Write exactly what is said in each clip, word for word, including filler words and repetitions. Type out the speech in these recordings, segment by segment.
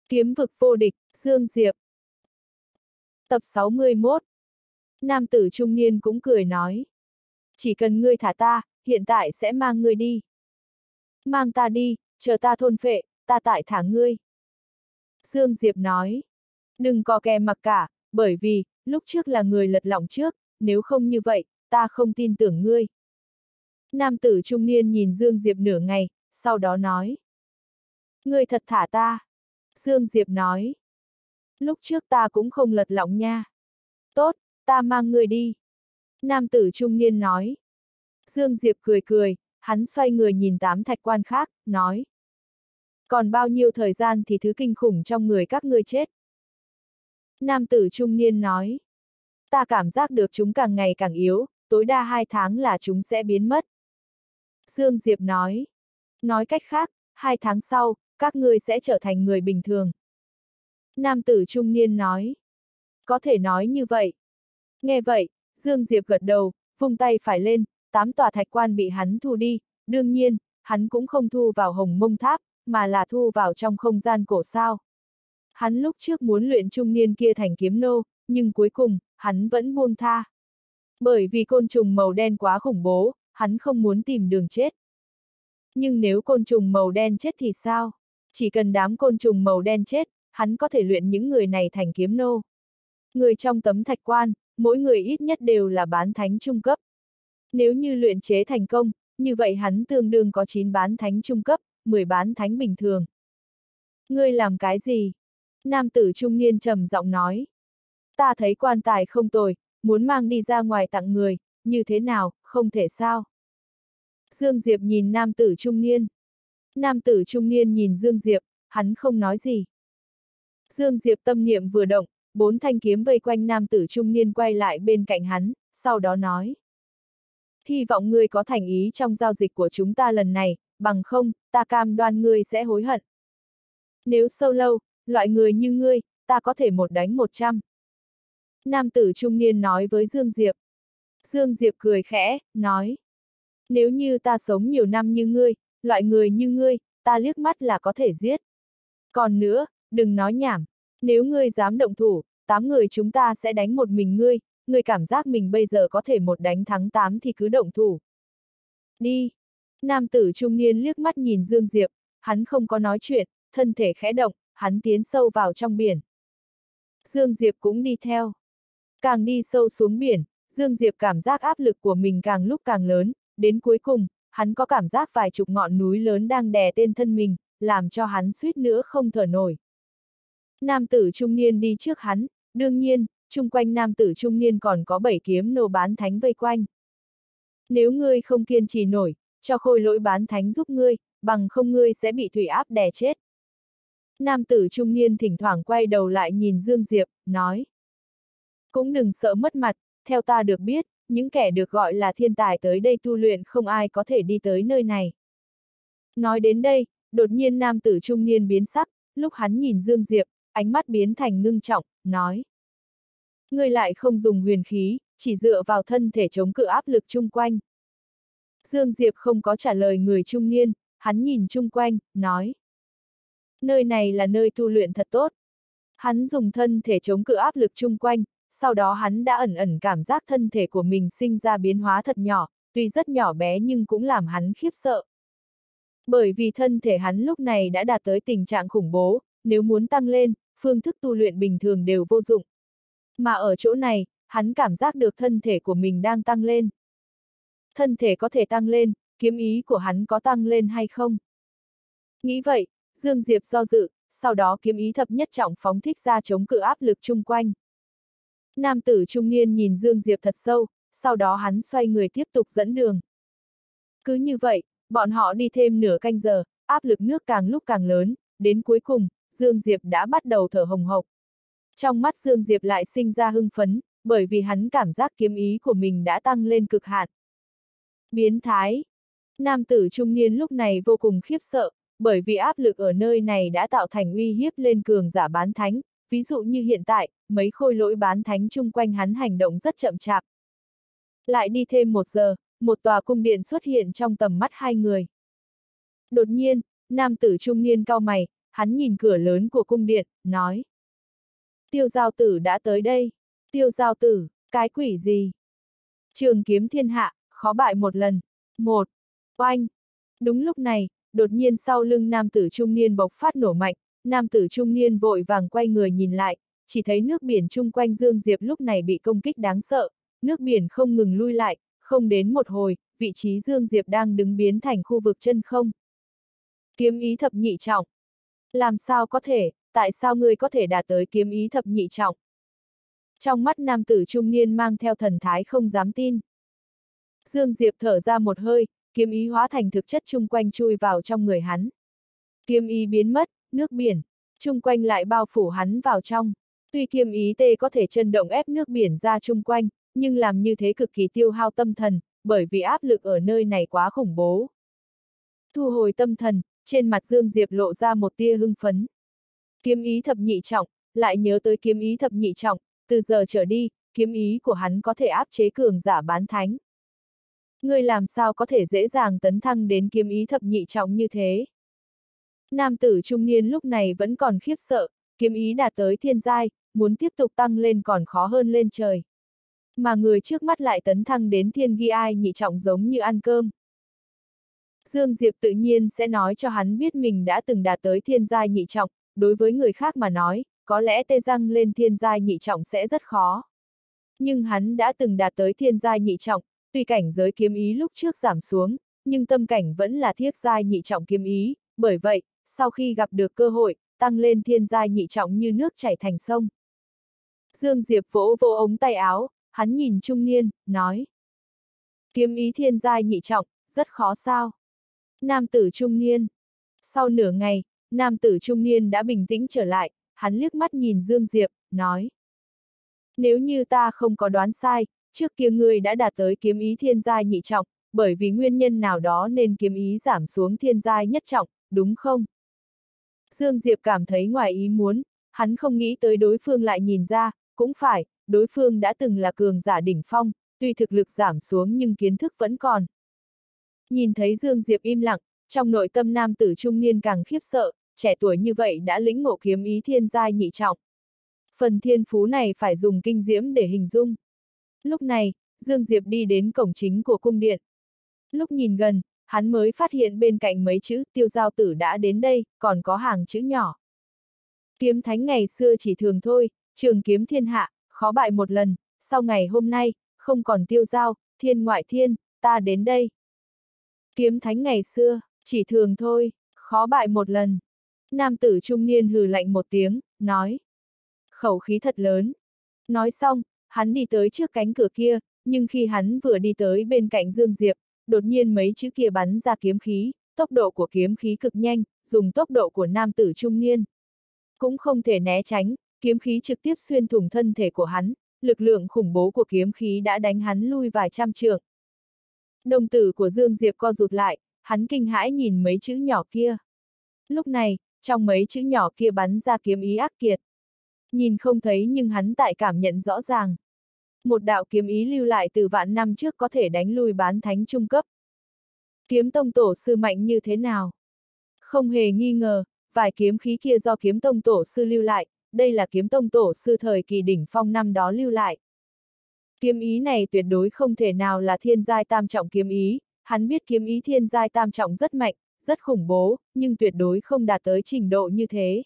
Kiếm vực vô địch, Dương Diệp. Tập sáu mươi mốt. Nam tử trung niên cũng cười nói. Chỉ cần ngươi thả ta, hiện tại sẽ mang ngươi đi. Mang ta đi, chờ ta thôn phệ, ta tại thả ngươi. Dương Diệp nói. Đừng có kè mặc cả, bởi vì, lúc trước là người lật lọng trước, nếu không như vậy, ta không tin tưởng ngươi. Nam tử trung niên nhìn Dương Diệp nửa ngày, sau đó nói. Ngươi thật thả ta. Dương Diệp nói. Lúc trước ta cũng không lật lọng nha. Tốt, ta mang ngươi đi. Nam tử trung niên nói. Dương Diệp cười cười, hắn xoay người nhìn tám thạch quan khác, nói. Còn bao nhiêu thời gian thì thứ kinh khủng trong người các ngươi chết? Nam tử trung niên nói. Ta cảm giác được chúng càng ngày càng yếu, tối đa hai tháng là chúng sẽ biến mất. Dương Diệp nói. Nói cách khác, hai tháng sau, các ngươi sẽ trở thành người bình thường. Nam tử trung niên nói. Có thể nói như vậy. Nghe vậy, Dương Diệp gật đầu, vung tay phải lên, tám tòa thạch quan bị hắn thu đi, đương nhiên, hắn cũng không thu vào Hồng Mông Tháp, mà là thu vào trong không gian cổ sao. Hắn lúc trước muốn luyện trung niên kia thành kiếm nô, nhưng cuối cùng, hắn vẫn buông tha. Bởi vì côn trùng màu đen quá khủng bố, hắn không muốn tìm đường chết. Nhưng nếu côn trùng màu đen chết thì sao? Chỉ cần đám côn trùng màu đen chết, hắn có thể luyện những người này thành kiếm nô. Người trong tấm thạch quan, mỗi người ít nhất đều là bán thánh trung cấp. Nếu như luyện chế thành công, như vậy hắn tương đương có chín bán thánh trung cấp, mười bán thánh bình thường. Ngươi làm cái gì? Nam tử trung niên trầm giọng nói. Ta thấy quan tài không tồi, muốn mang đi ra ngoài tặng người, như thế nào, không thể sao? Dương Diệp nhìn nam tử trung niên. Nam tử trung niên nhìn Dương Diệp, hắn không nói gì. Dương Diệp tâm niệm vừa động, bốn thanh kiếm vây quanh nam tử trung niên quay lại bên cạnh hắn, sau đó nói. Hy vọng ngươi có thành ý trong giao dịch của chúng ta lần này, bằng không, ta cam đoan ngươi sẽ hối hận. Nếu sâu lâu, loại người như ngươi, ta có thể một đánh một trăm. Nam tử trung niên nói với Dương Diệp. Dương Diệp cười khẽ, nói. Nếu như ta sống nhiều năm như ngươi, loại người như ngươi, ta liếc mắt là có thể giết. Còn nữa, đừng nói nhảm, nếu ngươi dám động thủ, tám người chúng ta sẽ đánh một mình ngươi, ngươi cảm giác mình bây giờ có thể một đánh thắng tám thì cứ động thủ. Đi. Nam tử trung niên liếc mắt nhìn Dương Diệp, hắn không có nói chuyện, thân thể khẽ động, hắn tiến sâu vào trong biển. Dương Diệp cũng đi theo. Càng đi sâu xuống biển, Dương Diệp cảm giác áp lực của mình càng lúc càng lớn, đến cuối cùng, hắn có cảm giác vài chục ngọn núi lớn đang đè tên thân mình, làm cho hắn suýt nữa không thở nổi. Nam tử trung niên đi trước hắn, đương nhiên, chung quanh nam tử trung niên còn có bảy kiếm nô bán thánh vây quanh. Nếu ngươi không kiên trì nổi, cho khôi lỗi bán thánh giúp ngươi, bằng không ngươi sẽ bị thủy áp đè chết. Nam tử trung niên thỉnh thoảng quay đầu lại nhìn Dương Diệp, nói. Cũng đừng sợ mất mặt, theo ta được biết, những kẻ được gọi là thiên tài tới đây tu luyện không ai có thể đi tới nơi này. Nói đến đây, đột nhiên nam tử trung niên biến sắc, lúc hắn nhìn Dương Diệp, ánh mắt biến thành ngưng trọng, nói. Ngươi lại không dùng huyền khí, chỉ dựa vào thân thể chống cự áp lực chung quanh. Dương Diệp không có trả lời người trung niên, hắn nhìn chung quanh, nói. Nơi này là nơi tu luyện thật tốt. Hắn dùng thân thể chống cự áp lực chung quanh, sau đó hắn đã ẩn ẩn cảm giác thân thể của mình sinh ra biến hóa thật nhỏ, tuy rất nhỏ bé nhưng cũng làm hắn khiếp sợ. Bởi vì thân thể hắn lúc này đã đạt tới tình trạng khủng bố, nếu muốn tăng lên, phương thức tu luyện bình thường đều vô dụng. Mà ở chỗ này, hắn cảm giác được thân thể của mình đang tăng lên. Thân thể có thể tăng lên, kiếm ý của hắn có tăng lên hay không? Nghĩ vậy, Dương Diệp do dự, sau đó kiếm ý thập nhất trọng phóng thích ra chống cự áp lực chung quanh. Nam tử trung niên nhìn Dương Diệp thật sâu, sau đó hắn xoay người tiếp tục dẫn đường. Cứ như vậy, bọn họ đi thêm nửa canh giờ, áp lực nước càng lúc càng lớn, đến cuối cùng, Dương Diệp đã bắt đầu thở hồng hộc. Trong mắt Dương Diệp lại sinh ra hưng phấn, bởi vì hắn cảm giác kiếm ý của mình đã tăng lên cực hạn. Biến thái. Nam tử trung niên lúc này vô cùng khiếp sợ, bởi vì áp lực ở nơi này đã tạo thành uy hiếp lên cường giả bán thánh, ví dụ như hiện tại, mấy khôi lỗi bán thánh chung quanh hắn hành động rất chậm chạp. Lại đi thêm một giờ, một tòa cung điện xuất hiện trong tầm mắt hai người. Đột nhiên, nam tử trung niên cau mày, hắn nhìn cửa lớn của cung điện, nói. Tiêu giao tử đã tới đây. Tiêu giao tử, cái quỷ gì? Trường kiếm thiên hạ, khó bại một lần. Một, oanh. Đúng lúc này, đột nhiên sau lưng nam tử trung niên bộc phát nổ mạnh, nam tử trung niên vội vàng quay người nhìn lại, chỉ thấy nước biển chung quanh Dương Diệp lúc này bị công kích đáng sợ, nước biển không ngừng lui lại, không đến một hồi, vị trí Dương Diệp đang đứng biến thành khu vực chân không. Kiếm ý thập nhị trọng. Làm sao có thể, tại sao ngươi có thể đạt tới kiếm ý thập nhị trọng? Trong mắt nam tử trung niên mang theo thần thái không dám tin. Dương Diệp thở ra một hơi, kiếm ý hóa thành thực chất chung quanh chui vào trong người hắn. Kiếm ý biến mất, nước biển, chung quanh lại bao phủ hắn vào trong. Tuy kiếm ý tê có thể chân động ép nước biển ra chung quanh, nhưng làm như thế cực kỳ tiêu hao tâm thần, bởi vì áp lực ở nơi này quá khủng bố. Thu hồi tâm thần, trên mặt Dương Diệp lộ ra một tia hưng phấn. Kiếm ý thập nhị trọng, lại nhớ tới kiếm ý thập nhị trọng, từ giờ trở đi, kiếm ý của hắn có thể áp chế cường giả bán thánh. Ngươi làm sao có thể dễ dàng tấn thăng đến kiếm ý thập nhị trọng như thế? Nam tử trung niên lúc này vẫn còn khiếp sợ, kiếm ý đạt tới thiên giai, muốn tiếp tục tăng lên còn khó hơn lên trời. Mà người trước mắt lại tấn thăng đến thiên ghi ai nhị trọng giống như ăn cơm. Dương Diệp tự nhiên sẽ nói cho hắn biết mình đã từng đạt tới thiên giai nhị trọng, đối với người khác mà nói, có lẽ tê răng lên thiên giai nhị trọng sẽ rất khó. Nhưng hắn đã từng đạt tới thiên giai nhị trọng, tuy cảnh giới kiếm ý lúc trước giảm xuống, nhưng tâm cảnh vẫn là thiết giai nhị trọng kiếm ý, bởi vậy, sau khi gặp được cơ hội, tăng lên thiên giai nhị trọng như nước chảy thành sông. Dương Diệp vỗ vỗ ống tay áo, hắn nhìn trung niên, nói. Kiếm ý thiên giai nhị trọng, rất khó sao? Nam tử trung niên. Sau nửa ngày, nam tử trung niên đã bình tĩnh trở lại, hắn liếc mắt nhìn Dương Diệp, nói. Nếu như ta không có đoán sai, trước kia ngươi đã đạt tới kiếm ý thiên giai nhị trọng, bởi vì nguyên nhân nào đó nên kiếm ý giảm xuống thiên giai nhất trọng, đúng không? Dương Diệp cảm thấy ngoài ý muốn, hắn không nghĩ tới đối phương lại nhìn ra, cũng phải, đối phương đã từng là cường giả đỉnh phong, tuy thực lực giảm xuống nhưng kiến thức vẫn còn. Nhìn thấy Dương Diệp im lặng, trong nội tâm nam tử trung niên càng khiếp sợ, trẻ tuổi như vậy đã lĩnh ngộ kiếm ý thiên giai nhị trọng. Phần thiên phú này phải dùng kinh diễm để hình dung. Lúc này, Dương Diệp đi đến cổng chính của cung điện. Lúc nhìn gần, hắn mới phát hiện bên cạnh mấy chữ tiêu giao tử đã đến đây, còn có hàng chữ nhỏ. Kiếm thánh ngày xưa chỉ thường thôi, trường kiếm thiên hạ, khó bại một lần, sau ngày hôm nay, không còn tiêu giao, thiên ngoại thiên, ta đến đây. Kiếm thánh ngày xưa, chỉ thường thôi, khó bại một lần. Nam tử trung niên hừ lạnh một tiếng, nói. Khẩu khí thật lớn. Nói xong, hắn đi tới trước cánh cửa kia, nhưng khi hắn vừa đi tới bên cạnh Dương Diệp, đột nhiên mấy chữ kia bắn ra kiếm khí, tốc độ của kiếm khí cực nhanh, dùng tốc độ của nam tử trung niên. Cũng không thể né tránh, kiếm khí trực tiếp xuyên thủng thân thể của hắn, lực lượng khủng bố của kiếm khí đã đánh hắn lui vài trăm trượng. Đồng tử của Dương Diệp co rụt lại, hắn kinh hãi nhìn mấy chữ nhỏ kia. Lúc này, trong mấy chữ nhỏ kia bắn ra kiếm ý ác kiệt. Nhìn không thấy nhưng hắn tại cảm nhận rõ ràng. Một đạo kiếm ý lưu lại từ vạn năm trước có thể đánh lui bán thánh trung cấp. Kiếm tông tổ sư mạnh như thế nào? Không hề nghi ngờ, vài kiếm khí kia do kiếm tông tổ sư lưu lại, đây là kiếm tông tổ sư thời kỳ đỉnh phong năm đó lưu lại. Kiếm ý này tuyệt đối không thể nào là thiên giai tam trọng kiếm ý, hắn biết kiếm ý thiên giai tam trọng rất mạnh, rất khủng bố, nhưng tuyệt đối không đạt tới trình độ như thế.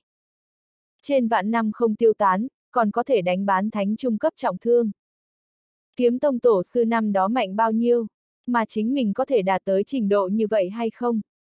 Trên vạn năm không tiêu tán, còn có thể đánh bán thánh trung cấp trọng thương. Kiếm tông tổ sư năm đó mạnh bao nhiêu, mà chính mình có thể đạt tới trình độ như vậy hay không?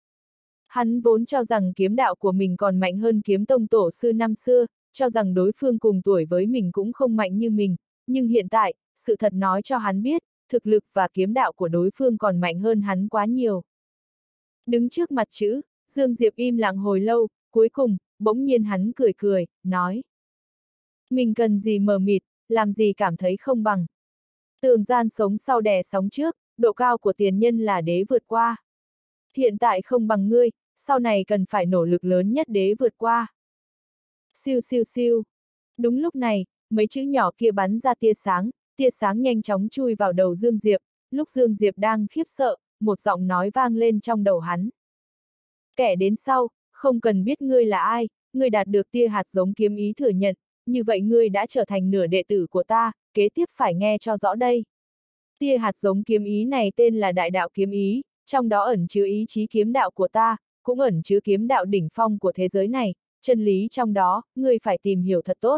Hắn vốn cho rằng kiếm đạo của mình còn mạnh hơn kiếm tông tổ sư năm xưa, cho rằng đối phương cùng tuổi với mình cũng không mạnh như mình, nhưng hiện tại, sự thật nói cho hắn biết, thực lực và kiếm đạo của đối phương còn mạnh hơn hắn quá nhiều. Đứng trước mặt chữ, Dương Diệp im lặng hồi lâu, cuối cùng, bỗng nhiên hắn cười cười, nói. Mình cần gì mờ mịt, làm gì cảm thấy không bằng. Tường gian sống sau đè sóng trước, độ cao của tiền nhân là đế vượt qua. Hiện tại không bằng ngươi, sau này cần phải nỗ lực lớn nhất đế vượt qua. Siêu siêu siêu. Đúng lúc này, mấy chữ nhỏ kia bắn ra tia sáng, tia sáng nhanh chóng chui vào đầu Dương Diệp, lúc Dương Diệp đang khiếp sợ, một giọng nói vang lên trong đầu hắn. Kẻ đến sau, không cần biết ngươi là ai, ngươi đạt được tia hạt giống kiếm ý thừa nhận, như vậy ngươi đã trở thành nửa đệ tử của ta, kế tiếp phải nghe cho rõ đây. Tia hạt giống kiếm ý này tên là đại đạo kiếm ý, trong đó ẩn chứa ý chí kiếm đạo của ta, cũng ẩn chứa kiếm đạo đỉnh phong của thế giới này, chân lý trong đó, ngươi phải tìm hiểu thật tốt.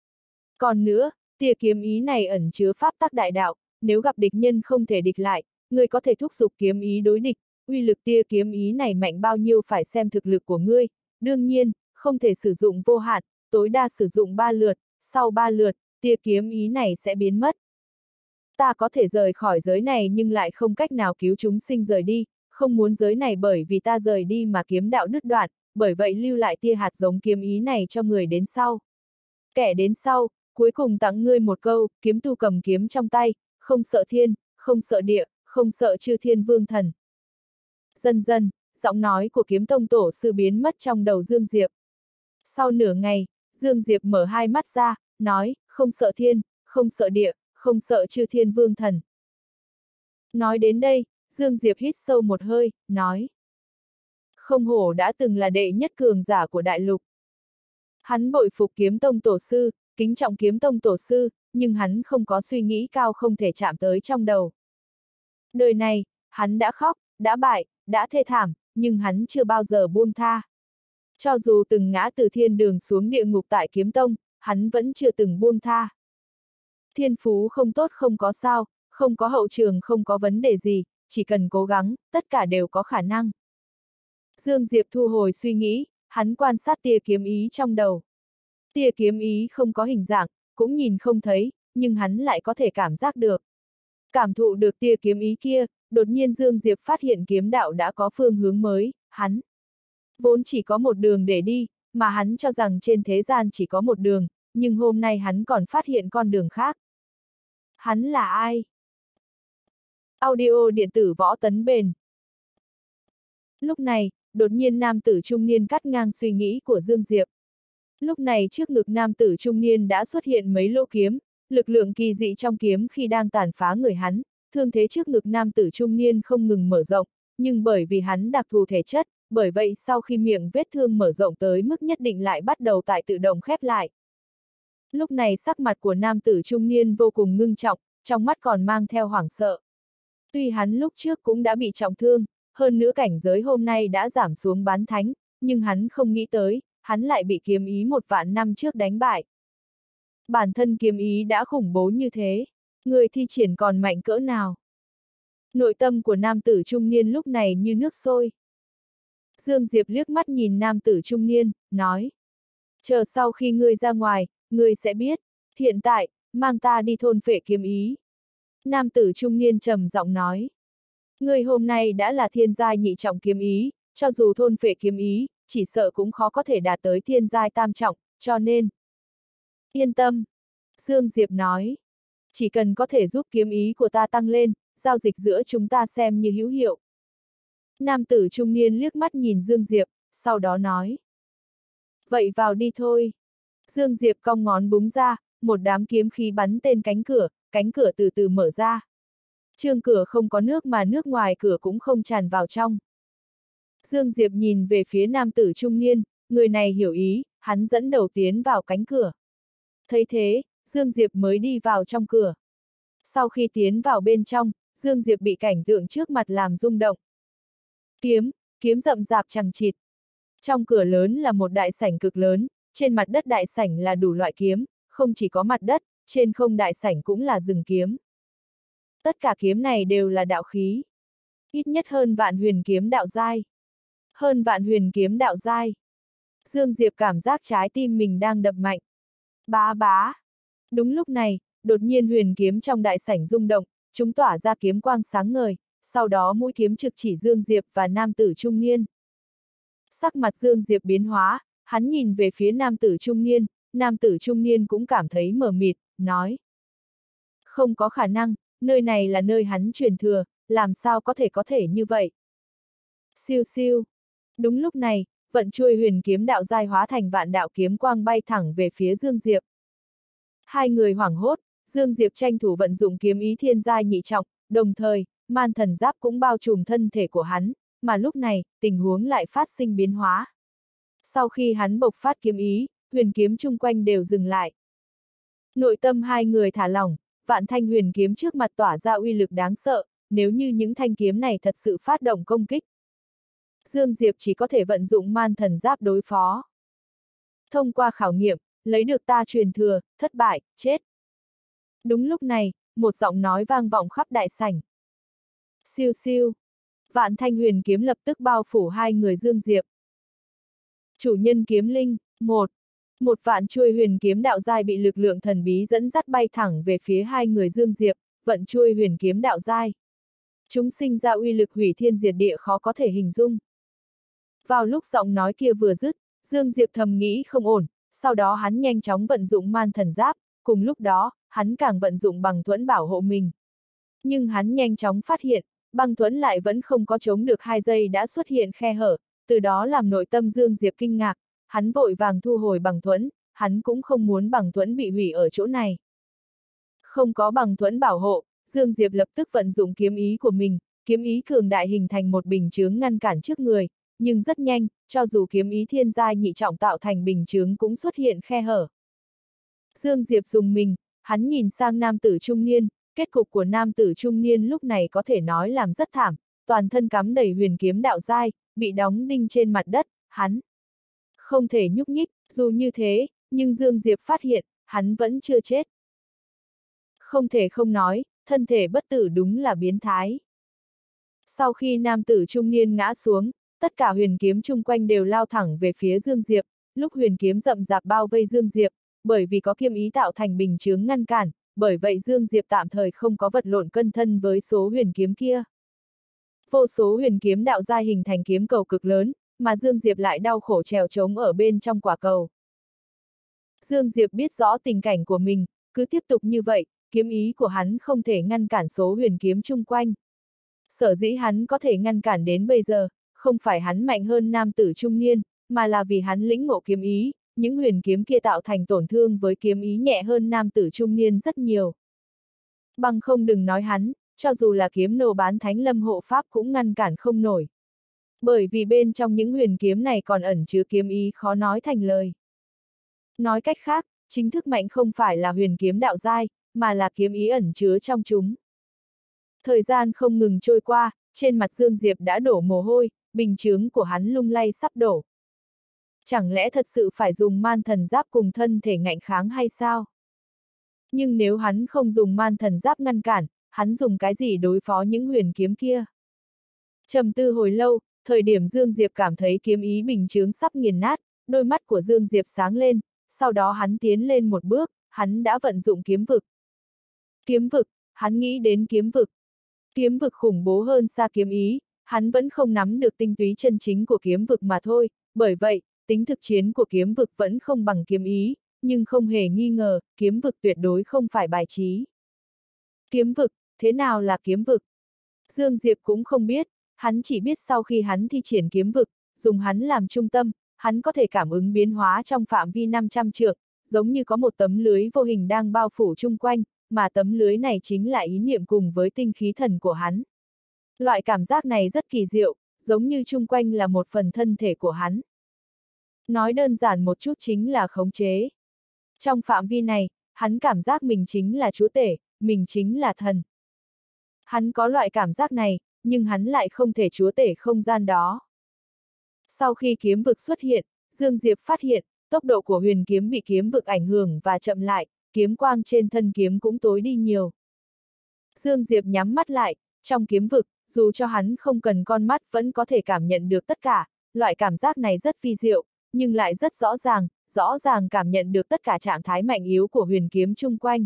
Còn nữa, tia kiếm ý này ẩn chứa pháp tắc đại đạo, nếu gặp địch nhân không thể địch lại, ngươi có thể thúc giục kiếm ý đối địch, uy lực tia kiếm ý này mạnh bao nhiêu phải xem thực lực của ngươi, đương nhiên, không thể sử dụng vô hạn, tối đa sử dụng ba lượt, sau ba lượt, tia kiếm ý này sẽ biến mất. Ta có thể rời khỏi giới này nhưng lại không cách nào cứu chúng sinh rời đi, không muốn giới này bởi vì ta rời đi mà kiếm đạo đứt đoạn, bởi vậy lưu lại tia hạt giống kiếm ý này cho người đến sau. Kẻ đến sau, cuối cùng tặng ngươi một câu, kiếm tu cầm kiếm trong tay, không sợ thiên, không sợ địa, không sợ chư thiên vương thần. Dần dần, giọng nói của kiếm tông tổ sư biến mất trong đầu Dương Diệp. Sau nửa ngày, Dương Diệp mở hai mắt ra, nói, không sợ thiên, không sợ địa, không sợ chư thiên vương thần. Nói đến đây, Dương Diệp hít sâu một hơi, nói. Không hổ đã từng là đệ nhất cường giả của đại lục. Hắn bội phục kiếm tông tổ sư, kính trọng kiếm tông tổ sư, nhưng hắn không có suy nghĩ cao không thể chạm tới trong đầu. Đời này, hắn đã khóc, đã bại, đã thê thảm, nhưng hắn chưa bao giờ buông tha. Cho dù từng ngã từ thiên đường xuống địa ngục tại kiếm tông, hắn vẫn chưa từng buông tha. Thiên phú không tốt không có sao, không có hậu trường không có vấn đề gì, chỉ cần cố gắng, tất cả đều có khả năng. Dương Diệp thu hồi suy nghĩ, hắn quan sát tia kiếm ý trong đầu. Tia kiếm ý không có hình dạng, cũng nhìn không thấy, nhưng hắn lại có thể cảm giác được. Cảm thụ được tia kiếm ý kia, đột nhiên Dương Diệp phát hiện kiếm đạo đã có phương hướng mới, hắn vốn chỉ có một đường để đi, mà hắn cho rằng trên thế gian chỉ có một đường, nhưng hôm nay hắn còn phát hiện con đường khác. Hắn là ai? Audio điện tử Võ Tấn Bền. Lúc này, đột nhiên nam tử trung niên cắt ngang suy nghĩ của Dương Diệp. Lúc này trước ngực nam tử trung niên đã xuất hiện mấy lỗ kiếm, lực lượng kỳ dị trong kiếm khi đang tàn phá người hắn, thương thế trước ngực nam tử trung niên không ngừng mở rộng, nhưng bởi vì hắn đặc thù thể chất, bởi vậy sau khi miệng vết thương mở rộng tới mức nhất định lại bắt đầu tại tự động khép lại. Lúc này sắc mặt của nam tử trung niên vô cùng ngưng trọng, trong mắt còn mang theo hoảng sợ. Tuy hắn lúc trước cũng đã bị trọng thương, hơn nữa cảnh giới hôm nay đã giảm xuống bán thánh, nhưng hắn không nghĩ tới, hắn lại bị kiếm ý một vạn năm trước đánh bại. Bản thân kiếm ý đã khủng bố như thế, người thi triển còn mạnh cỡ nào? Nội tâm của nam tử trung niên lúc này như nước sôi. Dương Diệp liếc mắt nhìn nam tử trung niên, nói. Chờ sau khi ngươi ra ngoài, ngươi sẽ biết, hiện tại, mang ta đi thôn phệ kiếm ý. Nam tử trung niên trầm giọng nói. Ngươi hôm nay đã là thiên giai nhị trọng kiếm ý, cho dù thôn phệ kiếm ý, chỉ sợ cũng khó có thể đạt tới thiên giai tam trọng, cho nên. Yên tâm. Dương Diệp nói. Chỉ cần có thể giúp kiếm ý của ta tăng lên, giao dịch giữa chúng ta xem như hữu hiệu. Nam tử trung niên liếc mắt nhìn Dương Diệp, sau đó nói. Vậy vào đi thôi. Dương Diệp cong ngón búng ra, một đám kiếm khí bắn tên cánh cửa, cánh cửa từ từ mở ra. Trương cửa không có nước mà nước ngoài cửa cũng không tràn vào trong. Dương Diệp nhìn về phía nam tử trung niên, người này hiểu ý, hắn dẫn đầu tiến vào cánh cửa. Thấy thế, Dương Diệp mới đi vào trong cửa. Sau khi tiến vào bên trong, Dương Diệp bị cảnh tượng trước mặt làm rung động. Kiếm, kiếm rậm rạp chằng chịt. Trong cửa lớn là một đại sảnh cực lớn, trên mặt đất đại sảnh là đủ loại kiếm, không chỉ có mặt đất, trên không đại sảnh cũng là rừng kiếm. Tất cả kiếm này đều là đạo khí. Ít nhất hơn vạn huyền kiếm đạo giai. Hơn vạn huyền kiếm đạo giai. Dương Diệp cảm giác trái tim mình đang đập mạnh. Bá bá. Đúng lúc này, đột nhiên huyền kiếm trong đại sảnh rung động, chúng tỏa ra kiếm quang sáng ngời, sau đó mũi kiếm trực chỉ Dương Diệp và nam tử trung niên. Sắc mặt Dương Diệp biến hóa, hắn nhìn về phía nam tử trung niên, nam tử trung niên cũng cảm thấy mờ mịt, nói. Không có khả năng, nơi này là nơi hắn truyền thừa, làm sao có thể có thể như vậy. Siêu siêu. Đúng lúc này, vận chuôi huyền kiếm đạo giai hóa thành vạn đạo kiếm quang bay thẳng về phía Dương Diệp. Hai người hoảng hốt, Dương Diệp tranh thủ vận dụng kiếm ý thiên giai nhị trọng, đồng thời, man thần giáp cũng bao trùm thân thể của hắn, mà lúc này, tình huống lại phát sinh biến hóa. Sau khi hắn bộc phát kiếm ý, huyền kiếm chung quanh đều dừng lại. Nội tâm hai người thả lỏng, vạn thanh huyền kiếm trước mặt tỏa ra uy lực đáng sợ, nếu như những thanh kiếm này thật sự phát động công kích. Dương Diệp chỉ có thể vận dụng man thần giáp đối phó. Thông qua khảo nghiệm, lấy được ta truyền thừa, thất bại, chết. Đúng lúc này, một giọng nói vang vọng khắp đại sảnh. Siêu siêu. Vạn thanh huyền kiếm lập tức bao phủ hai người Dương Diệp. Chủ nhân kiếm linh, một. Một vạn chuôi huyền kiếm đạo giai bị lực lượng thần bí dẫn dắt bay thẳng về phía hai người Dương Diệp, vận chuôi huyền kiếm đạo giai. Chúng sinh ra uy lực hủy thiên diệt địa khó có thể hình dung. Vào lúc giọng nói kia vừa dứt, Dương Diệp thầm nghĩ không ổn, sau đó hắn nhanh chóng vận dụng man thần giáp, cùng lúc đó, hắn càng vận dụng bằng thuẫn bảo hộ mình. Nhưng hắn nhanh chóng phát hiện, băng thuẫn lại vẫn không có chống được hai giây đã xuất hiện khe hở, từ đó làm nội tâm Dương Diệp kinh ngạc, hắn vội vàng thu hồi bằng thuẫn, hắn cũng không muốn bằng thuẫn bị hủy ở chỗ này. Không có bằng thuẫn bảo hộ, Dương Diệp lập tức vận dụng kiếm ý của mình, kiếm ý cường đại hình thành một bình chướng ngăn cản trước người, nhưng rất nhanh, cho dù kiếm ý thiên giai nhị trọng tạo thành bình chướng cũng xuất hiện khe hở. Dương Diệp dùng mình, hắn nhìn sang nam tử trung niên, kết cục của nam tử trung niên lúc này có thể nói làm rất thảm, toàn thân cắm đầy huyền kiếm đạo giai, bị đóng đinh trên mặt đất, hắn không thể nhúc nhích, dù như thế, nhưng Dương Diệp phát hiện, hắn vẫn chưa chết. Không thể không nói, thân thể bất tử đúng là biến thái. Sau khi nam tử trung niên ngã xuống, tất cả huyền kiếm chung quanh đều lao thẳng về phía Dương Diệp, lúc huyền kiếm rậm rạp bao vây Dương Diệp, bởi vì có kiếm ý tạo thành bình chướng ngăn cản, bởi vậy Dương Diệp tạm thời không có vật lộn cân thân với số huyền kiếm kia. Vô số huyền kiếm đạo giai hình thành kiếm cầu cực lớn, mà Dương Diệp lại đau khổ trèo trống ở bên trong quả cầu. Dương Diệp biết rõ tình cảnh của mình, cứ tiếp tục như vậy, kiếm ý của hắn không thể ngăn cản số huyền kiếm chung quanh. Sở dĩ hắn có thể ngăn cản đến bây giờ, không phải hắn mạnh hơn nam tử trung niên, mà là vì hắn lĩnh ngộ kiếm ý, những huyền kiếm kia tạo thành tổn thương với kiếm ý nhẹ hơn nam tử trung niên rất nhiều. Bằng không đừng nói hắn, cho dù là kiếm nô bán thánh lâm hộ pháp cũng ngăn cản không nổi. Bởi vì bên trong những huyền kiếm này còn ẩn chứa kiếm ý khó nói thành lời. Nói cách khác, chính thức mạnh không phải là huyền kiếm đạo giai, mà là kiếm ý ẩn chứa trong chúng. Thời gian không ngừng trôi qua, trên mặt Dương Diệp đã đổ mồ hôi, bình chướng của hắn lung lay sắp đổ. Chẳng lẽ thật sự phải dùng man thần giáp cùng thân thể ngạnh kháng hay sao? Nhưng nếu hắn không dùng man thần giáp ngăn cản, hắn dùng cái gì đối phó những huyền kiếm kia? Trầm tư hồi lâu, thời điểm Dương Diệp cảm thấy kiếm ý bình chướng sắp nghiền nát, đôi mắt của Dương Diệp sáng lên, sau đó hắn tiến lên một bước, hắn đã vận dụng kiếm vực. Kiếm vực, hắn nghĩ đến kiếm vực. Kiếm vực khủng bố hơn xa kiếm ý, hắn vẫn không nắm được tinh túy chân chính của kiếm vực mà thôi, bởi vậy, tính thực chiến của kiếm vực vẫn không bằng kiếm ý, nhưng không hề nghi ngờ, kiếm vực tuyệt đối không phải bài trí. Kiếm vực, thế nào là kiếm vực? Dương Diệp cũng không biết, hắn chỉ biết sau khi hắn thi triển kiếm vực, dùng hắn làm trung tâm, hắn có thể cảm ứng biến hóa trong phạm vi năm trăm trượng, giống như có một tấm lưới vô hình đang bao phủ chung quanh, mà tấm lưới này chính là ý niệm cùng với tinh khí thần của hắn. Loại cảm giác này rất kỳ diệu, giống như chung quanh là một phần thân thể của hắn. Nói đơn giản một chút chính là khống chế. Trong phạm vi này, hắn cảm giác mình chính là chúa tể, mình chính là thần. Hắn có loại cảm giác này, nhưng hắn lại không thể chúa tể không gian đó. Sau khi kiếm vực xuất hiện, Dương Diệp phát hiện, tốc độ của huyền kiếm bị kiếm vực ảnh hưởng và chậm lại, kiếm quang trên thân kiếm cũng tối đi nhiều. Dương Diệp nhắm mắt lại, trong kiếm vực, dù cho hắn không cần con mắt vẫn có thể cảm nhận được tất cả, loại cảm giác này rất vi diệu, nhưng lại rất rõ ràng, rõ ràng cảm nhận được tất cả trạng thái mạnh yếu của huyền kiếm chung quanh.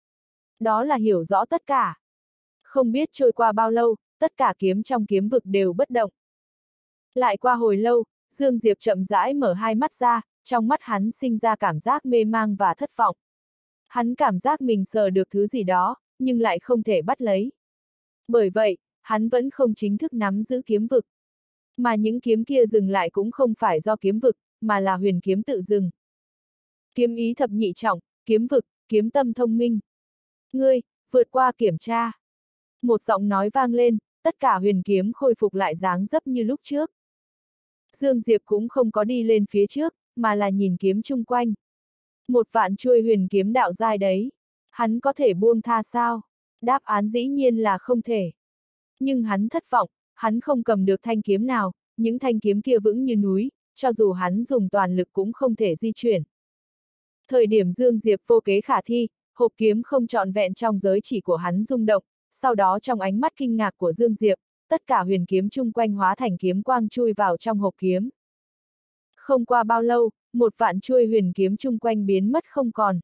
Đó là hiểu rõ tất cả. Không biết trôi qua bao lâu, tất cả kiếm trong kiếm vực đều bất động. Lại qua hồi lâu, Dương Diệp chậm rãi mở hai mắt ra, trong mắt hắn sinh ra cảm giác mê mang và thất vọng. Hắn cảm giác mình sờ được thứ gì đó, nhưng lại không thể bắt lấy. Bởi vậy, hắn vẫn không chính thức nắm giữ kiếm vực. Mà những kiếm kia dừng lại cũng không phải do kiếm vực, mà là huyền kiếm tự dừng. Kiếm ý thập nhị trọng, kiếm vực, kiếm tâm thông minh. Ngươi, vượt qua kiểm tra. Một giọng nói vang lên, tất cả huyền kiếm khôi phục lại dáng dấp như lúc trước. Dương Diệp cũng không có đi lên phía trước, mà là nhìn kiếm chung quanh. Một vạn chuôi huyền kiếm đạo giai đấy. Hắn có thể buông tha sao? Đáp án dĩ nhiên là không thể. Nhưng hắn thất vọng, hắn không cầm được thanh kiếm nào, những thanh kiếm kia vững như núi, cho dù hắn dùng toàn lực cũng không thể di chuyển. Thời điểm Dương Diệp vô kế khả thi, hộp kiếm không trọn vẹn trong giới chỉ của hắn rung động, sau đó trong ánh mắt kinh ngạc của Dương Diệp, tất cả huyền kiếm chung quanh hóa thành kiếm quang chui vào trong hộp kiếm. Không qua bao lâu, một vạn chuôi huyền kiếm chung quanh biến mất không còn.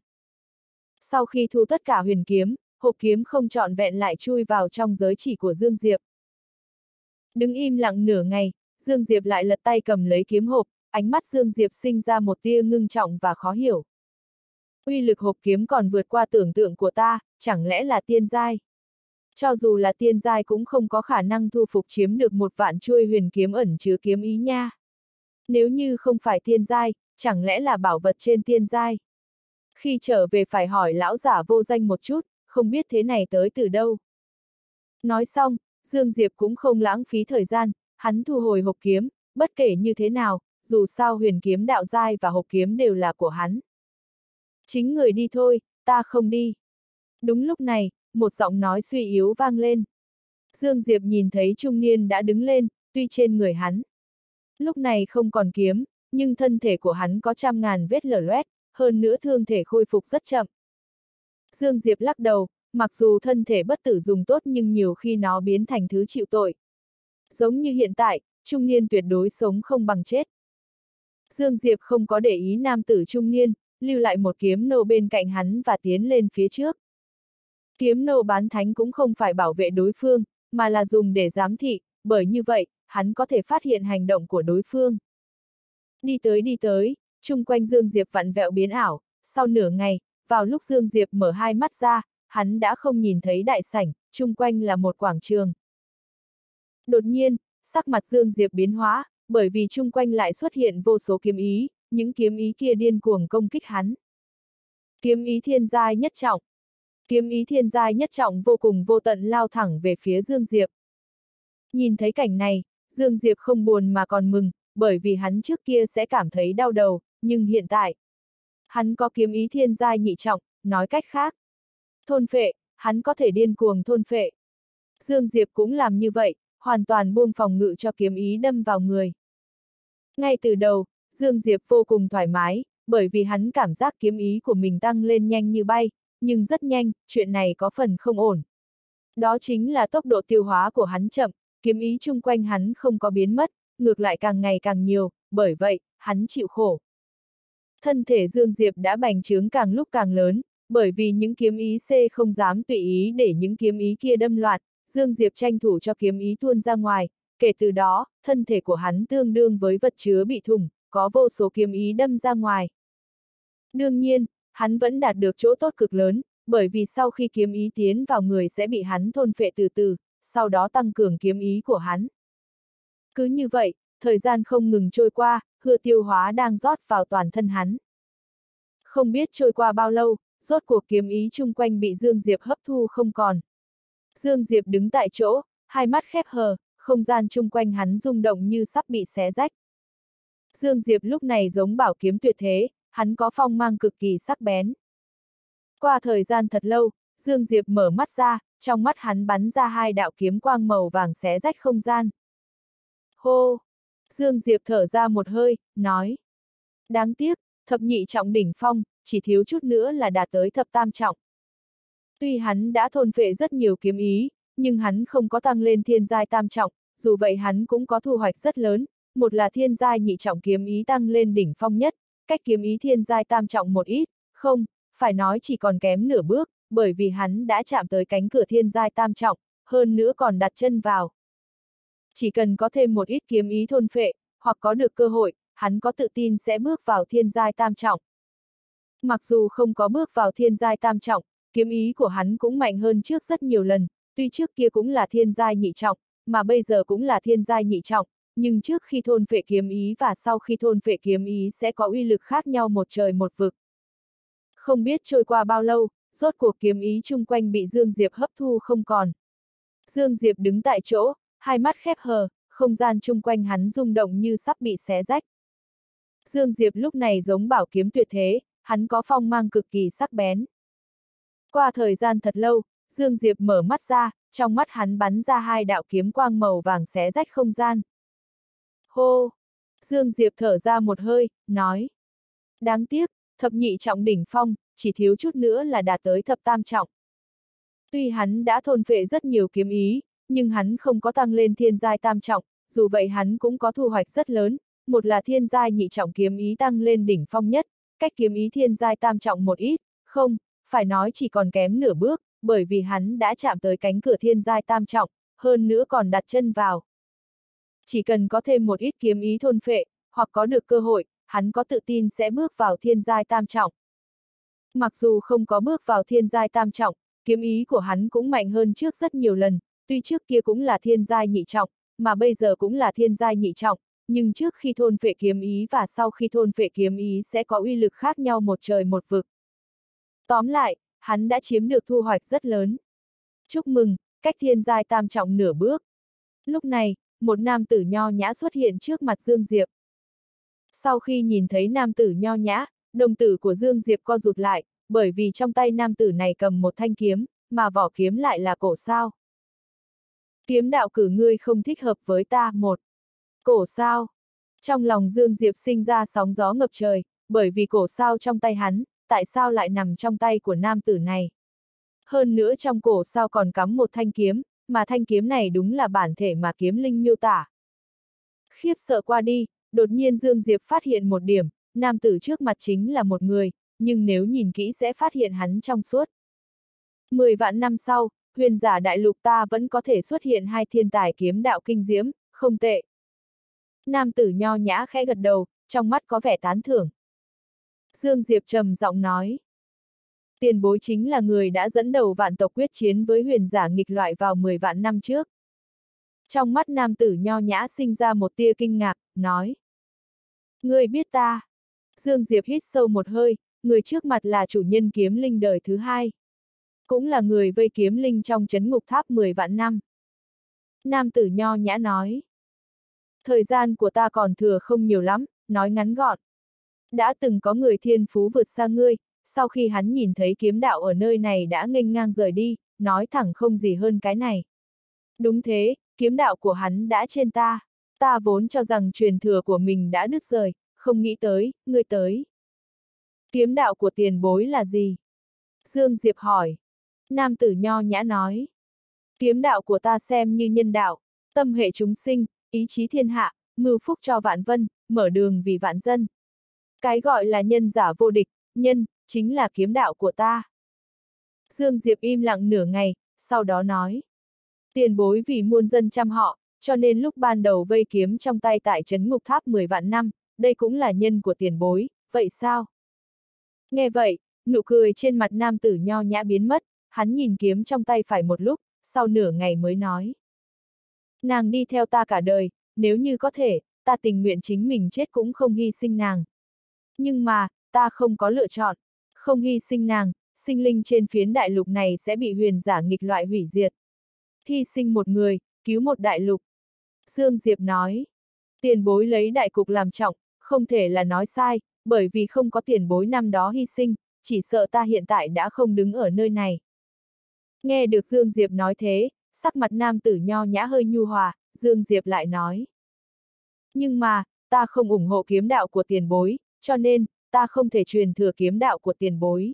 Sau khi thu tất cả huyền kiếm, hộp kiếm không trọn vẹn lại chui vào trong giới chỉ của Dương Diệp. Đứng im lặng nửa ngày, Dương Diệp lại lật tay cầm lấy kiếm hộp, ánh mắt Dương Diệp sinh ra một tia ngưng trọng và khó hiểu. Uy lực hộp kiếm còn vượt qua tưởng tượng của ta, chẳng lẽ là tiên giai? Cho dù là tiên giai cũng không có khả năng thu phục chiếm được một vạn chuôi huyền kiếm ẩn chứa kiếm ý nha. Nếu như không phải tiên giai, chẳng lẽ là bảo vật trên tiên giai? Khi trở về phải hỏi lão giả vô danh một chút, không biết thế này tới từ đâu. Nói xong, Dương Diệp cũng không lãng phí thời gian, hắn thu hồi hộp kiếm, bất kể như thế nào, dù sao huyền kiếm đạo giai và hộp kiếm đều là của hắn. Chính người đi thôi, ta không đi. Đúng lúc này, một giọng nói suy yếu vang lên. Dương Diệp nhìn thấy trung niên đã đứng lên, tuy trên người hắn lúc này không còn kiếm, nhưng thân thể của hắn có trăm ngàn vết lở loét, hơn nữa thương thể khôi phục rất chậm. Dương Diệp lắc đầu, mặc dù thân thể bất tử dùng tốt nhưng nhiều khi nó biến thành thứ chịu tội. Giống như hiện tại, trung niên tuyệt đối sống không bằng chết. Dương Diệp không có để ý nam tử trung niên, lưu lại một kiếm nô bên cạnh hắn và tiến lên phía trước. Kiếm nô bán thánh cũng không phải bảo vệ đối phương, mà là dùng để giám thị, bởi như vậy, hắn có thể phát hiện hành động của đối phương. Đi tới đi tới, chung quanh Dương Diệp vặn vẹo biến ảo, sau nửa ngày, vào lúc Dương Diệp mở hai mắt ra, hắn đã không nhìn thấy đại sảnh, chung quanh là một quảng trường. Đột nhiên, sắc mặt Dương Diệp biến hóa, bởi vì chung quanh lại xuất hiện vô số kiếm ý, những kiếm ý kia điên cuồng công kích hắn. Kiếm ý thiên giai nhất trọng. Kiếm ý thiên giai nhất trọng vô cùng vô tận lao thẳng về phía Dương Diệp. Nhìn thấy cảnh này, Dương Diệp không buồn mà còn mừng, bởi vì hắn trước kia sẽ cảm thấy đau đầu, nhưng hiện tại, hắn có kiếm ý thiên giai nhị trọng, nói cách khác. Thôn phệ, hắn có thể điên cuồng thôn phệ. Dương Diệp cũng làm như vậy, hoàn toàn buông phòng ngự cho kiếm ý đâm vào người. Ngay từ đầu, Dương Diệp vô cùng thoải mái, bởi vì hắn cảm giác kiếm ý của mình tăng lên nhanh như bay, nhưng rất nhanh, chuyện này có phần không ổn. Đó chính là tốc độ tiêu hóa của hắn chậm, kiếm ý chung quanh hắn không có biến mất, ngược lại càng ngày càng nhiều, bởi vậy, hắn chịu khổ. Thân thể Dương Diệp đã bành trướng càng lúc càng lớn, bởi vì những kiếm ý C không dám tùy ý để những kiếm ý kia đâm loạn, Dương Diệp tranh thủ cho kiếm ý tuôn ra ngoài, kể từ đó, thân thể của hắn tương đương với vật chứa bị thủng, có vô số kiếm ý đâm ra ngoài. Đương nhiên, hắn vẫn đạt được chỗ tốt cực lớn, bởi vì sau khi kiếm ý tiến vào người sẽ bị hắn thôn phệ từ từ, sau đó tăng cường kiếm ý của hắn. Cứ như vậy, thời gian không ngừng trôi qua, hựa tiêu hóa đang rót vào toàn thân hắn. Không biết trôi qua bao lâu, rốt cuộc kiếm ý chung quanh bị Dương Diệp hấp thu không còn. Dương Diệp đứng tại chỗ, hai mắt khép hờ, không gian chung quanh hắn rung động như sắp bị xé rách. Dương Diệp lúc này giống bảo kiếm tuyệt thế, hắn có phong mang cực kỳ sắc bén. Qua thời gian thật lâu, Dương Diệp mở mắt ra, trong mắt hắn bắn ra hai đạo kiếm quang màu vàng xé rách không gian. Hô! Dương Diệp thở ra một hơi, nói. Đáng tiếc, thập nhị trọng đỉnh phong, chỉ thiếu chút nữa là đạt tới thập tam trọng. Tuy hắn đã thôn phệ rất nhiều kiếm ý, nhưng hắn không có tăng lên thiên giai tam trọng, dù vậy hắn cũng có thu hoạch rất lớn, một là thiên giai nhị trọng kiếm ý tăng lên đỉnh phong nhất, cách kiếm ý thiên giai tam trọng một ít, không, phải nói chỉ còn kém nửa bước, bởi vì hắn đã chạm tới cánh cửa thiên giai tam trọng, hơn nữa còn đặt chân vào. Chỉ cần có thêm một ít kiếm ý thôn phệ, hoặc có được cơ hội, hắn có tự tin sẽ bước vào thiên giai tam trọng. Mặc dù không có bước vào thiên giai tam trọng, kiếm ý của hắn cũng mạnh hơn trước rất nhiều lần, tuy trước kia cũng là thiên giai nhị trọng, mà bây giờ cũng là thiên giai nhị trọng, nhưng trước khi thôn phệ kiếm ý và sau khi thôn phệ kiếm ý sẽ có uy lực khác nhau một trời một vực. Không biết trôi qua bao lâu, rốt cuộc kiếm ý chung quanh bị Dương Diệp hấp thu không còn. Dương Diệp đứng tại chỗ, hai mắt khép hờ, không gian chung quanh hắn rung động như sắp bị xé rách. Dương Diệp lúc này giống bảo kiếm tuyệt thế, hắn có phong mang cực kỳ sắc bén. Qua thời gian thật lâu, Dương Diệp mở mắt ra, trong mắt hắn bắn ra hai đạo kiếm quang màu vàng xé rách không gian. Hô! Dương Diệp thở ra một hơi, nói. Đáng tiếc, thập nhị trọng đỉnh phong, chỉ thiếu chút nữa là đạt tới thập tam trọng. Tuy hắn đã thôn phệ rất nhiều kiếm ý, nhưng hắn không có tăng lên thiên giai tam trọng, dù vậy hắn cũng có thu hoạch rất lớn, một là thiên giai nhị trọng kiếm ý tăng lên đỉnh phong nhất, cách kiếm ý thiên giai tam trọng một ít, không, phải nói chỉ còn kém nửa bước, bởi vì hắn đã chạm tới cánh cửa thiên giai tam trọng, hơn nữa còn đặt chân vào. Chỉ cần có thêm một ít kiếm ý thôn phệ, hoặc có được cơ hội, hắn có tự tin sẽ bước vào thiên giai tam trọng. Mặc dù không có bước vào thiên giai tam trọng, kiếm ý của hắn cũng mạnh hơn trước rất nhiều lần, tuy trước kia cũng là thiên giai nhị trọng, mà bây giờ cũng là thiên giai nhị trọng, nhưng trước khi thôn phệ kiếm ý và sau khi thôn phệ kiếm ý sẽ có uy lực khác nhau một trời một vực. Tóm lại, hắn đã chiếm được thu hoạch rất lớn. Chúc mừng, cách thiên giai tam trọng nửa bước. Lúc này, một nam tử nho nhã xuất hiện trước mặt Dương Diệp. Sau khi nhìn thấy nam tử nho nhã, đồng tử của Dương Diệp co rụt lại, bởi vì trong tay nam tử này cầm một thanh kiếm, mà vỏ kiếm lại là cổ sao. Kiếm đạo cử ngươi không thích hợp với ta, một. Cổ sao. Trong lòng Dương Diệp sinh ra sóng gió ngập trời, bởi vì cổ sao trong tay hắn, tại sao lại nằm trong tay của nam tử này. Hơn nữa trong cổ sao còn cắm một thanh kiếm, mà thanh kiếm này đúng là bản thể mà kiếm linh miêu tả. Khiếp sợ qua đi, đột nhiên Dương Diệp phát hiện một điểm, nam tử trước mặt chính là một người, nhưng nếu nhìn kỹ sẽ phát hiện hắn trong suốt. Mười vạn năm sau, huyền giả đại lục ta vẫn có thể xuất hiện hai thiên tài kiếm đạo kinh diễm, không tệ. Nam tử nho nhã khẽ gật đầu, trong mắt có vẻ tán thưởng. Dương Diệp trầm giọng nói. Tiền bối chính là người đã dẫn đầu vạn tộc quyết chiến với huyền giả nghịch loại vào mười vạn năm trước. Trong mắt nam tử nho nhã sinh ra một tia kinh ngạc, nói. Ngươi biết ta. Dương Diệp hít sâu một hơi, người trước mặt là chủ nhân kiếm linh đời thứ hai. Cũng là người vây kiếm linh trong trấn ngục tháp mười vạn năm. Nam tử nho nhã nói. Thời gian của ta còn thừa không nhiều lắm, nói ngắn gọn. Đã từng có người thiên phú vượt xa ngươi, sau khi hắn nhìn thấy kiếm đạo ở nơi này đã nghênh ngang rời đi, nói thẳng không gì hơn cái này. Đúng thế, kiếm đạo của hắn đã trên ta. Ta vốn cho rằng truyền thừa của mình đã đứt rời, không nghĩ tới, ngươi tới. Kiếm đạo của tiền bối là gì? Dương Diệp hỏi. Nam tử nho nhã nói. Kiếm đạo của ta xem như nhân đạo, tâm hệ chúng sinh, ý chí thiên hạ, mưu phúc cho vạn vân, mở đường vì vạn dân. Cái gọi là nhân giả vô địch, nhân, chính là kiếm đạo của ta. Dương Diệp im lặng nửa ngày, sau đó nói. Tiền bối vì muôn dân chăm họ, cho nên lúc ban đầu vây kiếm trong tay tại trấn ngục tháp mười vạn năm, đây cũng là nhân của tiền bối, vậy sao? Nghe vậy, nụ cười trên mặt nam tử nho nhã biến mất, hắn nhìn kiếm trong tay phải một lúc, sau nửa ngày mới nói. Nàng đi theo ta cả đời, nếu như có thể, ta tình nguyện chính mình chết cũng không hy sinh nàng. Nhưng mà, ta không có lựa chọn, không hy sinh nàng, sinh linh trên phiến đại lục này sẽ bị huyền giả nghịch loại hủy diệt. Hy sinh một người, cứu một đại lục. Dương Diệp nói, tiền bối lấy đại cục làm trọng, không thể là nói sai, bởi vì không có tiền bối năm đó hy sinh, chỉ sợ ta hiện tại đã không đứng ở nơi này. Nghe được Dương Diệp nói thế, sắc mặt nam tử nho nhã hơi nhu hòa, Dương Diệp lại nói. Nhưng mà, ta không ủng hộ kiếm đạo của tiền bối, cho nên, ta không thể truyền thừa kiếm đạo của tiền bối.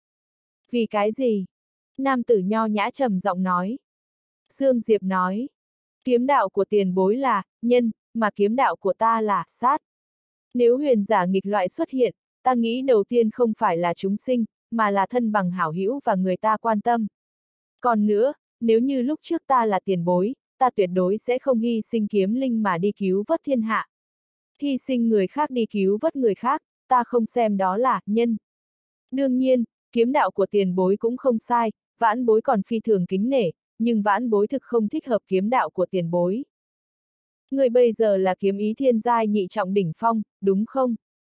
Vì cái gì? Nam tử nho nhã trầm giọng nói. Dương Diệp nói. Kiếm đạo của tiền bối là, nhân, mà kiếm đạo của ta là, sát. Nếu huyền giả nghịch loại xuất hiện, ta nghĩ đầu tiên không phải là chúng sinh, mà là thân bằng hảo hữu và người ta quan tâm. Còn nữa, nếu như lúc trước ta là tiền bối, ta tuyệt đối sẽ không hy sinh kiếm linh mà đi cứu vớt thiên hạ. Hy sinh người khác đi cứu vớt người khác, ta không xem đó là nhân. Đương nhiên, kiếm đạo của tiền bối cũng không sai, vãn bối còn phi thường kính nể, nhưng vãn bối thực không thích hợp kiếm đạo của tiền bối. Người bây giờ là kiếm ý thiên giai nhị trọng đỉnh phong, đúng không?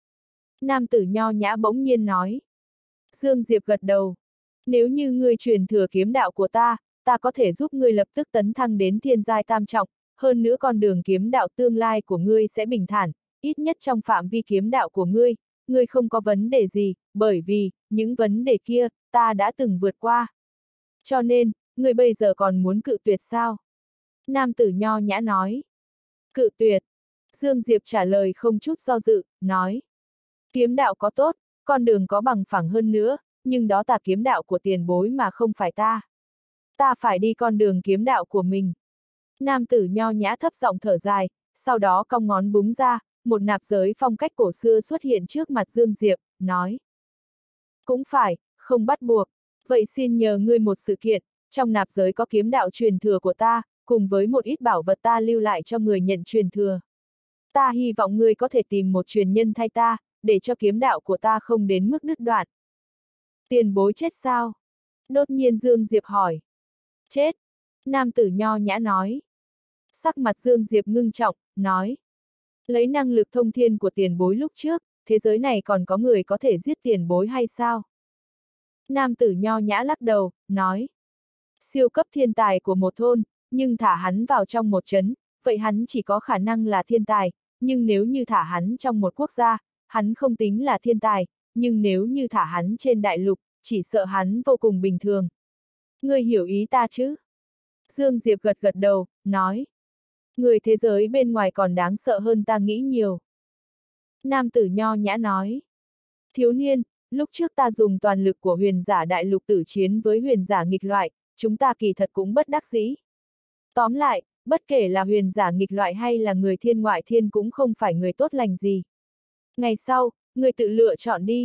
Nam tử nho nhã bỗng nhiên nói. Dương Diệp gật đầu. Nếu như ngươi truyền thừa kiếm đạo của ta, ta có thể giúp ngươi lập tức tấn thăng đến thiên giai tam trọng, hơn nữa con đường kiếm đạo tương lai của ngươi sẽ bình thản, ít nhất trong phạm vi kiếm đạo của ngươi, ngươi không có vấn đề gì, bởi vì, những vấn đề kia, ta đã từng vượt qua. Cho nên, ngươi bây giờ còn muốn cự tuyệt sao? Nam tử nho nhã nói. Cự tuyệt. Dương Diệp trả lời không chút do dự, nói. Kiếm đạo có tốt, con đường có bằng phẳng hơn nữa, nhưng đó là kiếm đạo của tiền bối mà không phải ta. Ta phải đi con đường kiếm đạo của mình. Nam tử nho nhã thấp giọng thở dài, sau đó cong ngón búng ra, một nạp giới phong cách cổ xưa xuất hiện trước mặt Dương Diệp, nói. Cũng phải, không bắt buộc, vậy xin nhờ ngươi một sự kiện, trong nạp giới có kiếm đạo truyền thừa của ta, cùng với một ít bảo vật ta lưu lại cho người nhận truyền thừa. Ta hy vọng ngươi có thể tìm một truyền nhân thay ta, để cho kiếm đạo của ta không đến mức đứt đoạn. Tiền bối chết sao? Đột nhiên Dương Diệp hỏi. Chết. Nam tử nho nhã nói. Sắc mặt Dương Diệp ngưng trọng, nói. Lấy năng lực thông thiên của tiền bối lúc trước, thế giới này còn có người có thể giết tiền bối hay sao? Nam tử nho nhã lắc đầu, nói. Siêu cấp thiên tài của một thôn, nhưng thả hắn vào trong một trấn, vậy hắn chỉ có khả năng là thiên tài, nhưng nếu như thả hắn trong một quốc gia, hắn không tính là thiên tài, nhưng nếu như thả hắn trên đại lục, chỉ sợ hắn vô cùng bình thường. Ngươi hiểu ý ta chứ? Dương Diệp gật gật đầu, nói. Người thế giới bên ngoài còn đáng sợ hơn ta nghĩ nhiều. Nam tử nho nhã nói. Thiếu niên, lúc trước ta dùng toàn lực của huyền giả đại lục tử chiến với huyền giả nghịch loại, chúng ta kỳ thật cũng bất đắc dĩ. Tóm lại, bất kể là huyền giả nghịch loại hay là người thiên ngoại thiên cũng không phải người tốt lành gì. Ngày sau, người tự lựa chọn đi.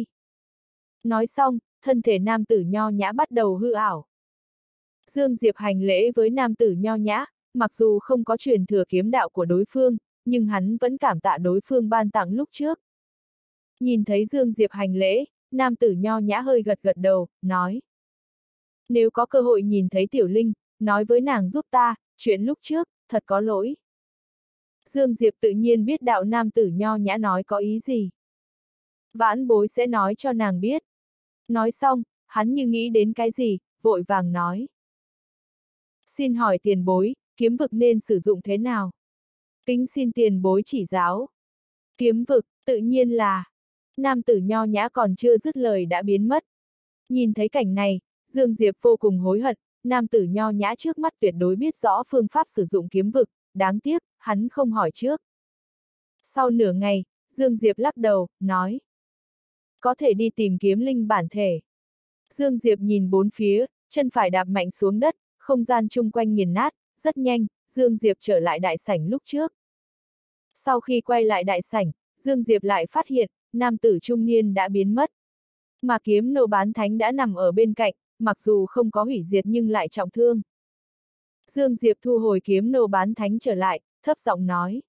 Nói xong, thân thể nam tử nho nhã bắt đầu hư ảo. Dương Diệp hành lễ với nam tử nho nhã, mặc dù không có truyền thừa kiếm đạo của đối phương, nhưng hắn vẫn cảm tạ đối phương ban tặng lúc trước. Nhìn thấy Dương Diệp hành lễ, nam tử nho nhã hơi gật gật đầu, nói. Nếu có cơ hội nhìn thấy Tiểu Linh, nói với nàng giúp ta, chuyện lúc trước, thật có lỗi. Dương Diệp tự nhiên biết đạo nam tử nho nhã nói có ý gì. Vãn bối sẽ nói cho nàng biết. Nói xong, hắn như nghĩ đến cái gì, vội vàng nói. Xin hỏi tiền bối, kiếm vực nên sử dụng thế nào? Kính xin tiền bối chỉ giáo. Kiếm vực, tự nhiên là... Nam tử nho nhã còn chưa dứt lời đã biến mất. Nhìn thấy cảnh này, Dương Diệp vô cùng hối hận, nam tử nho nhã trước mắt tuyệt đối biết rõ phương pháp sử dụng kiếm vực, đáng tiếc, hắn không hỏi trước. Sau nửa ngày, Dương Diệp lắc đầu, nói. Có thể đi tìm kiếm linh bản thể. Dương Diệp nhìn bốn phía, chân phải đạp mạnh xuống đất, không gian chung quanh nghiền nát, rất nhanh, Dương Diệp trở lại đại sảnh lúc trước. Sau khi quay lại đại sảnh, Dương Diệp lại phát hiện, nam tử trung niên đã biến mất. Mà kiếm nô bán thánh đã nằm ở bên cạnh, mặc dù không có hủy diệt nhưng lại trọng thương. Dương Diệp thu hồi kiếm nô bán thánh trở lại, thấp giọng nói.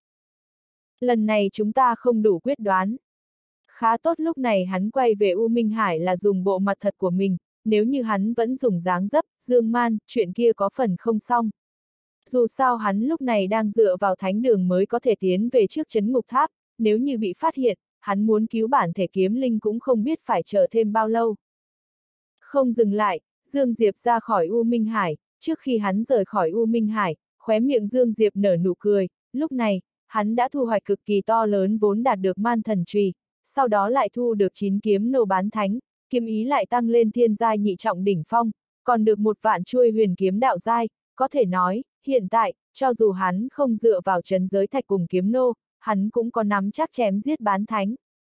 Lần này chúng ta không đủ quyết đoán. Khá tốt lúc này hắn quay về U Minh Hải là dùng bộ mặt thật của mình, nếu như hắn vẫn dùng dáng dấp, dương man, chuyện kia có phần không xong. Dù sao hắn lúc này đang dựa vào thánh đường mới có thể tiến về trước trấn ngục tháp, nếu như bị phát hiện, hắn muốn cứu bản thể kiếm linh cũng không biết phải chờ thêm bao lâu. Không dừng lại, Dương Diệp ra khỏi U Minh Hải, trước khi hắn rời khỏi U Minh Hải, khóe miệng Dương Diệp nở nụ cười, lúc này, hắn đã thu hoạch cực kỳ to lớn vốn đạt được man thần trùy, sau đó lại thu được chín kiếm nô bán thánh, kiếm ý lại tăng lên thiên giai nhị trọng đỉnh phong, còn được một vạn chuôi huyền kiếm đạo giai, có thể nói, hiện tại, cho dù hắn không dựa vào trấn giới thạch cùng kiếm nô, hắn cũng có nắm chắc chém giết bán thánh.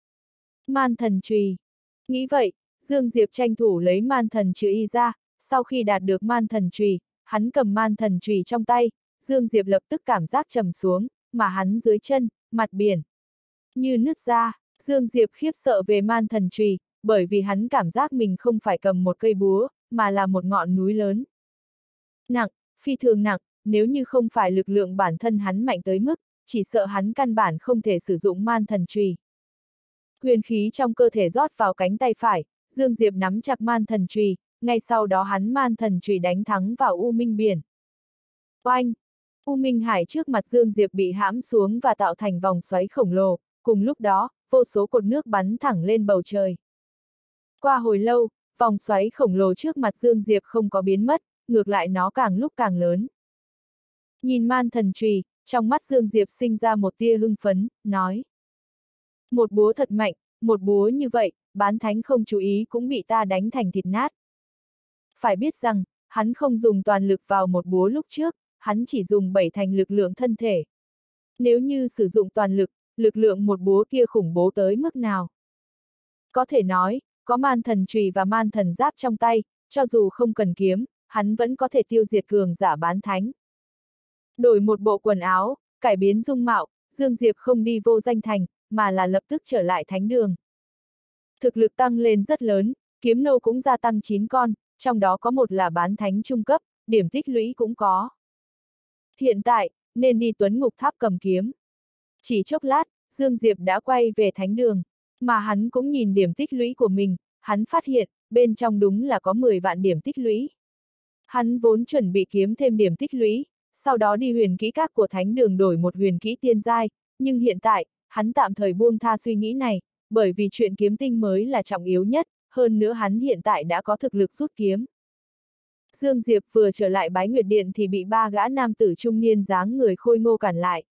Man thần trùy. Nghĩ vậy, Dương Diệp tranh thủ lấy man thần trùy ra, sau khi đạt được man thần trùy, hắn cầm man thần trùy trong tay, Dương Diệp lập tức cảm giác trầm xuống, mà hắn dưới chân, mặt biển như nứt ra. Dương Diệp khiếp sợ về man thần trùy, bởi vì hắn cảm giác mình không phải cầm một cây búa, mà là một ngọn núi lớn. Nặng, phi thường nặng, nếu như không phải lực lượng bản thân hắn mạnh tới mức, chỉ sợ hắn căn bản không thể sử dụng man thần trùy. Huyền khí trong cơ thể rót vào cánh tay phải, Dương Diệp nắm chặt man thần trùy, ngay sau đó hắn man thần trùy đánh thắng vào U Minh biển. Oanh! U Minh Hải trước mặt Dương Diệp bị hãm xuống và tạo thành vòng xoáy khổng lồ, cùng lúc đó, vô số cột nước bắn thẳng lên bầu trời. Qua hồi lâu, vòng xoáy khổng lồ trước mặt Dương Diệp không có biến mất, ngược lại nó càng lúc càng lớn. Nhìn man thần trùy, trong mắt Dương Diệp sinh ra một tia hưng phấn, nói. Một búa thật mạnh, một búa như vậy, bán thánh không chú ý cũng bị ta đánh thành thịt nát. Phải biết rằng, hắn không dùng toàn lực vào một búa lúc trước, hắn chỉ dùng bảy thành lực lượng thân thể. Nếu như sử dụng toàn lực, lực lượng một búa kia khủng bố tới mức nào? Có thể nói, có man thần chùy và man thần giáp trong tay, cho dù không cần kiếm, hắn vẫn có thể tiêu diệt cường giả bán thánh. Đổi một bộ quần áo, cải biến dung mạo, Dương Diệp không đi vô danh thành, mà là lập tức trở lại thánh đường. Thực lực tăng lên rất lớn, kiếm nô cũng gia tăng chín con, trong đó có một là bán thánh trung cấp, điểm tích lũy cũng có. Hiện tại, nên đi Tuấn Ngục Tháp cầm kiếm. Chỉ chốc lát, Dương Diệp đã quay về thánh đường, mà hắn cũng nhìn điểm tích lũy của mình, hắn phát hiện, bên trong đúng là có mười vạn điểm tích lũy. Hắn vốn chuẩn bị kiếm thêm điểm tích lũy, sau đó đi huyền kỹ các của thánh đường đổi một huyền kỹ tiên giai, nhưng hiện tại, hắn tạm thời buông tha suy nghĩ này, bởi vì chuyện kiếm tinh mới là trọng yếu nhất, hơn nữa hắn hiện tại đã có thực lực rút kiếm. Dương Diệp vừa trở lại Bái Nguyệt Điện thì bị ba gã nam tử trung niên dáng người khôi ngô cản lại.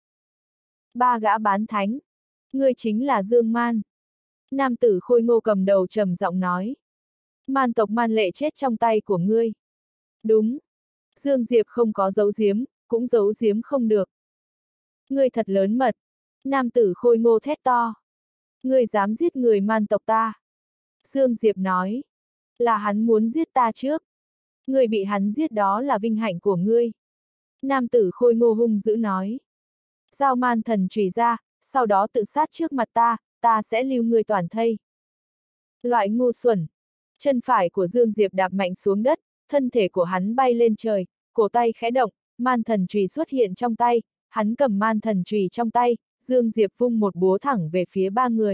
Ba gã bán thánh. Ngươi chính là Dương Man. Nam tử khôi ngô cầm đầu trầm giọng nói. Man tộc Man Lệ chết trong tay của ngươi. Đúng. Dương Diệp không có giấu giếm, cũng giấu giếm không được. Ngươi thật lớn mật. Nam tử khôi ngô thét to. Ngươi dám giết người Man tộc ta. Dương Diệp nói. Là hắn muốn giết ta trước. Ngươi bị hắn giết đó là vinh hạnh của ngươi. Nam tử khôi ngô hung dữ nói. Giao man thần chùy ra, sau đó tự sát trước mặt ta, ta sẽ lưu ngươi toàn thây. Loại ngu xuẩn. Chân phải của Dương Diệp đạp mạnh xuống đất, thân thể của hắn bay lên trời, cổ tay khẽ động, man thần chùy xuất hiện trong tay, hắn cầm man thần chùy trong tay, Dương Diệp vung một búa thẳng về phía ba người.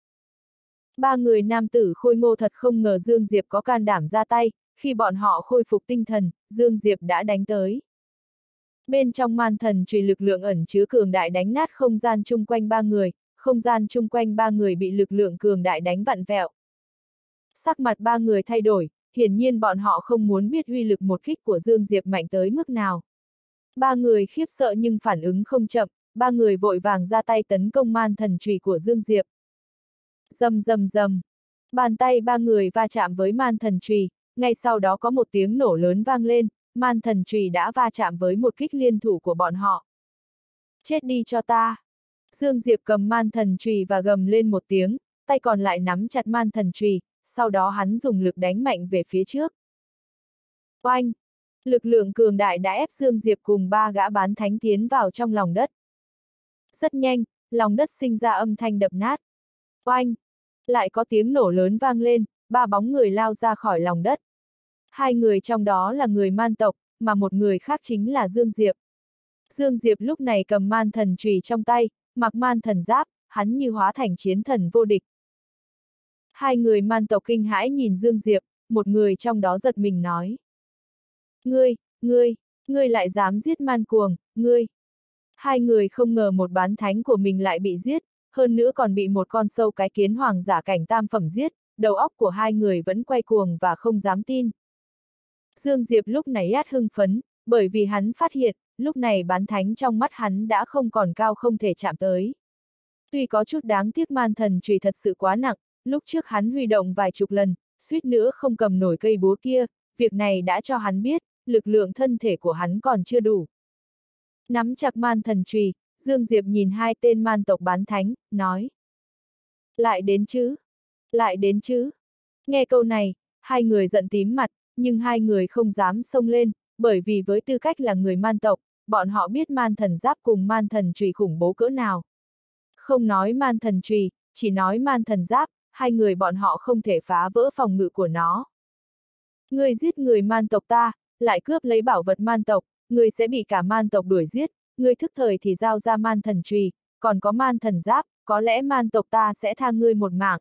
Ba người nam tử khôi ngô thật không ngờ Dương Diệp có can đảm ra tay, khi bọn họ khôi phục tinh thần, Dương Diệp đã đánh tới. Bên trong man thần chùy lực lượng ẩn chứa cường đại đánh nát không gian chung quanh ba người, không gian chung quanh ba người bị lực lượng cường đại đánh vặn vẹo. Sắc mặt ba người thay đổi, hiển nhiên bọn họ không muốn biết uy lực một kích của Dương Diệp mạnh tới mức nào. Ba người khiếp sợ nhưng phản ứng không chậm, ba người vội vàng ra tay tấn công man thần chùy của Dương Diệp. Rầm rầm rầm, bàn tay ba người va chạm với man thần chùy, ngay sau đó có một tiếng nổ lớn vang lên, man thần chùy đã va chạm với một kích liên thủ của bọn họ. Chết đi cho ta! Dương Diệp cầm man thần chùy và gầm lên một tiếng, tay còn lại nắm chặt man thần chùy, sau đó hắn dùng lực đánh mạnh về phía trước. Oanh! Lực lượng cường đại đã ép Dương Diệp cùng ba gã bán thánh tiến vào trong lòng đất. Rất nhanh, lòng đất sinh ra âm thanh đập nát. Oanh! Lại có tiếng nổ lớn vang lên, ba bóng người lao ra khỏi lòng đất. Hai người trong đó là người man tộc, mà một người khác chính là Dương Diệp. Dương Diệp lúc này cầm man thần chùy trong tay, mặc man thần giáp, hắn như hóa thành chiến thần vô địch. Hai người man tộc kinh hãi nhìn Dương Diệp, một người trong đó giật mình nói. Ngươi, ngươi, ngươi lại dám giết man cuồng, ngươi. Hai người không ngờ một bán thánh của mình lại bị giết, hơn nữa còn bị một con sâu cái kiến hoàng giả cảnh tam phẩm giết, đầu óc của hai người vẫn quay cuồng và không dám tin. Dương Diệp lúc này át hưng phấn, bởi vì hắn phát hiện, lúc này bán thánh trong mắt hắn đã không còn cao không thể chạm tới. Tuy có chút đáng tiếc man thần chùy thật sự quá nặng, lúc trước hắn huy động vài chục lần, suýt nữa không cầm nổi cây búa kia, việc này đã cho hắn biết, lực lượng thân thể của hắn còn chưa đủ. Nắm chặt man thần chùy, Dương Diệp nhìn hai tên man tộc bán thánh, nói. Lại đến chứ? Lại đến chứ? Nghe câu này, hai người giận tím mặt, nhưng hai người không dám xông lên, bởi vì với tư cách là người man tộc, bọn họ biết man thần giáp cùng man thần chùy khủng bố cỡ nào. Không nói man thần chùy, chỉ nói man thần giáp, hai người bọn họ không thể phá vỡ phòng ngự của nó. Ngươi giết người man tộc ta, lại cướp lấy bảo vật man tộc, ngươi sẽ bị cả man tộc đuổi giết, ngươi thức thời thì giao ra man thần chùy, còn có man thần giáp, có lẽ man tộc ta sẽ tha ngươi một mạng.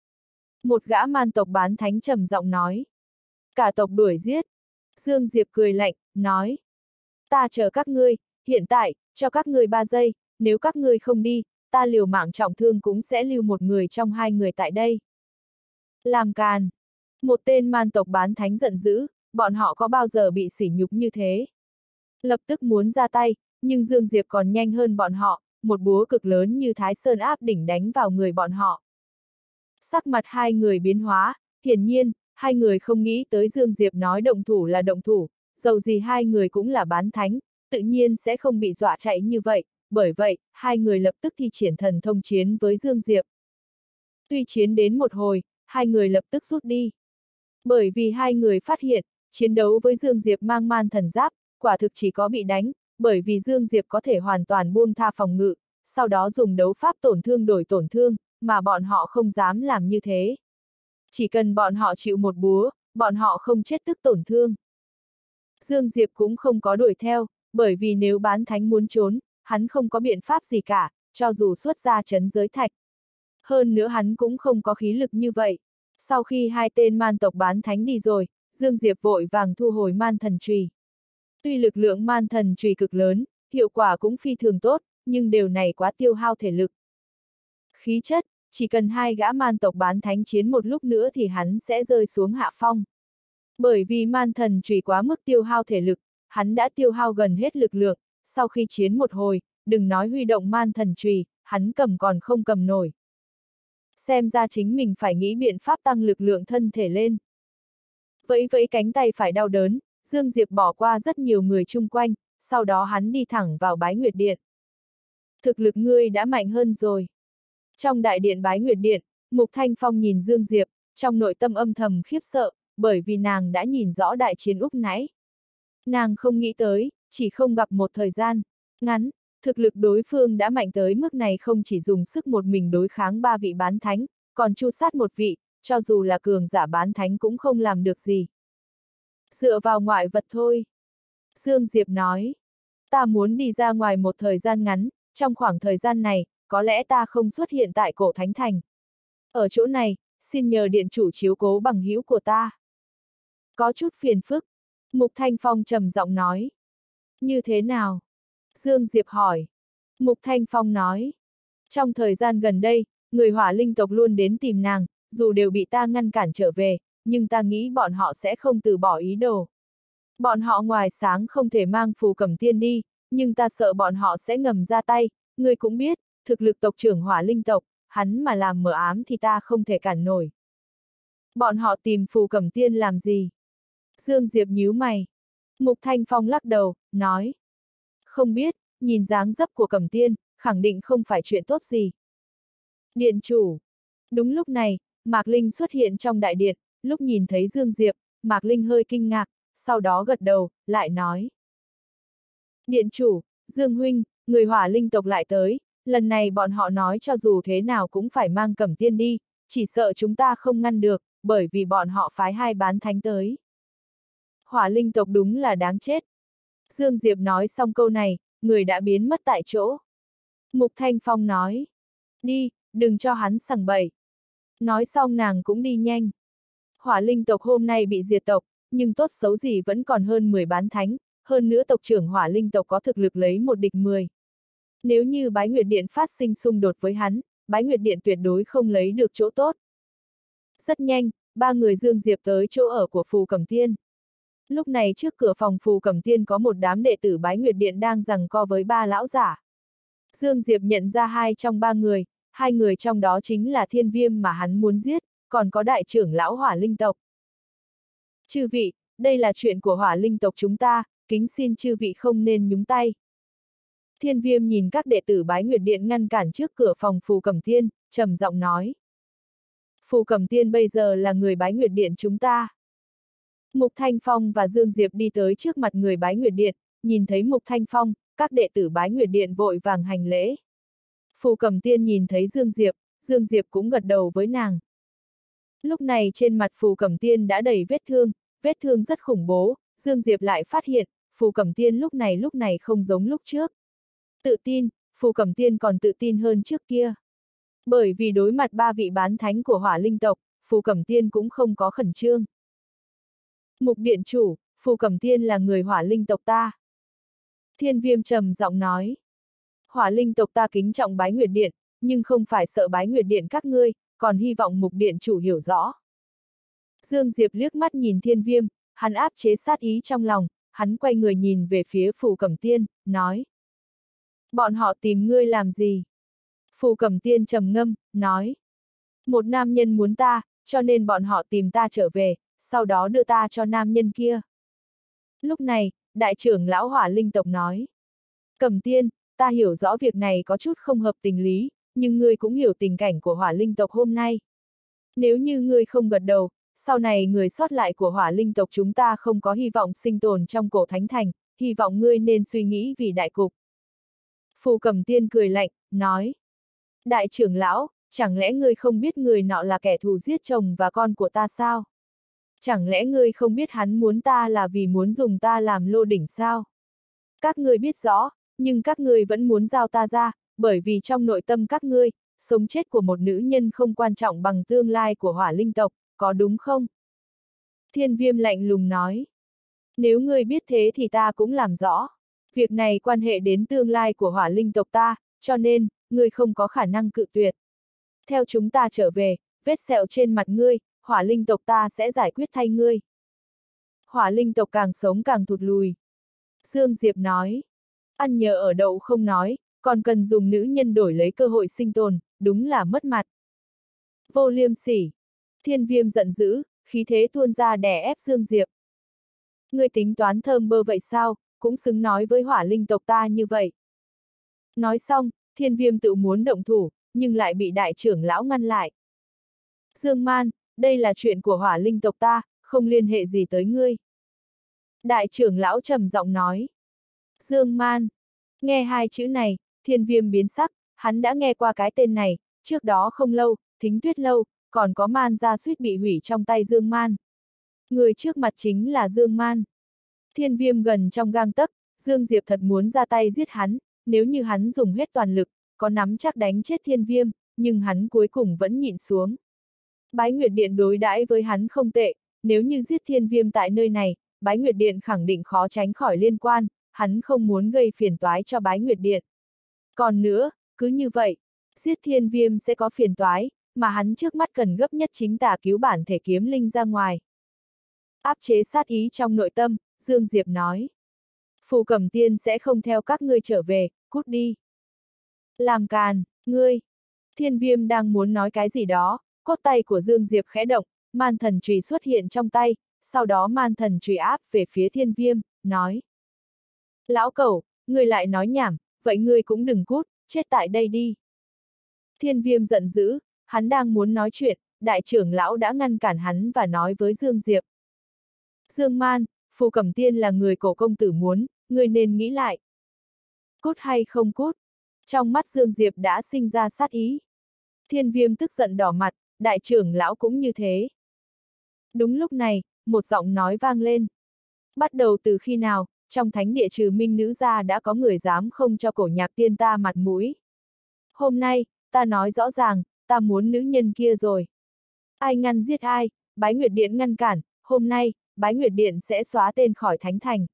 Một gã man tộc bán thánh trầm giọng nói. Cả tộc đuổi giết. Dương Diệp cười lạnh, nói. Ta chờ các ngươi, hiện tại, cho các ngươi ba giây, nếu các ngươi không đi, ta liều mạng trọng thương cũng sẽ lưu một người trong hai người tại đây. Làm càn. Một tên man tộc bán thánh giận dữ, bọn họ có bao giờ bị sỉ nhục như thế. Lập tức muốn ra tay, nhưng Dương Diệp còn nhanh hơn bọn họ, một búa cực lớn như Thái Sơn áp đỉnh đánh vào người bọn họ. Sắc mặt hai người biến hóa, hiển nhiên, hai người không nghĩ tới Dương Diệp nói động thủ là động thủ, dầu gì hai người cũng là bán thánh, tự nhiên sẽ không bị dọa chạy như vậy, bởi vậy, hai người lập tức thi triển thần thông chiến với Dương Diệp. Tuy chiến đến một hồi, hai người lập tức rút đi. Bởi vì hai người phát hiện, chiến đấu với Dương Diệp mang man thần giáp, quả thực chỉ có bị đánh, bởi vì Dương Diệp có thể hoàn toàn buông tha phòng ngự, sau đó dùng đấu pháp tổn thương đổi tổn thương, mà bọn họ không dám làm như thế. Chỉ cần bọn họ chịu một búa, bọn họ không chết tức tổn thương. Dương Diệp cũng không có đuổi theo, bởi vì nếu bán thánh muốn trốn, hắn không có biện pháp gì cả, cho dù xuất ra trấn giới thạch. Hơn nữa hắn cũng không có khí lực như vậy. Sau khi hai tên man tộc bán thánh đi rồi, Dương Diệp vội vàng thu hồi man thần chùy. Tuy lực lượng man thần chùy cực lớn, hiệu quả cũng phi thường tốt, nhưng điều này quá tiêu hao thể lực. Khí chất, chỉ cần hai gã man tộc bán thánh chiến một lúc nữa thì hắn sẽ rơi xuống hạ phong. Bởi vì man thần chùy quá mức tiêu hao thể lực, hắn đã tiêu hao gần hết lực lượng, sau khi chiến một hồi, đừng nói huy động man thần chùy, hắn cầm còn không cầm nổi. Xem ra chính mình phải nghĩ biện pháp tăng lực lượng thân thể lên. Vẫy vẫy cánh tay phải đau đớn, Dương Diệp bỏ qua rất nhiều người chung quanh, sau đó hắn đi thẳng vào Bái Nguyệt Điện. Thực lực ngươi đã mạnh hơn rồi. Trong đại điện Bái Nguyệt Điện, Mục Thanh Phong nhìn Dương Diệp, trong nội tâm âm thầm khiếp sợ, bởi vì nàng đã nhìn rõ đại chiến lúc nãy. Nàng không nghĩ tới, chỉ không gặp một thời gian ngắn, thực lực đối phương đã mạnh tới mức này, không chỉ dùng sức một mình đối kháng ba vị bán thánh, còn chu sát một vị, cho dù là cường giả bán thánh cũng không làm được gì. Dựa vào ngoại vật thôi. Dương Diệp nói, ta muốn đi ra ngoài một thời gian ngắn, trong khoảng thời gian này, có lẽ ta không xuất hiện tại Cổ Thánh Thành. Ở chỗ này, xin nhờ điện chủ chiếu cố bằng hữu của ta. Có chút phiền phức. Mục Thanh Phong trầm giọng nói. Như thế nào? Dương Diệp hỏi. Mục Thanh Phong nói. Trong thời gian gần đây, người Hỏa Linh tộc luôn đến tìm nàng, dù đều bị ta ngăn cản trở về, nhưng ta nghĩ bọn họ sẽ không từ bỏ ý đồ. Bọn họ ngoài sáng không thể mang Phù Cẩm Tiên đi, nhưng ta sợ bọn họ sẽ ngầm ra tay, ngươi cũng biết, thực lực tộc trưởng Hỏa Linh tộc, hắn mà làm mờ ám thì ta không thể cản nổi. Bọn họ tìm Phù Cẩm Tiên làm gì? Dương Diệp nhíu mày. Mục Thanh Phong lắc đầu, nói. Không biết, nhìn dáng dấp của Cẩm Tiên, khẳng định không phải chuyện tốt gì. Điện chủ. Đúng lúc này, Mạc Linh xuất hiện trong đại điện, lúc nhìn thấy Dương Diệp, Mạc Linh hơi kinh ngạc, sau đó gật đầu, lại nói. Điện chủ, Dương huynh, người Hỏa Linh tộc lại tới, lần này bọn họ nói cho dù thế nào cũng phải mang Cẩm Tiên đi, chỉ sợ chúng ta không ngăn được, bởi vì bọn họ phái hai bán thánh tới. Hỏa Linh tộc đúng là đáng chết. Dương Diệp nói xong câu này, người đã biến mất tại chỗ. Mục Thanh Phong nói. Đi, đừng cho hắn sằng bậy. Nói xong nàng cũng đi nhanh. Hỏa Linh tộc hôm nay bị diệt tộc, nhưng tốt xấu gì vẫn còn hơn mười bán thánh, hơn nữa tộc trưởng Hỏa Linh tộc có thực lực lấy một địch mười. Nếu như Bái Nguyệt Điện phát sinh xung đột với hắn, Bái Nguyệt Điện tuyệt đối không lấy được chỗ tốt. Rất nhanh, ba người Dương Diệp tới chỗ ở của Phù Cẩm Tiên. Lúc này trước cửa phòng Phù Cẩm Tiên có một đám đệ tử Bái Nguyệt Điện đang giằng co với ba lão giả. Dương Diệp nhận ra hai trong ba người, hai người trong đó chính là Thiên Viêm mà hắn muốn giết, còn có đại trưởng lão Hỏa Linh tộc. Chư vị, đây là chuyện của Hỏa Linh tộc chúng ta, kính xin chư vị không nên nhúng tay. Thiên Viêm nhìn các đệ tử Bái Nguyệt Điện ngăn cản trước cửa phòng Phù Cẩm Tiên, trầm giọng nói. Phù Cẩm Tiên bây giờ là người Bái Nguyệt Điện chúng ta. Mục Thanh Phong và Dương Diệp đi tới trước mặt người Bái Nguyệt Điện, nhìn thấy Mục Thanh Phong, các đệ tử Bái Nguyệt Điện vội vàng hành lễ. Phù Cẩm Tiên nhìn thấy Dương Diệp, Dương Diệp cũng gật đầu với nàng. Lúc này trên mặt Phù Cẩm Tiên đã đầy vết thương, vết thương rất khủng bố, Dương Diệp lại phát hiện, Phù Cẩm Tiên lúc này lúc này không giống lúc trước. Tự tin, Phù Cẩm Tiên còn tự tin hơn trước kia. Bởi vì đối mặt ba vị bán thánh của Hỏa Linh tộc, Phù Cẩm Tiên cũng không có khẩn trương. Mục điện chủ, Phù Cẩm Tiên là người Hỏa Linh tộc ta. Thiên Viêm trầm giọng nói. Hỏa Linh tộc ta kính trọng Bái Nguyệt Điện, nhưng không phải sợ Bái Nguyệt Điện các ngươi, còn hy vọng Mục điện chủ hiểu rõ. Dương Diệp liếc mắt nhìn Thiên Viêm, hắn áp chế sát ý trong lòng, hắn quay người nhìn về phía Phù Cẩm Tiên, nói. Bọn họ tìm ngươi làm gì? Phù Cẩm Tiên trầm ngâm, nói. Một nam nhân muốn ta, cho nên bọn họ tìm ta trở về, sau đó đưa ta cho nam nhân kia. Lúc này, đại trưởng lão Hỏa Linh tộc nói. Cẩm Tiên, ta hiểu rõ việc này có chút không hợp tình lý, nhưng ngươi cũng hiểu tình cảnh của Hỏa Linh tộc hôm nay. Nếu như ngươi không gật đầu, sau này người sót lại của Hỏa Linh tộc chúng ta không có hy vọng sinh tồn trong cổ thánh thành, hy vọng ngươi nên suy nghĩ vì đại cục. Phù Cẩm Tiên cười lạnh, nói. Đại trưởng lão, chẳng lẽ ngươi không biết người nọ là kẻ thù giết chồng và con của ta sao? Chẳng lẽ ngươi không biết hắn muốn ta là vì muốn dùng ta làm lô đỉnh sao? Các ngươi biết rõ, nhưng các ngươi vẫn muốn giao ta ra, bởi vì trong nội tâm các ngươi, sống chết của một nữ nhân không quan trọng bằng tương lai của Hỏa Linh tộc, có đúng không? Thiên Viêm lạnh lùng nói. Nếu ngươi biết thế thì ta cũng làm rõ. Việc này quan hệ đến tương lai của Hỏa Linh tộc ta, cho nên, ngươi không có khả năng cự tuyệt. Theo chúng ta trở về, vết sẹo trên mặt ngươi, Hỏa Linh tộc ta sẽ giải quyết thay ngươi. Hỏa Linh tộc càng sống càng thụt lùi. Dương Diệp nói. Ăn nhờ ở đậu không nói, còn cần dùng nữ nhân đổi lấy cơ hội sinh tồn, đúng là mất mặt. Vô liêm sỉ. Thiên Viêm giận dữ, khí thế tuôn ra đè ép Dương Diệp. Ngươi tính toán thơm bơ vậy sao, cũng xứng nói với Hỏa Linh tộc ta như vậy. Nói xong, Thiên Viêm tự muốn động thủ, nhưng lại bị đại trưởng lão ngăn lại. Dương Man, đây là chuyện của Hỏa Linh tộc ta, không liên hệ gì tới ngươi. Đại trưởng lão trầm giọng nói. Dương Man. Nghe hai chữ này, Thiên Viêm biến sắc, hắn đã nghe qua cái tên này, trước đó không lâu, Thính Tuyết Lâu, còn có Man gia suýt bị hủy trong tay Dương Man. Người trước mặt chính là Dương Man. Thiên Viêm gần trong gang tấc, Dương Diệp thật muốn ra tay giết hắn, nếu như hắn dùng hết toàn lực, có nắm chắc đánh chết Thiên Viêm, nhưng hắn cuối cùng vẫn nhịn xuống. Bái Nguyệt Điện đối đãi với hắn không tệ, nếu như giết Thiên Viêm tại nơi này, Bái Nguyệt Điện khẳng định khó tránh khỏi liên quan, hắn không muốn gây phiền toái cho Bái Nguyệt Điện. Còn nữa, cứ như vậy, giết Thiên Viêm sẽ có phiền toái, mà hắn trước mắt cần gấp nhất chính tà cứu bản thể kiếm linh ra ngoài. Áp chế sát ý trong nội tâm, Dương Diệp nói. Phù Cẩm Tiên sẽ không theo các ngươi trở về, cút đi. Làm càn, ngươi. Thiên Viêm đang muốn nói cái gì đó, cốt tay của Dương Diệp khẽ động, man thần chùy xuất hiện trong tay, sau đó man thần chùy áp về phía Thiên Viêm, nói. Lão cẩu, ngươi lại nói nhảm, vậy ngươi cũng đừng cút, chết tại đây đi. Thiên Viêm giận dữ, hắn đang muốn nói chuyện, đại trưởng lão đã ngăn cản hắn và nói với Dương Diệp. Dương Man, Phù Cẩm Tiên là người cổ công tử muốn, ngươi nên nghĩ lại. Cút hay không cút? Trong mắt Dương Diệp đã sinh ra sát ý. Thiên Viêm tức giận đỏ mặt, đại trưởng lão cũng như thế. Đúng lúc này, một giọng nói vang lên. Bắt đầu từ khi nào, trong thánh địa trừ minh nữ ra đã có người dám không cho cổ nhạc tiên ta mặt mũi. Hôm nay, ta nói rõ ràng, ta muốn nữ nhân kia rồi. Ai ngăn giết ai, Bái Nguyệt Điện ngăn cản, hôm nay, Bái Nguyệt Điện sẽ xóa tên khỏi thánh thành.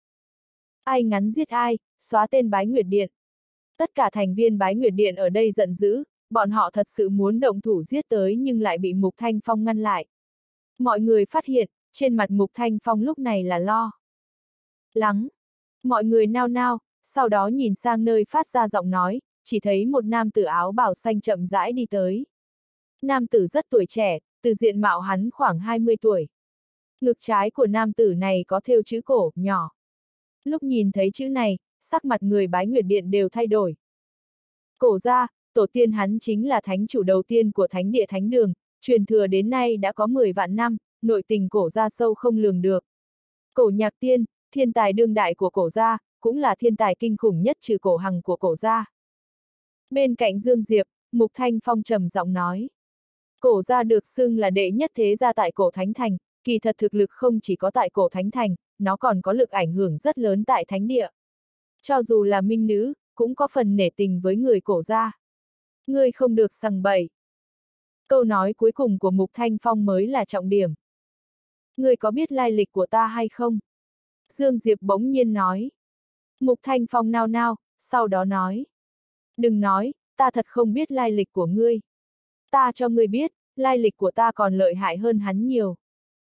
Ai ngắn giết ai, xóa tên Bái Nguyệt Điện. Tất cả thành viên Bái Nguyệt Điện ở đây giận dữ, bọn họ thật sự muốn động thủ giết tới nhưng lại bị Mục Thanh Phong ngăn lại. Mọi người phát hiện, trên mặt Mục Thanh Phong lúc này là lo lắng. Mọi người nao nao, sau đó nhìn sang nơi phát ra giọng nói, chỉ thấy một nam tử áo bào xanh chậm rãi đi tới. Nam tử rất tuổi trẻ, từ diện mạo hắn khoảng hai mươi tuổi. Ngực trái của nam tử này có thêu chữ cổ, nhỏ. Lúc nhìn thấy chữ này, sắc mặt người Bái Nguyệt Điện đều thay đổi. Cổ gia, tổ tiên hắn chính là thánh chủ đầu tiên của thánh địa thánh đường, truyền thừa đến nay đã có mười vạn năm, nội tình cổ gia sâu không lường được. Cổ Nhạc Tiên, thiên tài đương đại của cổ gia, cũng là thiên tài kinh khủng nhất trừ cổ hằng của cổ gia. Bên cạnh Dương Diệp, Mục Thanh Phong trầm giọng nói. Cổ gia được xưng là đệ nhất thế gia tại cổ Thánh Thành, kỳ thật thực lực không chỉ có tại cổ Thánh Thành, nó còn có lực ảnh hưởng rất lớn tại thánh địa. Cho dù là minh nữ, cũng có phần nể tình với người cổ gia. Ngươi không được sằng bậy. Câu nói cuối cùng của Mục Thanh Phong mới là trọng điểm. Ngươi có biết lai lịch của ta hay không? Dương Diệp bỗng nhiên nói. Mục Thanh Phong nao nao, sau đó nói. Đừng nói, ta thật không biết lai lịch của ngươi. Ta cho ngươi biết, lai lịch của ta còn lợi hại hơn hắn nhiều.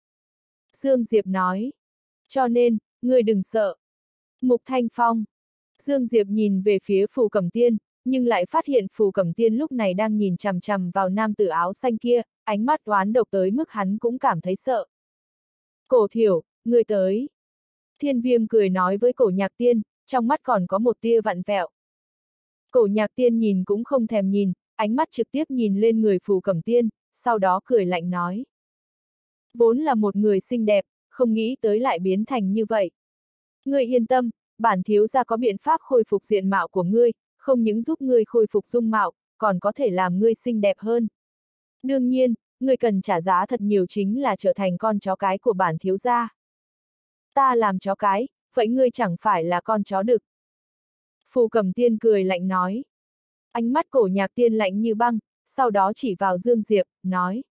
Dương Diệp nói. Cho nên, ngươi đừng sợ. Mục Thanh Phong. Dương Diệp nhìn về phía Phù Cẩm Tiên, nhưng lại phát hiện Phù Cẩm Tiên lúc này đang nhìn chằm chằm vào nam tử áo xanh kia, ánh mắt oán độc tới mức hắn cũng cảm thấy sợ. Cổ Thiểu, ngươi tới. Thiên Viêm cười nói với Cổ Nhạc Tiên, trong mắt còn có một tia vặn vẹo. Cổ Nhạc Tiên nhìn cũng không thèm nhìn, ánh mắt trực tiếp nhìn lên người Phù Cẩm Tiên, sau đó cười lạnh nói. Vốn là một người xinh đẹp, không nghĩ tới lại biến thành như vậy. Ngươi yên tâm, bản thiếu gia có biện pháp khôi phục diện mạo của ngươi, không những giúp ngươi khôi phục dung mạo, còn có thể làm ngươi xinh đẹp hơn. Đương nhiên, ngươi cần trả giá thật nhiều chính là trở thành con chó cái của bản thiếu gia. Ta làm chó cái, vậy ngươi chẳng phải là con chó đực. Phù Cẩm Tiên cười lạnh nói. Ánh mắt Cổ Nhạc Tiên lạnh như băng, sau đó chỉ vào Dương Diệp, nói.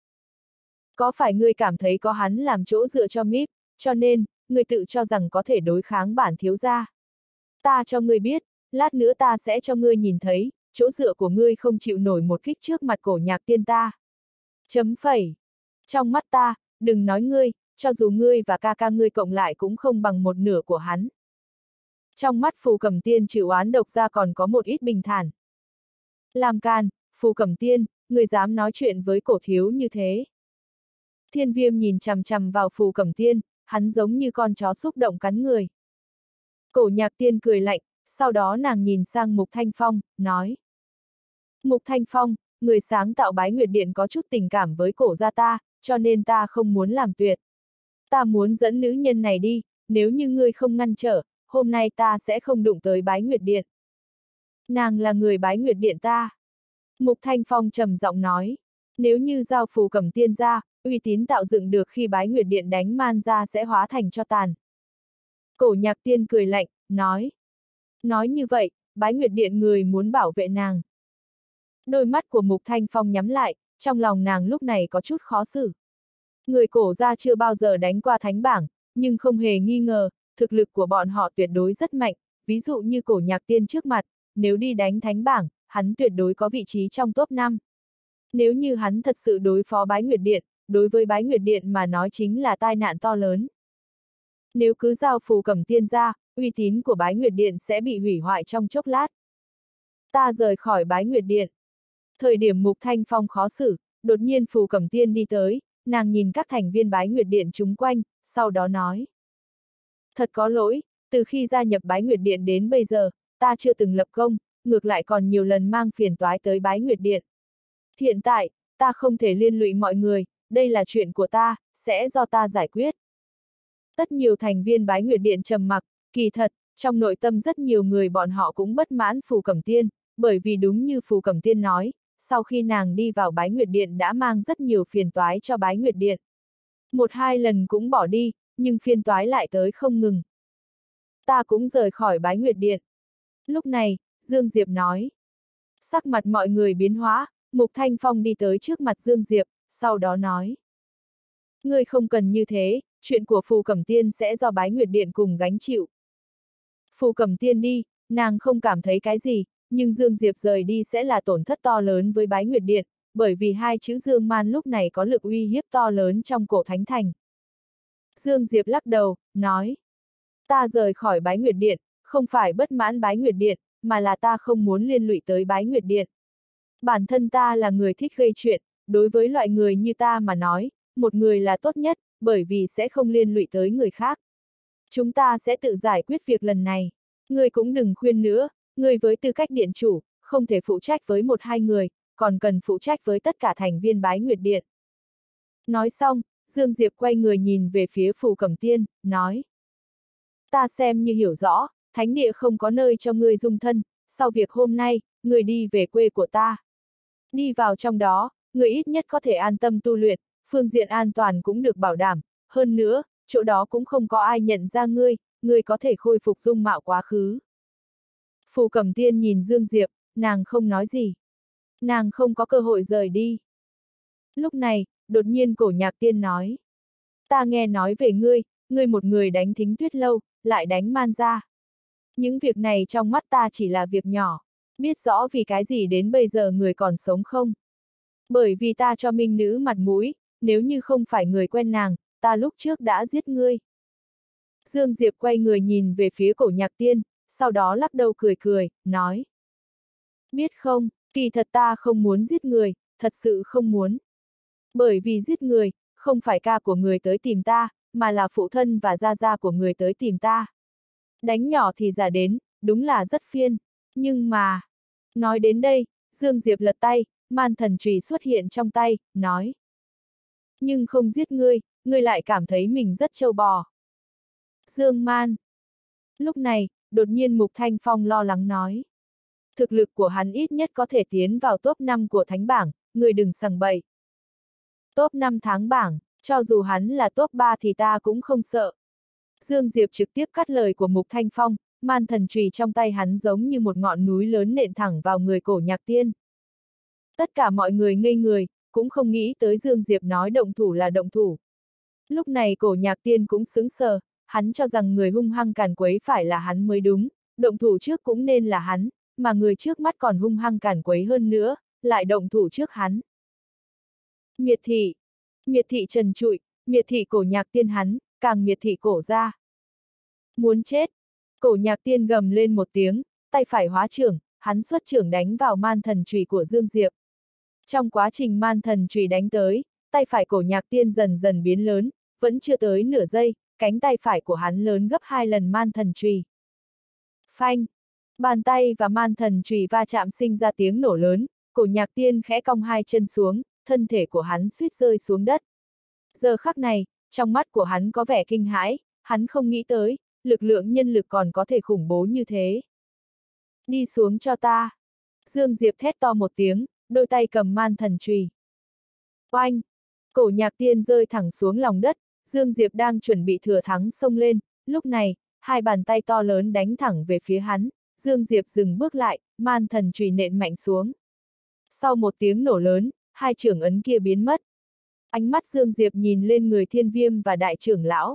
Có phải ngươi cảm thấy có hắn làm chỗ dựa cho míp, cho nên, ngươi tự cho rằng có thể đối kháng bản thiếu gia. Ta cho ngươi biết, lát nữa ta sẽ cho ngươi nhìn thấy, chỗ dựa của ngươi không chịu nổi một kích trước mặt Cổ Nhạc Tiên ta. Chấm phẩy. Trong mắt ta, đừng nói ngươi, cho dù ngươi và ca ca ngươi cộng lại cũng không bằng một nửa của hắn. Trong mắt Phù Cẩm Tiên trừ oán độc ra còn có một ít bình thản. Làm can, Phù Cẩm Tiên, ngươi dám nói chuyện với Cổ thiếu như thế. Thiên Viêm nhìn chằm chằm vào Phù Cẩm Tiên, hắn giống như con chó xúc động cắn người. Cổ Nhạc Tiên cười lạnh, sau đó nàng nhìn sang Mục Thanh Phong, nói. Mục Thanh Phong, người sáng tạo Bái Nguyệt Điện có chút tình cảm với Cổ gia ta, cho nên ta không muốn làm tuyệt. Ta muốn dẫn nữ nhân này đi, nếu như ngươi không ngăn trở, hôm nay ta sẽ không đụng tới Bái Nguyệt Điện. Nàng là người Bái Nguyệt Điện ta. Mục Thanh Phong trầm giọng nói, nếu như giao Phù Cẩm Tiên ra, uy tín tạo dựng được khi Bái Nguyệt Điện đánh man ra sẽ hóa thành cho tàn. Cổ Nhạc Tiên cười lạnh, nói. Nói như vậy, Bái Nguyệt Điện người muốn bảo vệ nàng. Đôi mắt của Mục Thanh Phong nhắm lại, trong lòng nàng lúc này có chút khó xử. Người Cổ gia chưa bao giờ đánh qua thánh bảng, nhưng không hề nghi ngờ, thực lực của bọn họ tuyệt đối rất mạnh, ví dụ như Cổ Nhạc Tiên trước mặt, nếu đi đánh thánh bảng, hắn tuyệt đối có vị trí trong top năm. Nếu như hắn thật sự đối phó Bái Nguyệt Điện, đối với Bái Nguyệt Điện mà nói chính là tai nạn to lớn. Nếu cứ giao Phù Cẩm Tiên ra, uy tín của Bái Nguyệt Điện sẽ bị hủy hoại trong chốc lát. Ta rời khỏi Bái Nguyệt Điện. Thời điểm Mục Thanh Phong khó xử, đột nhiên Phù Cẩm Tiên đi tới, nàng nhìn các thành viên Bái Nguyệt Điện chung quanh, sau đó nói. Thật có lỗi, từ khi gia nhập Bái Nguyệt Điện đến bây giờ, ta chưa từng lập công, ngược lại còn nhiều lần mang phiền toái tới Bái Nguyệt Điện. Hiện tại, ta không thể liên lụy mọi người, đây là chuyện của ta, sẽ do ta giải quyết. Tất nhiều thành viên Bái Nguyệt Điện trầm mặc, kỳ thật, trong nội tâm rất nhiều người bọn họ cũng bất mãn Phù Cẩm Tiên, bởi vì đúng như Phù Cẩm Tiên nói, sau khi nàng đi vào Bái Nguyệt Điện đã mang rất nhiều phiền toái cho Bái Nguyệt Điện. Một hai lần cũng bỏ đi, nhưng phiền toái lại tới không ngừng. Ta cũng rời khỏi Bái Nguyệt Điện. Lúc này, Dương Diệp nói. Sắc mặt mọi người biến hóa, Mục Thanh Phong đi tới trước mặt Dương Diệp, sau đó nói. Ngươi không cần như thế, chuyện của Phù Cẩm Tiên sẽ do Bái Nguyệt Điện cùng gánh chịu. Phù Cẩm Tiên đi, nàng không cảm thấy cái gì, nhưng Dương Diệp rời đi sẽ là tổn thất to lớn với Bái Nguyệt Điện, bởi vì hai chữ Dương Man lúc này có lực uy hiếp to lớn trong cổ thánh thành. Dương Diệp lắc đầu, nói. Ta rời khỏi Bái Nguyệt Điện, không phải bất mãn Bái Nguyệt Điện, mà là ta không muốn liên lụy tới Bái Nguyệt Điện. Bản thân ta là người thích gây chuyện, đối với loại người như ta mà nói, một người là tốt nhất, bởi vì sẽ không liên lụy tới người khác. Chúng ta sẽ tự giải quyết việc lần này. Ngươi cũng đừng khuyên nữa, ngươi với tư cách điện chủ, không thể phụ trách với một hai người, còn cần phụ trách với tất cả thành viên Bái Nguyệt Điện. Nói xong, Dương Diệp quay người nhìn về phía Phù Cẩm Tiên, nói. Ta xem như hiểu rõ, thánh địa không có nơi cho ngươi dung thân, sau việc hôm nay, ngươi đi về quê của ta. Đi vào trong đó, ngươi ít nhất có thể an tâm tu luyện, phương diện an toàn cũng được bảo đảm, hơn nữa, chỗ đó cũng không có ai nhận ra ngươi, ngươi có thể khôi phục dung mạo quá khứ. Phù Cẩm Tiên nhìn Dương Diệp, nàng không nói gì. Nàng không có cơ hội rời đi. Lúc này, đột nhiên Cổ Nhạc Tiên nói. Ta nghe nói về ngươi, ngươi một người đánh Thính Tuyết Lâu, lại đánh man ra. Những việc này trong mắt ta chỉ là việc nhỏ. Biết rõ vì cái gì đến bây giờ người còn sống không? Bởi vì ta cho Minh Nữ mặt mũi, nếu như không phải người quen nàng, ta lúc trước đã giết ngươi. Dương Diệp quay người nhìn về phía Cổ Nhạc Tiên, sau đó lắc đầu cười cười, nói. Biết không, kỳ thật ta không muốn giết người, thật sự không muốn. Bởi vì giết người, không phải ca của người tới tìm ta, mà là phụ thân và gia gia của người tới tìm ta. Đánh nhỏ thì giả đến, đúng là rất phiền. Nhưng mà... Nói đến đây, Dương Diệp lật tay, man thần chùy xuất hiện trong tay, nói. Nhưng không giết ngươi, ngươi lại cảm thấy mình rất trâu bò. Dương Man. Lúc này, đột nhiên Mục Thanh Phong lo lắng nói. Thực lực của hắn ít nhất có thể tiến vào top năm của thánh bảng, ngươi đừng sằng bậy. Top năm tháng bảng, cho dù hắn là top ba thì ta cũng không sợ. Dương Diệp trực tiếp cắt lời của Mục Thanh Phong, man thần chùy trong tay hắn giống như một ngọn núi lớn nện thẳng vào người Cổ Nhạc Tiên. Tất cả mọi người ngây người, cũng không nghĩ tới Dương Diệp nói động thủ là động thủ. Lúc này Cổ Nhạc Tiên cũng sững sờ, hắn cho rằng người hung hăng càn quấy phải là hắn mới đúng, động thủ trước cũng nên là hắn, mà người trước mắt còn hung hăng càn quấy hơn nữa, lại động thủ trước hắn. Miệt thị, miệt thị trần trụi, miệt thị Cổ Nhạc Tiên hắn, càng miệt thị cổ ra. Muốn chết, Cổ Nhạc Tiên gầm lên một tiếng, tay phải hóa trưởng, hắn xuất trưởng đánh vào man thần chùy của Dương Diệp. Trong quá trình man thần chùy đánh tới, tay phải Cổ Nhạc Tiên dần dần biến lớn, vẫn chưa tới nửa giây, cánh tay phải của hắn lớn gấp hai lần man thần chùy. Phanh! Bàn tay và man thần chùy va chạm sinh ra tiếng nổ lớn, Cổ Nhạc Tiên khẽ cong hai chân xuống, thân thể của hắn suýt rơi xuống đất. Giờ khắc này, trong mắt của hắn có vẻ kinh hãi, hắn không nghĩ tới, lực lượng nhân lực còn có thể khủng bố như thế. Đi xuống cho ta! Dương Diệp thét to một tiếng, đôi tay cầm man thần chùy. Oanh! Cổ Nhạc Tiên rơi thẳng xuống lòng đất, Dương Diệp đang chuẩn bị thừa thắng xông lên, lúc này, hai bàn tay to lớn đánh thẳng về phía hắn, Dương Diệp dừng bước lại, man thần chùy nện mạnh xuống. Sau một tiếng nổ lớn, hai trưởng ấn kia biến mất. Ánh mắt Dương Diệp nhìn lên người Thiên Viêm và đại trưởng lão.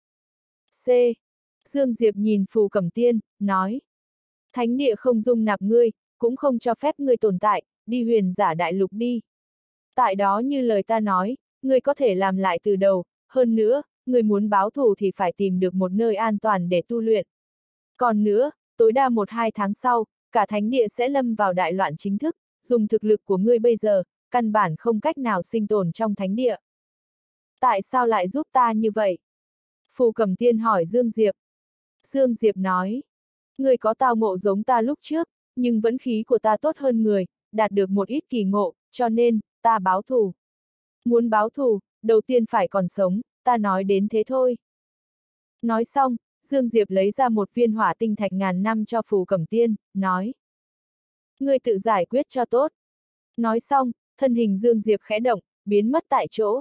C. Dương Diệp nhìn Phù Cẩm Tiên, nói. Thánh địa không dung nạp ngươi, cũng không cho phép ngươi tồn tại, đi huyền giả đại lục đi. Tại đó như lời ta nói, ngươi có thể làm lại từ đầu, hơn nữa, ngươi muốn báo thù thì phải tìm được một nơi an toàn để tu luyện. Còn nữa, tối đa một hai tháng sau, cả thánh địa sẽ lâm vào đại loạn chính thức, dùng thực lực của ngươi bây giờ, căn bản không cách nào sinh tồn trong thánh địa. Tại sao lại giúp ta như vậy? Phù Cẩm Tiên hỏi Dương Diệp. Dương Diệp nói, ngươi có tao ngộ giống ta lúc trước, nhưng vẫn khí của ta tốt hơn người, đạt được một ít kỳ ngộ, cho nên, ta báo thù. Muốn báo thù, đầu tiên phải còn sống, ta nói đến thế thôi. Nói xong, Dương Diệp lấy ra một viên hỏa tinh thạch ngàn năm cho Phù Cẩm Tiên, nói. Ngươi tự giải quyết cho tốt. Nói xong, thân hình Dương Diệp khẽ động, biến mất tại chỗ.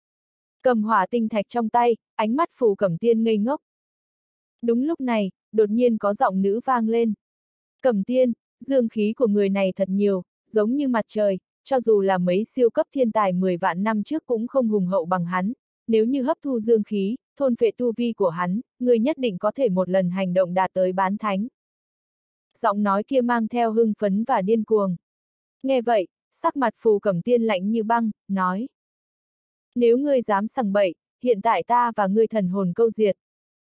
Cầm hỏa tinh thạch trong tay, ánh mắt Phù Cẩm Tiên ngây ngốc. Đúng lúc này, đột nhiên có giọng nữ vang lên. Cẩm Tiên, dương khí của người này thật nhiều, giống như mặt trời, cho dù là mấy siêu cấp thiên tài mười vạn năm trước cũng không hùng hậu bằng hắn, nếu như hấp thu dương khí, thôn phệ tu vi của hắn, người nhất định có thể một lần hành động đạt tới bán thánh. Giọng nói kia mang theo hưng phấn và điên cuồng. Nghe vậy, sắc mặt Phù Cẩm Tiên lạnh như băng, nói. Nếu ngươi dám sằng bậy, hiện tại ta và ngươi thần hồn câu diệt.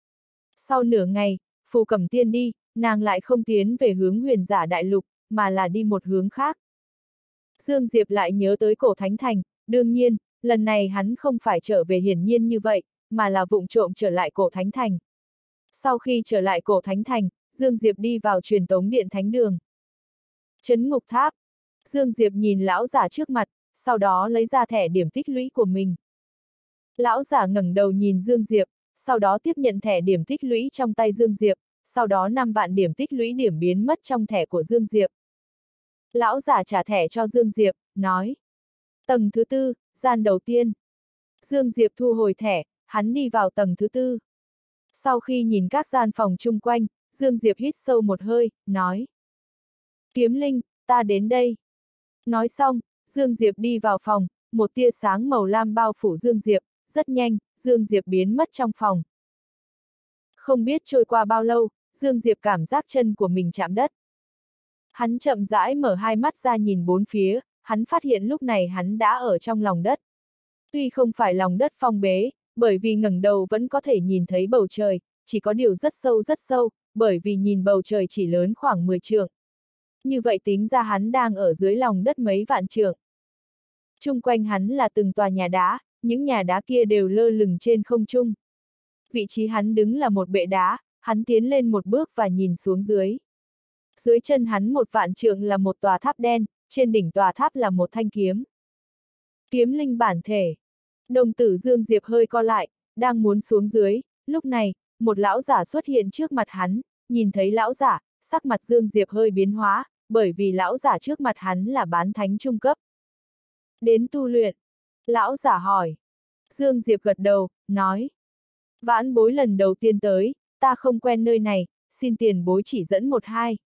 Sau nửa ngày, Phù Cẩm Tiên đi, nàng lại không tiến về hướng huyền giả đại lục, mà là đi một hướng khác. Dương Diệp lại nhớ tới cổ thánh thành, đương nhiên, lần này hắn không phải trở về hiển nhiên như vậy, mà là vụng trộm trở lại cổ thánh thành. Sau khi trở lại cổ thánh thành, Dương Diệp đi vào truyền tống điện thánh đường. Trấn ngục tháp. Dương Diệp nhìn lão giả trước mặt, sau đó lấy ra thẻ điểm tích lũy của mình. Lão giả ngẩng đầu nhìn Dương Diệp, sau đó tiếp nhận thẻ điểm tích lũy trong tay Dương Diệp, sau đó năm vạn điểm tích lũy điểm biến mất trong thẻ của Dương Diệp. Lão giả trả thẻ cho Dương Diệp, nói. Tầng thứ tư, gian đầu tiên. Dương Diệp thu hồi thẻ, hắn đi vào tầng thứ tư. Sau khi nhìn các gian phòng chung quanh, Dương Diệp hít sâu một hơi, nói. Kiếm Linh, ta đến đây. Nói xong, Dương Diệp đi vào phòng, một tia sáng màu lam bao phủ Dương Diệp, rất nhanh, Dương Diệp biến mất trong phòng. Không biết trôi qua bao lâu, Dương Diệp cảm giác chân của mình chạm đất. Hắn chậm rãi mở hai mắt ra nhìn bốn phía, hắn phát hiện lúc này hắn đã ở trong lòng đất. Tuy không phải lòng đất phong bế, bởi vì ngẩng đầu vẫn có thể nhìn thấy bầu trời, chỉ có điều rất sâu rất sâu, bởi vì nhìn bầu trời chỉ lớn khoảng mười trượng. Như vậy tính ra hắn đang ở dưới lòng đất mấy vạn trượng. Chung quanh hắn là từng tòa nhà đá, những nhà đá kia đều lơ lửng trên không trung. Vị trí hắn đứng là một bệ đá, hắn tiến lên một bước và nhìn xuống dưới. Dưới chân hắn một vạn trượng là một tòa tháp đen, trên đỉnh tòa tháp là một thanh kiếm. Kiếm linh bản thể. Đồng tử Dương Diệp hơi co lại, đang muốn xuống dưới, lúc này, một lão giả xuất hiện trước mặt hắn, nhìn thấy lão giả, sắc mặt Dương Diệp hơi biến hóa, bởi vì lão giả trước mặt hắn là bán thánh trung cấp. Đến tu luyện. Lão giả hỏi. Dương Diệp gật đầu, nói. Vãn bối lần đầu tiên tới, ta không quen nơi này, xin tiền bối chỉ dẫn một hai.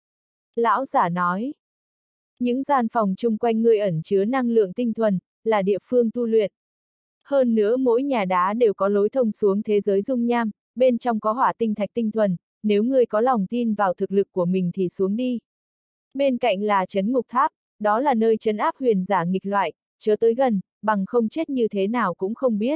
Lão giả nói. Những gian phòng chung quanh ngươi ẩn chứa năng lượng tinh thuần, là địa phương tu luyện. Hơn nữa mỗi nhà đá đều có lối thông xuống thế giới dung nham, bên trong có hỏa tinh thạch tinh thuần, nếu ngươi có lòng tin vào thực lực của mình thì xuống đi. Bên cạnh là trấn ngục tháp, đó là nơi trấn áp huyền giả nghịch loại, chớ tới gần, bằng không chết như thế nào cũng không biết.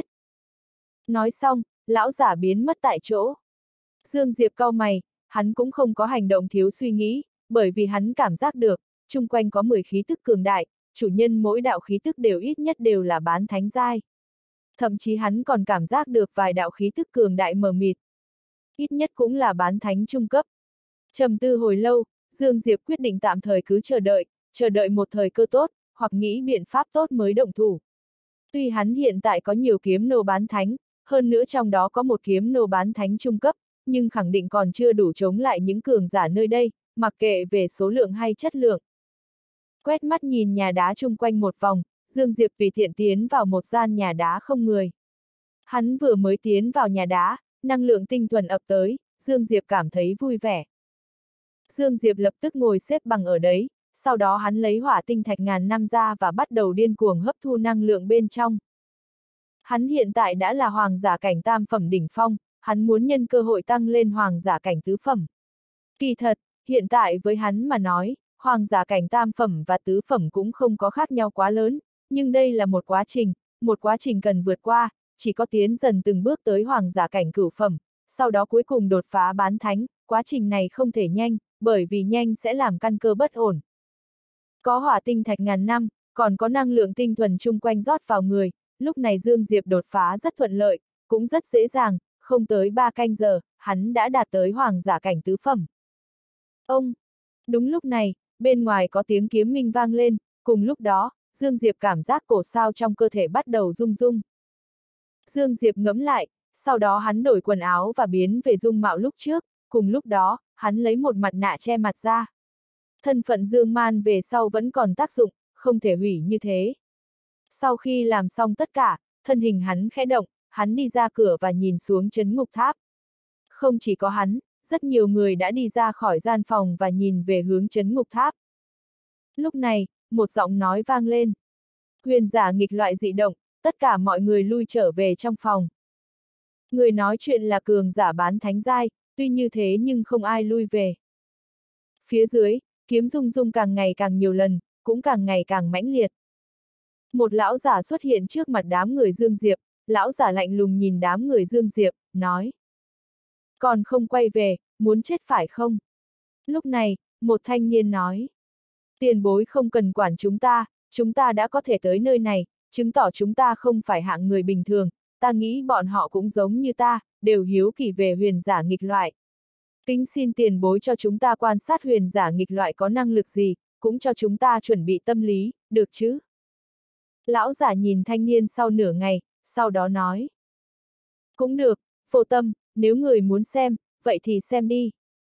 Nói xong, lão giả biến mất tại chỗ. Dương Diệp cau mày, hắn cũng không có hành động thiếu suy nghĩ, bởi vì hắn cảm giác được, chung quanh có mười khí tức cường đại, chủ nhân mỗi đạo khí tức đều ít nhất đều là bán thánh giai. Thậm chí hắn còn cảm giác được vài đạo khí tức cường đại mờ mịt. Ít nhất cũng là bán thánh trung cấp. Trầm tư hồi lâu, Dương Diệp quyết định tạm thời cứ chờ đợi, chờ đợi một thời cơ tốt, hoặc nghĩ biện pháp tốt mới động thủ. Tuy hắn hiện tại có nhiều kiếm nô bán thánh, hơn nữa trong đó có một kiếm nô bán thánh trung cấp, nhưng khẳng định còn chưa đủ chống lại những cường giả nơi đây, mặc kệ về số lượng hay chất lượng. Quét mắt nhìn nhà đá chung quanh một vòng, Dương Diệp tùy tiện tiến vào một gian nhà đá không người. Hắn vừa mới tiến vào nhà đá, năng lượng tinh thuần ập tới, Dương Diệp cảm thấy vui vẻ. Dương Diệp lập tức ngồi xếp bằng ở đấy, sau đó hắn lấy hỏa tinh thạch ngàn năm ra và bắt đầu điên cuồng hấp thu năng lượng bên trong. Hắn hiện tại đã là hoàng giả cảnh tam phẩm đỉnh phong, hắn muốn nhân cơ hội tăng lên hoàng giả cảnh tứ phẩm. Kỳ thật, hiện tại với hắn mà nói, hoàng giả cảnh tam phẩm và tứ phẩm cũng không có khác nhau quá lớn, nhưng đây là một quá trình, một quá trình cần vượt qua, chỉ có tiến dần từng bước tới hoàng giả cảnh cửu phẩm, sau đó cuối cùng đột phá bán thánh, quá trình này không thể nhanh, bởi vì nhanh sẽ làm căn cơ bất ổn. Có hỏa tinh thạch ngàn năm, còn có năng lượng tinh thuần chung quanh rót vào người, lúc này Dương Diệp đột phá rất thuận lợi, cũng rất dễ dàng, không tới ba canh giờ, hắn đã đạt tới hoàng giả cảnh tứ phẩm. Ông! Đúng lúc này, bên ngoài có tiếng kiếm minh vang lên, cùng lúc đó, Dương Diệp cảm giác cổ sao trong cơ thể bắt đầu rung rung. Dương Diệp ngẫm lại, sau đó hắn đổi quần áo và biến về dung mạo lúc trước, cùng lúc đó, hắn lấy một mặt nạ che mặt ra. Thân phận Dương Man về sau vẫn còn tác dụng, không thể hủy như thế. Sau khi làm xong tất cả, thân hình hắn khẽ động, hắn đi ra cửa và nhìn xuống trấn ngục tháp. Không chỉ có hắn, rất nhiều người đã đi ra khỏi gian phòng và nhìn về hướng trấn ngục tháp. Lúc này, một giọng nói vang lên. Huyền giả nghịch loại dị động, tất cả mọi người lui trở về trong phòng. Người nói chuyện là cường giả bán thánh giai, tuy như thế nhưng không ai lui về. Phía dưới, kiếm rung rung càng ngày càng nhiều lần, cũng càng ngày càng mãnh liệt. Một lão giả xuất hiện trước mặt đám người Dương Diệp, lão giả lạnh lùng nhìn đám người Dương Diệp, nói. Còn không quay về, muốn chết phải không? Lúc này, một thanh niên nói. Tiền bối không cần quản chúng ta, chúng ta đã có thể tới nơi này, chứng tỏ chúng ta không phải hạng người bình thường, ta nghĩ bọn họ cũng giống như ta, đều hiếu kỳ về huyền giả nghịch loại. Kính xin tiền bối cho chúng ta quan sát huyền giả nghịch loại có năng lực gì, cũng cho chúng ta chuẩn bị tâm lý, được chứ? Lão giả nhìn thanh niên sau nửa ngày, sau đó nói. Cũng được, Vô Tâm, nếu người muốn xem, vậy thì xem đi.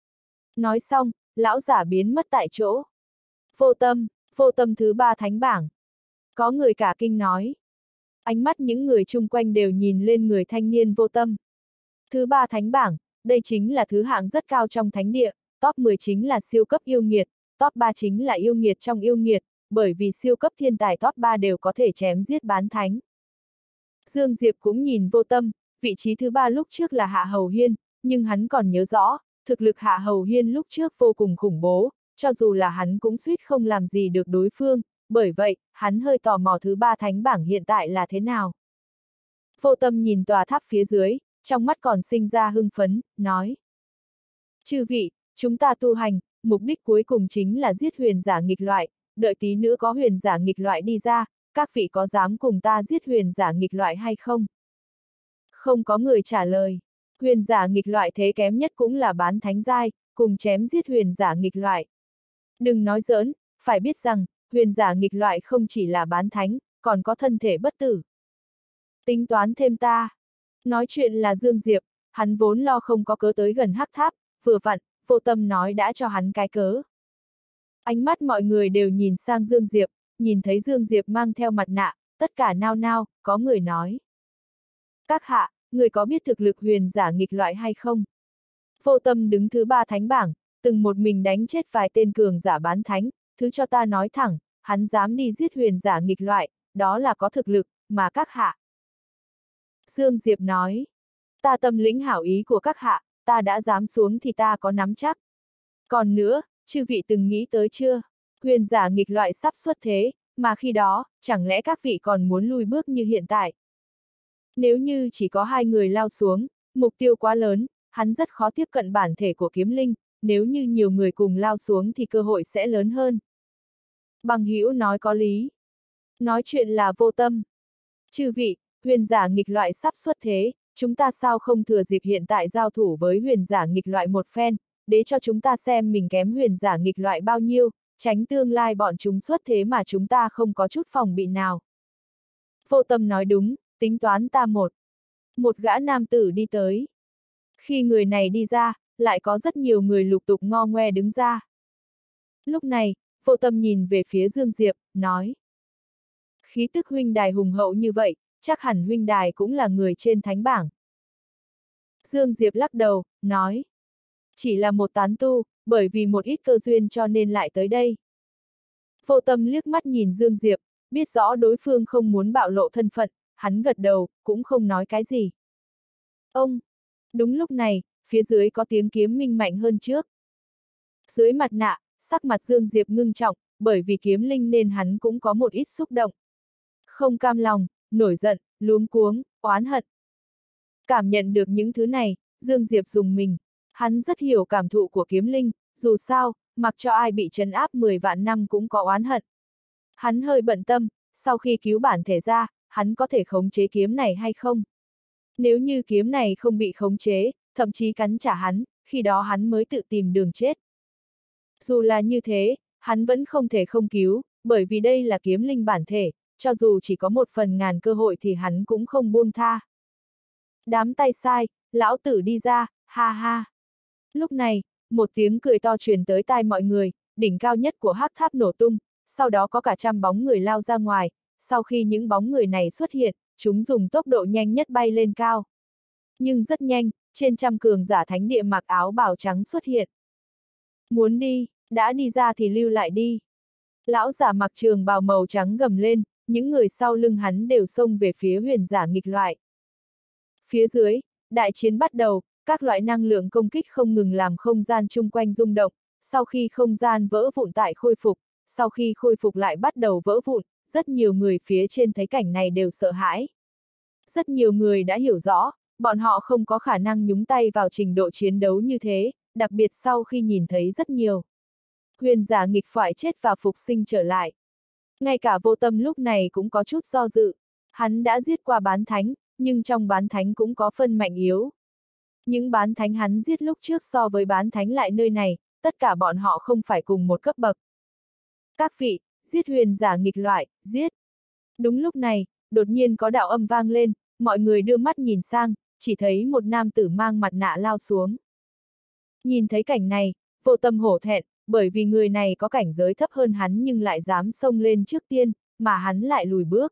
Nói xong, lão giả biến mất tại chỗ. Vô Tâm, Vô Tâm thứ ba thánh bảng. Có người cả kinh nói. Ánh mắt những người chung quanh đều nhìn lên người thanh niên Vô Tâm. Thứ ba thánh bảng, đây chính là thứ hạng rất cao trong thánh địa, top mười chính là siêu cấp yêu nghiệt, top ba chính là yêu nghiệt trong yêu nghiệt, bởi vì siêu cấp thiên tài top ba đều có thể chém giết bán thánh. Dương Diệp cũng nhìn Vô Tâm, vị trí thứ ba lúc trước là Hạ Hầu Hiên, nhưng hắn còn nhớ rõ, thực lực Hạ Hầu Hiên lúc trước vô cùng khủng bố, cho dù là hắn cũng suýt không làm gì được đối phương, bởi vậy, hắn hơi tò mò thứ ba thánh bảng hiện tại là thế nào. Vô Tâm nhìn tòa tháp phía dưới, trong mắt còn sinh ra hưng phấn, nói. Chư vị, chúng ta tu hành, mục đích cuối cùng chính là giết huyền giả nghịch loại, đợi tí nữa có huyền giả nghịch loại đi ra, các vị có dám cùng ta giết huyền giả nghịch loại hay không? Không có người trả lời. Huyền giả nghịch loại thế kém nhất cũng là bán thánh giai, cùng chém giết huyền giả nghịch loại. Đừng nói giỡn, phải biết rằng, huyền giả nghịch loại không chỉ là bán thánh, còn có thân thể bất tử. Tính toán thêm ta. Nói chuyện là Dương Diệp, hắn vốn lo không có cớ tới gần hắc tháp, vừa vặn, Vô Tâm nói đã cho hắn cái cớ. Ánh mắt mọi người đều nhìn sang Dương Diệp, nhìn thấy Dương Diệp mang theo mặt nạ, tất cả nao nao, có người nói. Các hạ, người có biết thực lực huyền giả nghịch loại hay không? Vô Tâm đứng thứ ba thánh bảng, từng một mình đánh chết vài tên cường giả bán thánh, thứ cho ta nói thẳng, hắn dám đi giết huyền giả nghịch loại, đó là có thực lực, mà các hạ. Dương Diệp nói, ta tâm lĩnh hảo ý của các hạ, ta đã dám xuống thì ta có nắm chắc. Còn nữa, chư vị từng nghĩ tới chưa? Huyền giả nghịch loại sắp xuất thế, mà khi đó, chẳng lẽ các vị còn muốn lui bước như hiện tại? Nếu như chỉ có hai người lao xuống, mục tiêu quá lớn, hắn rất khó tiếp cận bản thể của kiếm linh, nếu như nhiều người cùng lao xuống thì cơ hội sẽ lớn hơn. Bằng hữu nói có lý. Nói chuyện là Vô Tâm. Chư vị, huyền giả nghịch loại sắp xuất thế, chúng ta sao không thừa dịp hiện tại giao thủ với huyền giả nghịch loại một phen, để cho chúng ta xem mình kém huyền giả nghịch loại bao nhiêu, tránh tương lai bọn chúng xuất thế mà chúng ta không có chút phòng bị nào. Vô Tâm nói đúng, tính toán ta một. Một gã nam tử đi tới. Khi người này đi ra, lại có rất nhiều người lục tục ngo ngoe đứng ra. Lúc này, Vô Tâm nhìn về phía Dương Diệp, nói. Khí tức huynh đài hùng hậu như vậy, chắc hẳn huynh đài cũng là người trên thánh bảng. Dương Diệp lắc đầu, nói. Chỉ là một tán tu, bởi vì một ít cơ duyên cho nên lại tới đây. Vô Tâm liếc mắt nhìn Dương Diệp, biết rõ đối phương không muốn bạo lộ thân phận, hắn gật đầu, cũng không nói cái gì. Ông! Đúng lúc này, phía dưới có tiếng kiếm minh mạnh hơn trước. Dưới mặt nạ, sắc mặt Dương Diệp ngưng trọng, bởi vì kiếm linh nên hắn cũng có một ít xúc động. Không cam lòng, nổi giận, luống cuống, oán hận. Cảm nhận được những thứ này, Dương Diệp dùng mình. Hắn rất hiểu cảm thụ của kiếm linh, dù sao, mặc cho ai bị trấn áp mười vạn năm cũng có oán hận. Hắn hơi bận tâm, sau khi cứu bản thể ra, hắn có thể khống chế kiếm này hay không? Nếu như kiếm này không bị khống chế, thậm chí cắn trả hắn, khi đó hắn mới tự tìm đường chết. Dù là như thế, hắn vẫn không thể không cứu, bởi vì đây là kiếm linh bản thể, cho dù chỉ có một phần ngàn cơ hội thì hắn cũng không buông tha. Đám tay sai, lão tử đi ra, ha ha. Lúc này, một tiếng cười to truyền tới tai mọi người, đỉnh cao nhất của hắc tháp nổ tung, sau đó có cả trăm bóng người lao ra ngoài, sau khi những bóng người này xuất hiện, chúng dùng tốc độ nhanh nhất bay lên cao. Nhưng rất nhanh, trên trăm cường giả thánh địa mặc áo bào trắng xuất hiện. Muốn đi, đã đi ra thì lưu lại đi. Lão giả mặc trường bào màu trắng gầm lên, những người sau lưng hắn đều xông về phía huyền giả nghịch loại. Phía dưới, đại chiến bắt đầu, các loại năng lượng công kích không ngừng làm không gian chung quanh rung động, sau khi không gian vỡ vụn tại khôi phục, sau khi khôi phục lại bắt đầu vỡ vụn, rất nhiều người phía trên thấy cảnh này đều sợ hãi. Rất nhiều người đã hiểu rõ, bọn họ không có khả năng nhúng tay vào trình độ chiến đấu như thế, đặc biệt sau khi nhìn thấy rất nhiều huyền giả nghịch phải chết và phục sinh trở lại. Ngay cả Vô Tâm lúc này cũng có chút do dự. Hắn đã giết qua bán thánh, nhưng trong bán thánh cũng có phân mạnh yếu. Những bán thánh hắn giết lúc trước so với bán thánh lại nơi này, tất cả bọn họ không phải cùng một cấp bậc. Các vị, giết huyền giả nghịch loại, giết. Đúng lúc này, đột nhiên có đạo âm vang lên, mọi người đưa mắt nhìn sang, chỉ thấy một nam tử mang mặt nạ lao xuống. Nhìn thấy cảnh này, Vô Tâm hổ thẹn, bởi vì người này có cảnh giới thấp hơn hắn nhưng lại dám xông lên trước tiên, mà hắn lại lùi bước.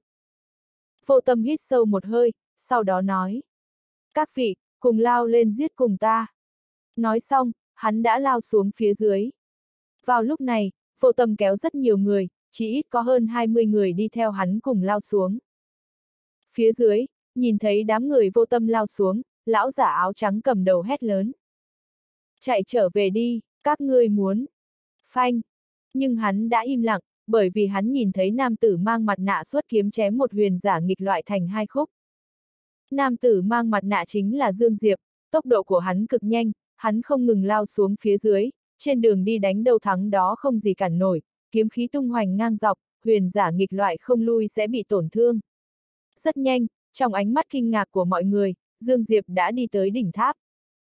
Vô Tâm hít sâu một hơi, sau đó nói. Các vị, cùng lao lên giết cùng ta. Nói xong, hắn đã lao xuống phía dưới. Vào lúc này, Vô Tâm kéo rất nhiều người, chỉ ít có hơn hai mươi người đi theo hắn cùng lao xuống. Phía dưới, nhìn thấy đám người Vô Tâm lao xuống, lão giả áo trắng cầm đầu hét lớn. Chạy trở về đi, các ngươi muốn. Phanh. Nhưng hắn đã im lặng, bởi vì hắn nhìn thấy nam tử mang mặt nạ xuất kiếm chém một huyền giả nghịch loại thành hai khúc. Nam tử mang mặt nạ chính là Dương Diệp, tốc độ của hắn cực nhanh, hắn không ngừng lao xuống phía dưới, trên đường đi đánh đâu thắng đó không gì cản nổi, kiếm khí tung hoành ngang dọc, huyền giả nghịch loại không lui sẽ bị tổn thương. Rất nhanh, trong ánh mắt kinh ngạc của mọi người, Dương Diệp đã đi tới đỉnh tháp.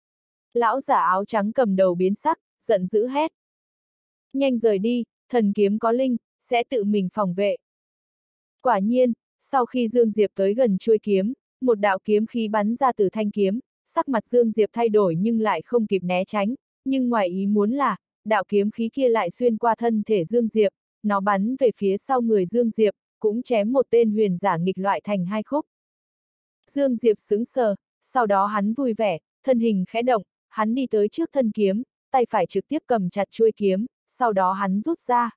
Lão giả áo trắng cầm đầu biến sắc, giận dữ hét. Nhanh rời đi, thần kiếm có linh, sẽ tự mình phòng vệ. Quả nhiên, sau khi Dương Diệp tới gần chuôi kiếm, một đạo kiếm khí bắn ra từ thanh kiếm, sắc mặt Dương Diệp thay đổi nhưng lại không kịp né tránh, nhưng ngoài ý muốn là, đạo kiếm khí kia lại xuyên qua thân thể Dương Diệp, nó bắn về phía sau người Dương Diệp, cũng chém một tên huyền giả nghịch loại thành hai khúc. Dương Diệp sững sờ, sau đó hắn vui vẻ, thân hình khẽ động, hắn đi tới trước thân kiếm, tay phải trực tiếp cầm chặt chuôi kiếm, sau đó hắn rút ra.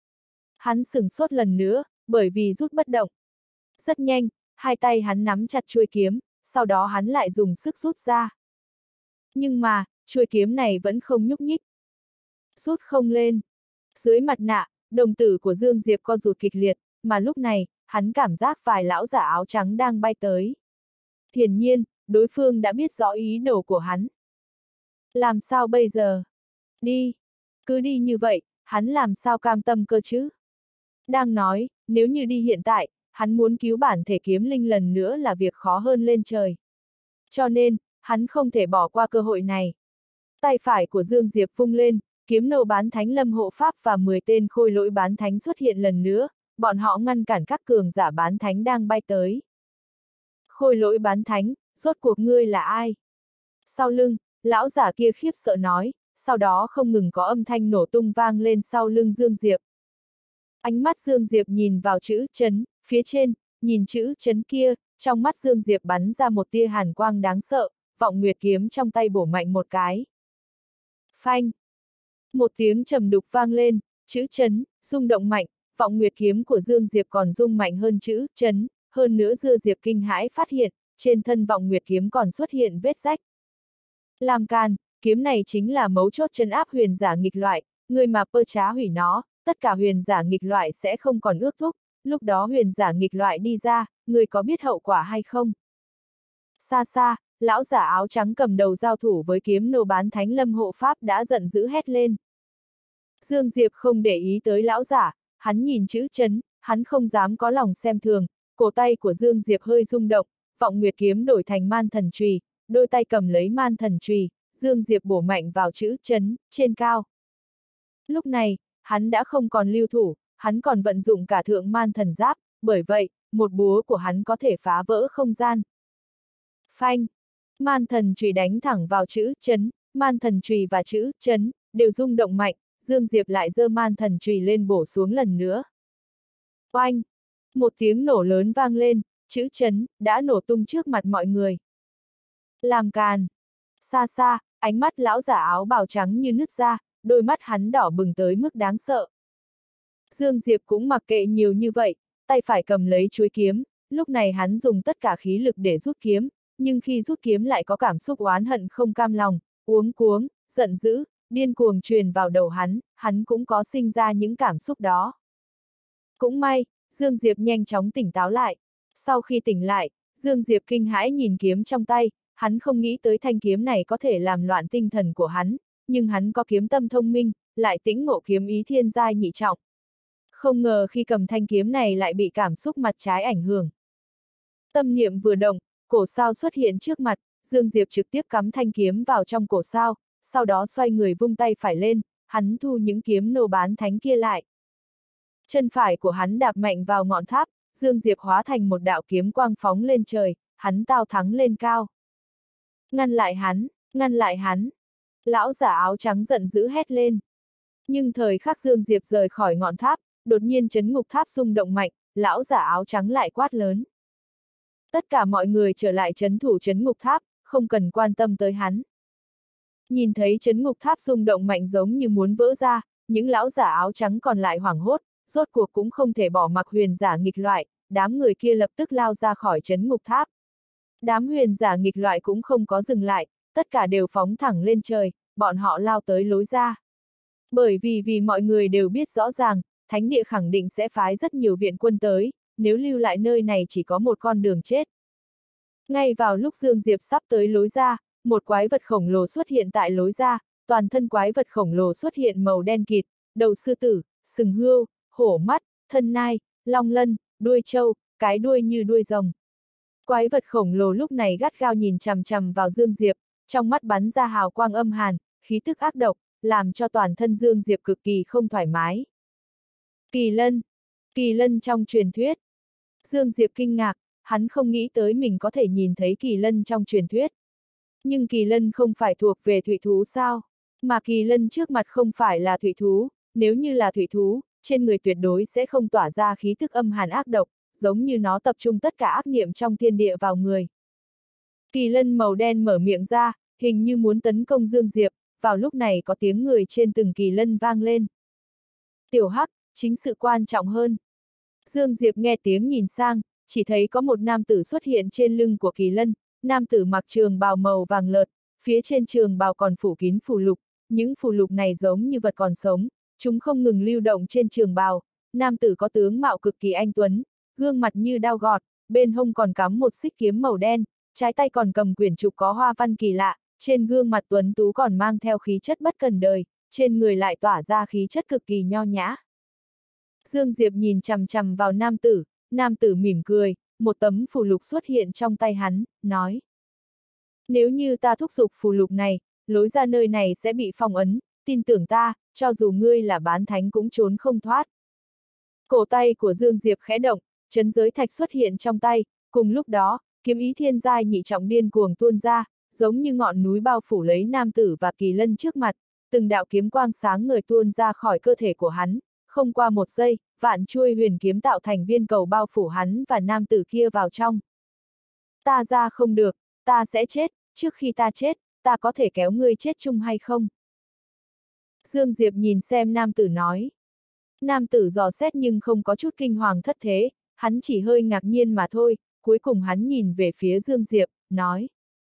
Hắn sửng sốt lần nữa, bởi vì rút bất động. Rất nhanh, hai tay hắn nắm chặt chuôi kiếm, sau đó hắn lại dùng sức rút ra. Nhưng mà, chuôi kiếm này vẫn không nhúc nhích. Rút không lên. Dưới mặt nạ, đồng tử của Dương Diệp co rụt kịch liệt, mà lúc này, hắn cảm giác vài lão giả áo trắng đang bay tới. Hiển nhiên, đối phương đã biết rõ ý đồ của hắn. Làm sao bây giờ? Đi. Cứ đi như vậy, hắn làm sao cam tâm cơ chứ? Đang nói, nếu như đi hiện tại, hắn muốn cứu bản thể kiếm linh lần nữa là việc khó hơn lên trời. Cho nên, hắn không thể bỏ qua cơ hội này. Tay phải của Dương Diệp vung lên, kiếm nô bán thánh lâm hộ pháp và mười tên khôi lỗi bán thánh xuất hiện lần nữa, bọn họ ngăn cản các cường giả bán thánh đang bay tới. Khôi lỗi bán thánh, rốt cuộc ngươi là ai? Sau lưng, lão giả kia khiếp sợ nói, sau đó không ngừng có âm thanh nổ tung vang lên sau lưng Dương Diệp. Ánh mắt Dương Diệp nhìn vào chữ chấn, phía trên, nhìn chữ chấn kia, trong mắt Dương Diệp bắn ra một tia hàn quang đáng sợ, vọng nguyệt kiếm trong tay bổ mạnh một cái. Phanh! Một tiếng trầm đục vang lên, chữ chấn, rung động mạnh, vọng nguyệt kiếm của Dương Diệp còn rung mạnh hơn chữ chấn, hơn nữa Dương Diệp kinh hãi phát hiện, trên thân vọng nguyệt kiếm còn xuất hiện vết rách. Làm can, kiếm này chính là mấu chốt trấn áp huyền giả nghịch loại, người mà pơ trá hủy nó, tất cả huyền giả nghịch loại sẽ không còn ước thúc, lúc đó huyền giả nghịch loại đi ra, người có biết hậu quả hay không? Xa xa, lão giả áo trắng cầm đầu giao thủ với kiếm nô bán thánh lâm hộ pháp đã giận dữ hét lên. Dương Diệp không để ý tới lão giả, hắn nhìn chữ chấn, hắn không dám có lòng xem thường, cổ tay của Dương Diệp hơi rung động, vọng nguyệt kiếm đổi thành man thần chùy, đôi tay cầm lấy man thần chùy, Dương Diệp bổ mạnh vào chữ chấn, trên cao. Lúc này, hắn đã không còn lưu thủ, hắn còn vận dụng cả thượng man thần giáp, bởi vậy, một búa của hắn có thể phá vỡ không gian. Phanh! Man thần chùy đánh thẳng vào chữ chấn, man thần chùy và chữ chấn đều rung động mạnh, Dương Diệp lại giơ man thần chùy lên bổ xuống lần nữa. Oanh! Một tiếng nổ lớn vang lên, chữ chấn đã nổ tung trước mặt mọi người. Làm càn! Xa xa, ánh mắt lão giả áo bào trắng như nứt ra, đôi mắt hắn đỏ bừng tới mức đáng sợ. Dương Diệp cũng mặc kệ nhiều như vậy, tay phải cầm lấy chuôi kiếm, lúc này hắn dùng tất cả khí lực để rút kiếm, nhưng khi rút kiếm lại có cảm xúc oán hận không cam lòng, uống cuống, giận dữ, điên cuồng truyền vào đầu hắn, hắn cũng có sinh ra những cảm xúc đó. Cũng may, Dương Diệp nhanh chóng tỉnh táo lại. Sau khi tỉnh lại, Dương Diệp kinh hãi nhìn kiếm trong tay, hắn không nghĩ tới thanh kiếm này có thể làm loạn tinh thần của hắn, nhưng hắn có kiếm tâm thông minh, lại tĩnh ngộ kiếm ý thiên giai nhị trọng. Không ngờ khi cầm thanh kiếm này lại bị cảm xúc mặt trái ảnh hưởng. Tâm niệm vừa động, cổ sao xuất hiện trước mặt, Dương Diệp trực tiếp cắm thanh kiếm vào trong cổ sao, sau đó xoay người vung tay phải lên, hắn thu những kiếm nô bán thánh kia lại. Chân phải của hắn đạp mạnh vào ngọn tháp, Dương Diệp hóa thành một đạo kiếm quang phóng lên trời, hắn tao thắng lên cao. Ngăn lại hắn, ngăn lại hắn. Lão giả áo trắng giận dữ hét lên. Nhưng thời khắc Dương Diệp rời khỏi ngọn tháp, đột nhiên chấn ngục tháp rung động mạnh, lão giả áo trắng lại quát lớn. Tất cả mọi người trở lại trấn thủ trấn ngục tháp, không cần quan tâm tới hắn. Nhìn thấy trấn ngục tháp rung động mạnh giống như muốn vỡ ra, những lão giả áo trắng còn lại hoảng hốt, rốt cuộc cũng không thể bỏ mặc huyền giả nghịch loại, đám người kia lập tức lao ra khỏi trấn ngục tháp. Đám huyền giả nghịch loại cũng không có dừng lại, tất cả đều phóng thẳng lên trời, bọn họ lao tới lối ra. Bởi vì vì mọi người đều biết rõ ràng, thánh địa khẳng định sẽ phái rất nhiều viện quân tới, nếu lưu lại nơi này chỉ có một con đường chết. Ngay vào lúc Dương Diệp sắp tới lối ra, một quái vật khổng lồ xuất hiện tại lối ra, toàn thân quái vật khổng lồ xuất hiện màu đen kịt, đầu sư tử, sừng hươu, hổ mắt, thân nai, long lân, đuôi trâu, cái đuôi như đuôi rồng. Quái vật khổng lồ lúc này gắt gao nhìn chằm chằm vào Dương Diệp, trong mắt bắn ra hào quang âm hàn, khí tức ác độc, làm cho toàn thân Dương Diệp cực kỳ không thoải mái. Kỳ lân, kỳ lân trong truyền thuyết. Dương Diệp kinh ngạc, hắn không nghĩ tới mình có thể nhìn thấy kỳ lân trong truyền thuyết. Nhưng kỳ lân không phải thuộc về thủy thú sao? Mà kỳ lân trước mặt không phải là thủy thú, nếu như là thủy thú, trên người tuyệt đối sẽ không tỏa ra khí thức âm hàn ác độc, giống như nó tập trung tất cả ác niệm trong thiên địa vào người. Kỳ lân màu đen mở miệng ra, hình như muốn tấn công Dương Diệp, vào lúc này có tiếng người trên từng kỳ lân vang lên. Tiểu Hắc, chính sự quan trọng hơn. Dương Diệp nghe tiếng nhìn sang, chỉ thấy có một nam tử xuất hiện trên lưng của kỳ lân, nam tử mặc trường bào màu vàng lợt, phía trên trường bào còn phủ kín phù lục, những phù lục này giống như vật còn sống, chúng không ngừng lưu động trên trường bào. Nam tử có tướng mạo cực kỳ anh tuấn, gương mặt như đao gọt, bên hông còn cắm một xích kiếm màu đen, trái tay còn cầm quyển trục có hoa văn kỳ lạ, trên gương mặt tuấn tú còn mang theo khí chất bất cần đời, trên người lại tỏa ra khí chất cực kỳ nho nhã. Dương Diệp nhìn chằm chằm vào nam tử, nam tử mỉm cười, một tấm phù lục xuất hiện trong tay hắn, nói. Nếu như ta thúc giục phù lục này, lối ra nơi này sẽ bị phong ấn, tin tưởng ta, cho dù ngươi là bán thánh cũng trốn không thoát. Cổ tay của Dương Diệp khẽ động, chấn giới thạch xuất hiện trong tay, cùng lúc đó, kiếm ý thiên giai nhị trọng điên cuồng tuôn ra, giống như ngọn núi bao phủ lấy nam tử và kỳ lân trước mặt, từng đạo kiếm quang sáng ngời tuôn ra khỏi cơ thể của hắn, không qua một giây, vạn chuôi huyền kiếm tạo thành viên cầu bao phủ hắn và nam tử kia vào trong. Ta ra không được, ta sẽ chết, trước khi ta chết, ta có thể kéo ngươi chết chung hay không? Dương Diệp nhìn xem nam tử nói. Nam tử dò xét nhưng không có chút kinh hoàng thất thế, hắn chỉ hơi ngạc nhiên mà thôi, cuối cùng hắn nhìn về phía Dương Diệp, nói.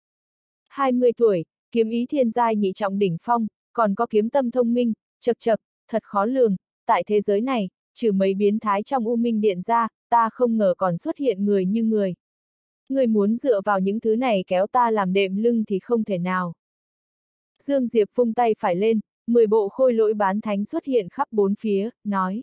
hai mươi tuổi, kiếm ý thiên giai nhị trọng đỉnh phong, còn có kiếm tâm thông minh, chật chật, thật khó lường, tại thế giới này, trừ mấy biến thái trong U Minh Điện ra, ta không ngờ còn xuất hiện người như người. Người muốn dựa vào những thứ này kéo ta làm đệm lưng thì không thể nào. Dương Diệp vung tay phải lên, mười bộ khôi lỗi bán thánh xuất hiện khắp bốn phía, nói.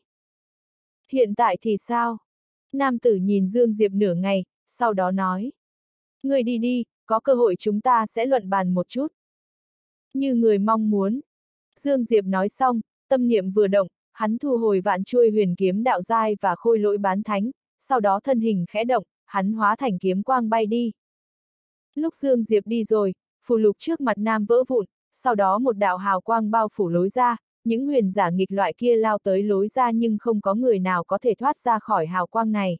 Hiện tại thì sao? Nam tử nhìn Dương Diệp nửa ngày, sau đó nói. Người đi đi, có cơ hội chúng ta sẽ luận bàn một chút. Như người mong muốn. Dương Diệp nói xong, tâm niệm vừa động, hắn thu hồi vạn chuôi huyền kiếm đạo giai và khôi lỗi bán thánh, sau đó thân hình khẽ động, hắn hóa thành kiếm quang bay đi. Lúc Dương Diệp đi rồi, phù lục trước mặt nam vỡ vụn, sau đó một đạo hào quang bao phủ lối ra, những huyền giả nghịch loại kia lao tới lối ra nhưng không có người nào có thể thoát ra khỏi hào quang này.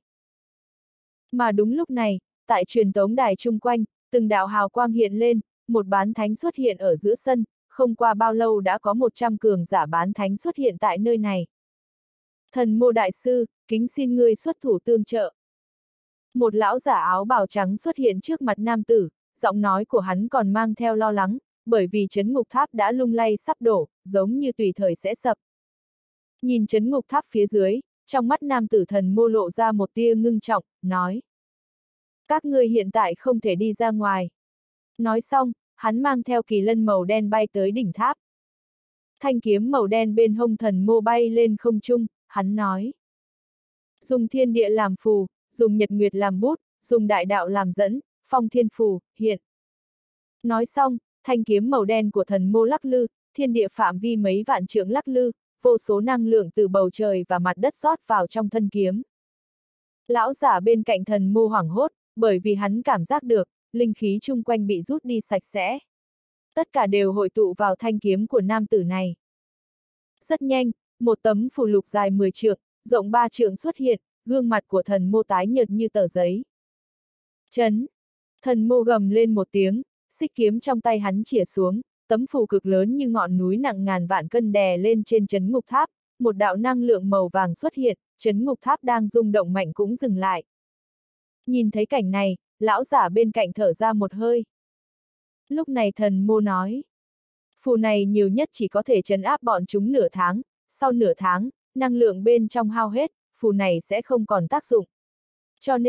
Mà đúng lúc này, tại truyền tống đài chung quanh, từng đạo hào quang hiện lên, một bán thánh xuất hiện ở giữa sân, không qua bao lâu đã có một trăm cường giả bán thánh xuất hiện tại nơi này. Thần Mô đại sư, kính xin ngươi xuất thủ tương trợ. Một lão giả áo bào trắng xuất hiện trước mặt nam tử, giọng nói của hắn còn mang theo lo lắng, bởi vì chấn ngục tháp đã lung lay sắp đổ, giống như tùy thời sẽ sập. Nhìn chấn ngục tháp phía dưới, trong mắt nam tử Thần Mô lộ ra một tia ngưng trọng, nói. Các ngươi hiện tại không thể đi ra ngoài. Nói xong, hắn mang theo kỳ lân màu đen bay tới đỉnh tháp. Thanh kiếm màu đen bên hông Thần Mô bay lên không trung, hắn nói. Dùng thiên địa làm phù, dùng nhật nguyệt làm bút, dùng đại đạo làm dẫn, phong thiên phù, hiện. Nói xong, thanh kiếm màu đen của Thần Mô lắc lư, thiên địa phạm vi mấy vạn trượng lắc lư, vô số năng lượng từ bầu trời và mặt đất rót vào trong thân kiếm. Lão giả bên cạnh Thần Mô hoảng hốt, bởi vì hắn cảm giác được, linh khí chung quanh bị rút đi sạch sẽ. Tất cả đều hội tụ vào thanh kiếm của nam tử này. Rất nhanh, một tấm phù lục dài mười trượng, rộng ba trượng xuất hiện, gương mặt của Thần Mô tái nhợt như tờ giấy. Chấn! Thần Mô gầm lên một tiếng, xích kiếm trong tay hắn chĩa xuống, tấm phù cực lớn như ngọn núi nặng ngàn vạn cân đè lên trên chấn ngục tháp, một đạo năng lượng màu vàng xuất hiện, chấn ngục tháp đang rung động mạnh cũng dừng lại. Nhìn thấy cảnh này, lão giả bên cạnh thở ra một hơi. Lúc này Thần Mô nói. Phù này nhiều nhất chỉ có thể trấn áp bọn chúng nửa tháng, sau nửa tháng, năng lượng bên trong hao hết, phù này sẽ không còn tác dụng. Cho nên,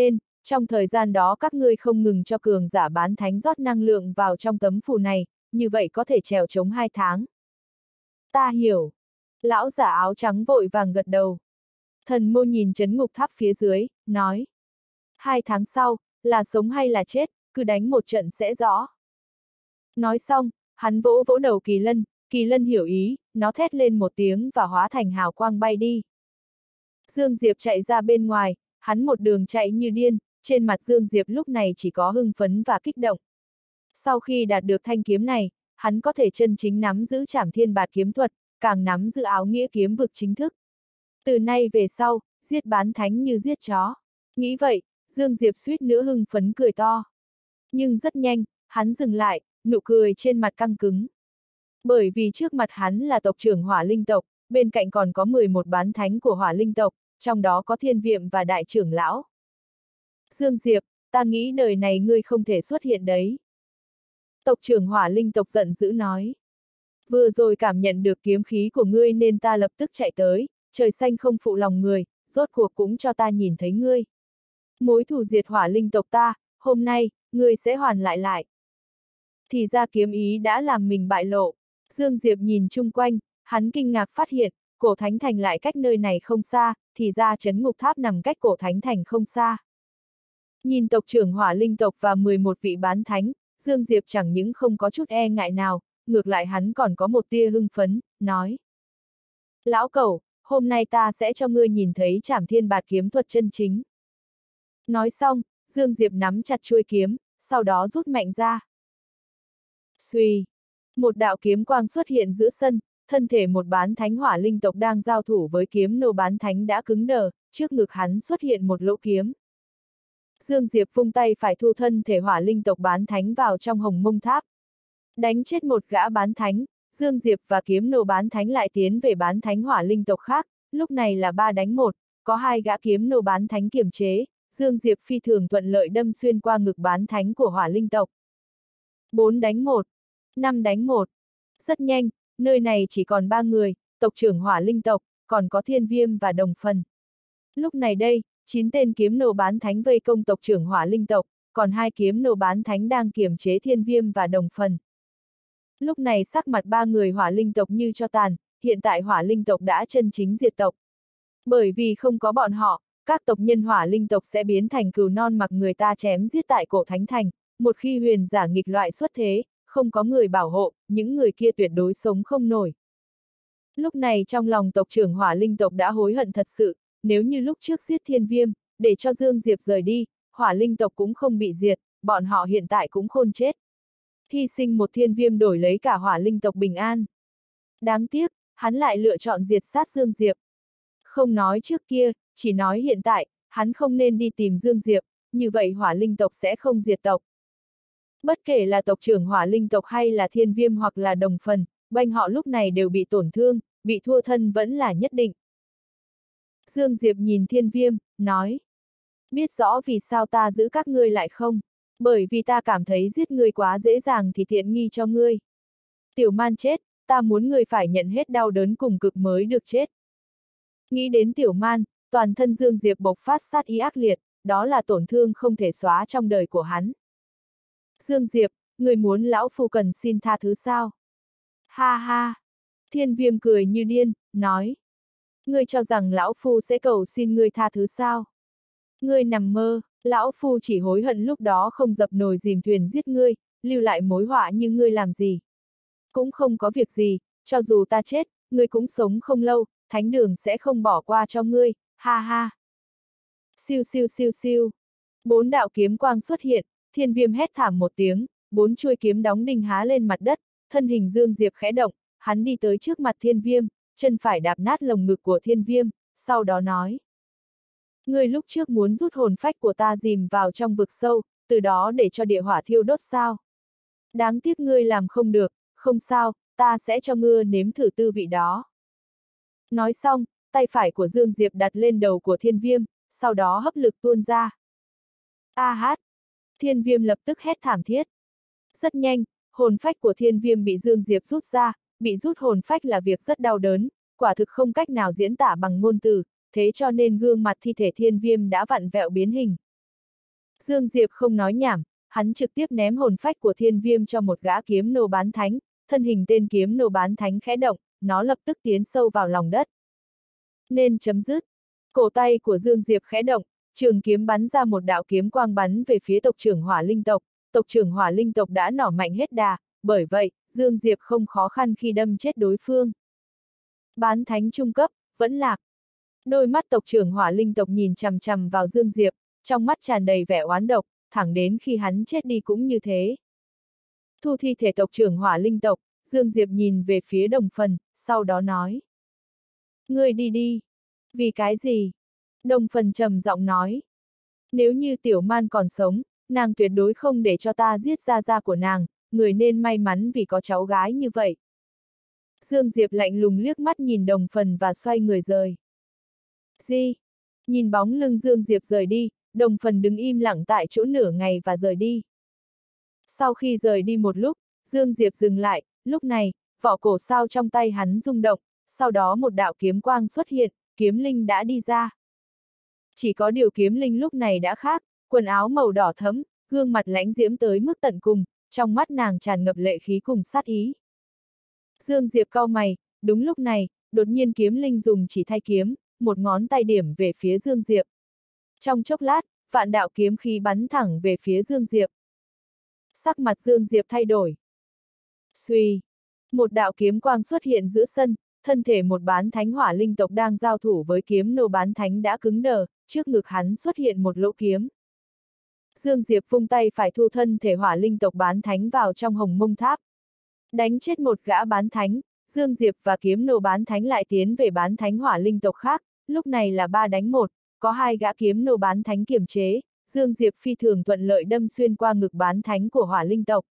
Trong thời gian đó các ngươi không ngừng cho cường giả bán thánh rót năng lượng vào trong tấm phù này, như vậy có thể trèo chống hai tháng. Ta hiểu. Lão giả áo trắng vội vàng gật đầu. Thần Mô nhìn chấn ngục tháp phía dưới, nói. Hai tháng sau, là sống hay là chết, cứ đánh một trận sẽ rõ. Nói xong, hắn vỗ vỗ đầu Kỳ Lân, Kỳ Lân hiểu ý, nó thét lên một tiếng và hóa thành hào quang bay đi. Dương Diệp chạy ra bên ngoài, hắn một đường chạy như điên, trên mặt Dương Diệp lúc này chỉ có hưng phấn và kích động. Sau khi đạt được thanh kiếm này, hắn có thể chân chính nắm giữ Trảm Thiên Bạt kiếm thuật, càng nắm giữ áo nghĩa kiếm vực chính thức. Từ nay về sau, giết bán thánh như giết chó. Nghĩ vậy, Dương Diệp suýt nữa hưng phấn cười to. Nhưng rất nhanh, hắn dừng lại, nụ cười trên mặt căng cứng. Bởi vì trước mặt hắn là tộc trưởng Hỏa Linh tộc, bên cạnh còn có mười một bán thánh của Hỏa Linh tộc, trong đó có Thiên Việm và Đại trưởng lão. Dương Diệp, ta nghĩ đời này ngươi không thể xuất hiện đấy. Tộc trưởng Hỏa Linh tộc giận dữ nói. Vừa rồi cảm nhận được kiếm khí của ngươi nên ta lập tức chạy tới, trời xanh không phụ lòng người, rốt cuộc cũng cho ta nhìn thấy ngươi. Mối thù diệt Hỏa Linh tộc ta, hôm nay, ngươi sẽ hoàn lại lại. Thì ra kiếm ý đã làm mình bại lộ. Dương Diệp nhìn chung quanh, hắn kinh ngạc phát hiện, cổ thánh thành lại cách nơi này không xa, thì ra trấn ngục tháp nằm cách cổ thánh thành không xa. Nhìn tộc trưởng Hỏa Linh tộc và mười một vị bán thánh, Dương Diệp chẳng những không có chút e ngại nào, ngược lại hắn còn có một tia hưng phấn, nói. Lão cẩu, hôm nay ta sẽ cho ngươi nhìn thấy Trảm Thiên Bạt kiếm thuật chân chính. Nói xong, Dương Diệp nắm chặt chuôi kiếm, sau đó rút mạnh ra. Xuy! Một đạo kiếm quang xuất hiện giữa sân, thân thể một bán thánh Hỏa Linh tộc đang giao thủ với kiếm nô bán thánh đã cứng đờ, trước ngực hắn xuất hiện một lỗ kiếm. Dương Diệp vung tay phải thu thân thể Hỏa Linh tộc bán thánh vào trong hồng mông tháp. Đánh chết một gã bán thánh, Dương Diệp và kiếm nô bán thánh lại tiến về bán thánh Hỏa Linh tộc khác, lúc này là ba đánh một, có hai gã kiếm nô bán thánh kiềm chế, Dương Diệp phi thường thuận lợi đâm xuyên qua ngực bán thánh của Hỏa Linh tộc. Bốn đánh một, năm đánh một. Rất nhanh, nơi này chỉ còn ba người, tộc trưởng Hỏa Linh tộc, còn có Thiên Viêm và Đồng Phần. Lúc này đây, chín tên kiếm nô bán thánh vây công tộc trưởng Hỏa Linh tộc, còn hai kiếm nô bán thánh đang kiềm chế Thiên Viêm và Đồng Phần. Lúc này sắc mặt ba người Hỏa Linh tộc như cho tàn, hiện tại Hỏa Linh tộc đã chân chính diệt tộc. Bởi vì không có bọn họ, các tộc nhân Hỏa Linh tộc sẽ biến thành cừu non mặc người ta chém giết tại cổ thánh thành, một khi huyền giả nghịch loại xuất thế, không có người bảo hộ, những người kia tuyệt đối sống không nổi. Lúc này trong lòng tộc trưởng Hỏa Linh tộc đã hối hận thật sự, nếu như lúc trước giết Thiên Viêm, để cho Dương Diệp rời đi, Hỏa Linh tộc cũng không bị diệt, bọn họ hiện tại cũng khôn chết. Hy sinh một Thiên Viêm đổi lấy cả Hỏa Linh tộc bình an. Đáng tiếc, hắn lại lựa chọn diệt sát Dương Diệp. Không nói trước kia, chỉ nói hiện tại, hắn không nên đi tìm Dương Diệp, như vậy Hỏa Linh tộc sẽ không diệt tộc. Bất kể là tộc trưởng Hỏa Linh tộc hay là Thiên Viêm hoặc là Đồng Phần, quanh họ lúc này đều bị tổn thương, bị thua thân vẫn là nhất định. Dương Diệp nhìn Thiên Viêm, nói. Biết rõ vì sao ta giữ các ngươi lại không? Bởi vì ta cảm thấy giết ngươi quá dễ dàng thì tiện nghi cho ngươi. Tiểu Man chết, ta muốn ngươi phải nhận hết đau đớn cùng cực mới được chết. Nghĩ đến Tiểu Man, toàn thân Dương Diệp bộc phát sát ý ác liệt, đó là tổn thương không thể xóa trong đời của hắn. Dương Diệp, người muốn lão phu cần xin tha thứ sao? Ha ha! Thiên Viêm cười như điên, nói. Ngươi cho rằng lão phu sẽ cầu xin ngươi tha thứ sao? Ngươi nằm mơ, lão phu chỉ hối hận lúc đó không dập nồi dìm thuyền giết ngươi, lưu lại mối họa như ngươi làm gì. Cũng không có việc gì, cho dù ta chết, ngươi cũng sống không lâu, thánh đường sẽ không bỏ qua cho ngươi, ha ha. Siêu siêu siêu siêu. Bốn đạo kiếm quang xuất hiện, Thiên Viêm hét thảm một tiếng, bốn chuôi kiếm đóng đinh há lên mặt đất, thân hình Dương Diệp khẽ động, hắn đi tới trước mặt Thiên Viêm, chân phải đạp nát lồng ngực của Thiên Viêm, sau đó nói. Ngươi lúc trước muốn rút hồn phách của ta dìm vào trong vực sâu, từ đó để cho địa hỏa thiêu đốt sao? Đáng tiếc ngươi làm không được, không sao, ta sẽ cho ngươi nếm thử tư vị đó. Nói xong, tay phải của Dương Diệp đặt lên đầu của Thiên Viêm, sau đó hấp lực tuôn ra. A hát! Thiên Viêm lập tức hét thảm thiết. Rất nhanh, hồn phách của Thiên Viêm bị Dương Diệp rút ra, bị rút hồn phách là việc rất đau đớn, quả thực không cách nào diễn tả bằng ngôn từ, thế cho nên gương mặt thi thể Thiên Viêm đã vặn vẹo biến hình. Dương Diệp không nói nhảm, hắn trực tiếp ném hồn phách của thiên viêm cho một gã kiếm nô bán thánh, thân hình tên kiếm nô bán thánh khẽ động, nó lập tức tiến sâu vào lòng đất. Nên chấm dứt. Cổ tay của Dương Diệp khẽ động, trường kiếm bắn ra một đạo kiếm quang bắn về phía tộc trưởng Hỏa Linh tộc, tộc trưởng Hỏa Linh tộc đã nỏ mạnh hết đà, bởi vậy, Dương Diệp không khó khăn khi đâm chết đối phương. Bán thánh trung cấp, vẫn lạc. Đôi mắt tộc trưởng Hỏa Linh tộc nhìn chằm chằm vào Dương Diệp, trong mắt tràn đầy vẻ oán độc, thẳng đến khi hắn chết đi cũng như thế. Thu thi thể tộc trưởng Hỏa Linh tộc, Dương Diệp nhìn về phía Đồng Phần, sau đó nói. Ngươi đi đi. Vì cái gì? Đồng Phần trầm giọng nói. Nếu như Tiểu Man còn sống, nàng tuyệt đối không để cho ta giết gia gia của nàng, người nên may mắn vì có cháu gái như vậy. Dương Diệp lạnh lùng liếc mắt nhìn Đồng Phần và xoay người rời. Gì? Nhìn bóng lưng Dương Diệp rời đi, Đồng Phần đứng im lặng tại chỗ nửa ngày và rời đi. Sau khi rời đi một lúc, Dương Diệp dừng lại, lúc này, vỏ cổ sao trong tay hắn rung động, sau đó một đạo kiếm quang xuất hiện, kiếm linh đã đi ra. Chỉ có điều kiếm linh lúc này đã khác, quần áo màu đỏ thẫm, gương mặt lãnh diễm tới mức tận cùng, trong mắt nàng tràn ngập lệ khí cùng sát ý. Dương Diệp cau mày, đúng lúc này, đột nhiên kiếm linh dùng chỉ thay kiếm, một ngón tay điểm về phía Dương Diệp. Trong chốc lát, vạn đạo kiếm khí bắn thẳng về phía Dương Diệp. Sắc mặt Dương Diệp thay đổi. Xuy, một đạo kiếm quang xuất hiện giữa sân, thân thể một bán thánh Hỏa Linh tộc đang giao thủ với kiếm nô bán thánh đã cứng đờ, trước ngực hắn xuất hiện một lỗ kiếm. Dương Diệp vung tay phải thu thân thể Hỏa Linh tộc bán thánh vào trong Hồng Mông Tháp. Đánh chết một gã bán thánh, Dương Diệp và kiếm nô bán thánh lại tiến về bán thánh Hỏa Linh tộc khác, lúc này là ba đánh một, có hai gã kiếm nô bán thánh kiềm chế, Dương Diệp phi thường thuận lợi đâm xuyên qua ngực bán thánh của Hỏa Linh tộc.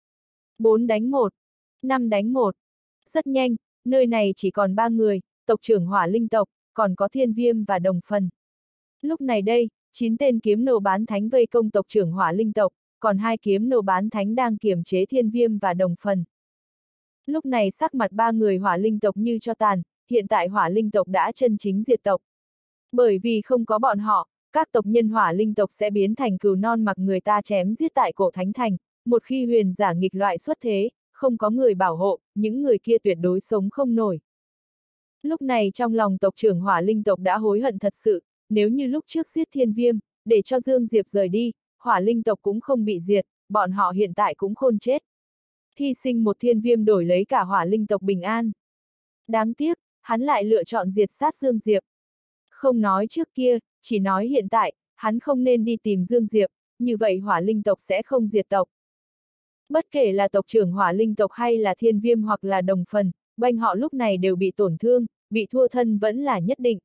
Bốn đánh một, năm đánh một. Rất nhanh, nơi này chỉ còn ba người, tộc trưởng Hỏa Linh tộc, còn có Thiên Viêm và Đồng Phần. Lúc này đây, chín tên kiếm nô bán thánh vây công tộc trưởng Hỏa Linh tộc, còn hai kiếm nô bán thánh đang kiềm chế Thiên Viêm và Đồng Phần. Lúc này sắc mặt ba người Hỏa Linh tộc như cho tàn, hiện tại Hỏa Linh tộc đã chân chính diệt tộc. Bởi vì không có bọn họ, các tộc nhân Hỏa Linh tộc sẽ biến thành cừu non mặc người ta chém giết tại cổ thánh thành, một khi huyền giả nghịch loại xuất thế, không có người bảo hộ, những người kia tuyệt đối sống không nổi. Lúc này trong lòng tộc trưởng Hỏa Linh tộc đã hối hận thật sự, nếu như lúc trước giết Thiên Viêm, để cho Dương Diệp rời đi, Hỏa Linh tộc cũng không bị diệt, bọn họ hiện tại cũng khôn chết. Hy sinh một Thiên Viêm đổi lấy cả Hỏa Linh tộc bình an. Đáng tiếc, hắn lại lựa chọn diệt sát Dương Diệp. Không nói trước kia, chỉ nói hiện tại, hắn không nên đi tìm Dương Diệp, như vậy Hỏa Linh tộc sẽ không diệt tộc. Bất kể là tộc trưởng Hỏa Linh tộc hay là Thiên Viêm hoặc là Đồng Phần, banh họ lúc này đều bị tổn thương, bị thua thân vẫn là nhất định.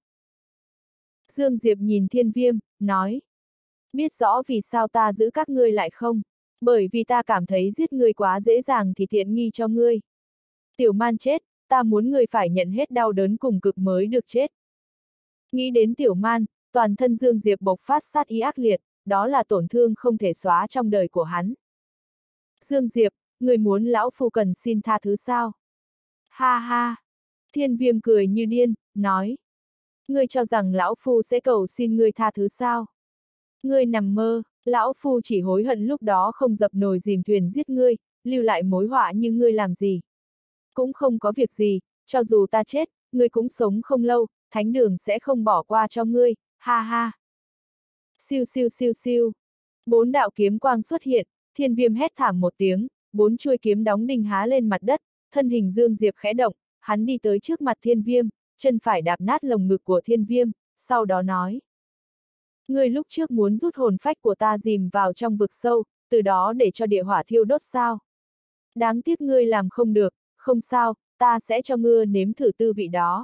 Dương Diệp nhìn Thiên Viêm, nói. Biết rõ vì sao ta giữ các ngươi lại không? Bởi vì ta cảm thấy giết ngươi quá dễ dàng thì tiện nghi cho ngươi. Tiểu Man chết, ta muốn ngươi phải nhận hết đau đớn cùng cực mới được chết. Nghĩ đến Tiểu Man, toàn thân Dương Diệp bộc phát sát ý ác liệt, đó là tổn thương không thể xóa trong đời của hắn. Dương Diệp, người muốn lão phu cần xin tha thứ sao? Ha ha! Thiên Viêm cười như điên, nói. Ngươi cho rằng lão phu sẽ cầu xin ngươi tha thứ sao? Ngươi nằm mơ, lão phu chỉ hối hận lúc đó không dập nồi dìm thuyền giết ngươi, lưu lại mối họa như ngươi làm gì. Cũng không có việc gì, cho dù ta chết, ngươi cũng sống không lâu, thánh đường sẽ không bỏ qua cho ngươi, ha ha. Siêu siêu siêu siêu. Bốn đạo kiếm quang xuất hiện, Thiên Viêm hét thảm một tiếng, bốn chuôi kiếm đóng đinh há lên mặt đất, thân hình Dương Diệp khẽ động, hắn đi tới trước mặt Thiên Viêm, chân phải đạp nát lồng ngực của Thiên Viêm, sau đó nói. Ngươi lúc trước muốn rút hồn phách của ta dìm vào trong vực sâu, từ đó để cho địa hỏa thiêu đốt sao? Đáng tiếc ngươi làm không được, không sao, ta sẽ cho ngươi nếm thử tư vị đó.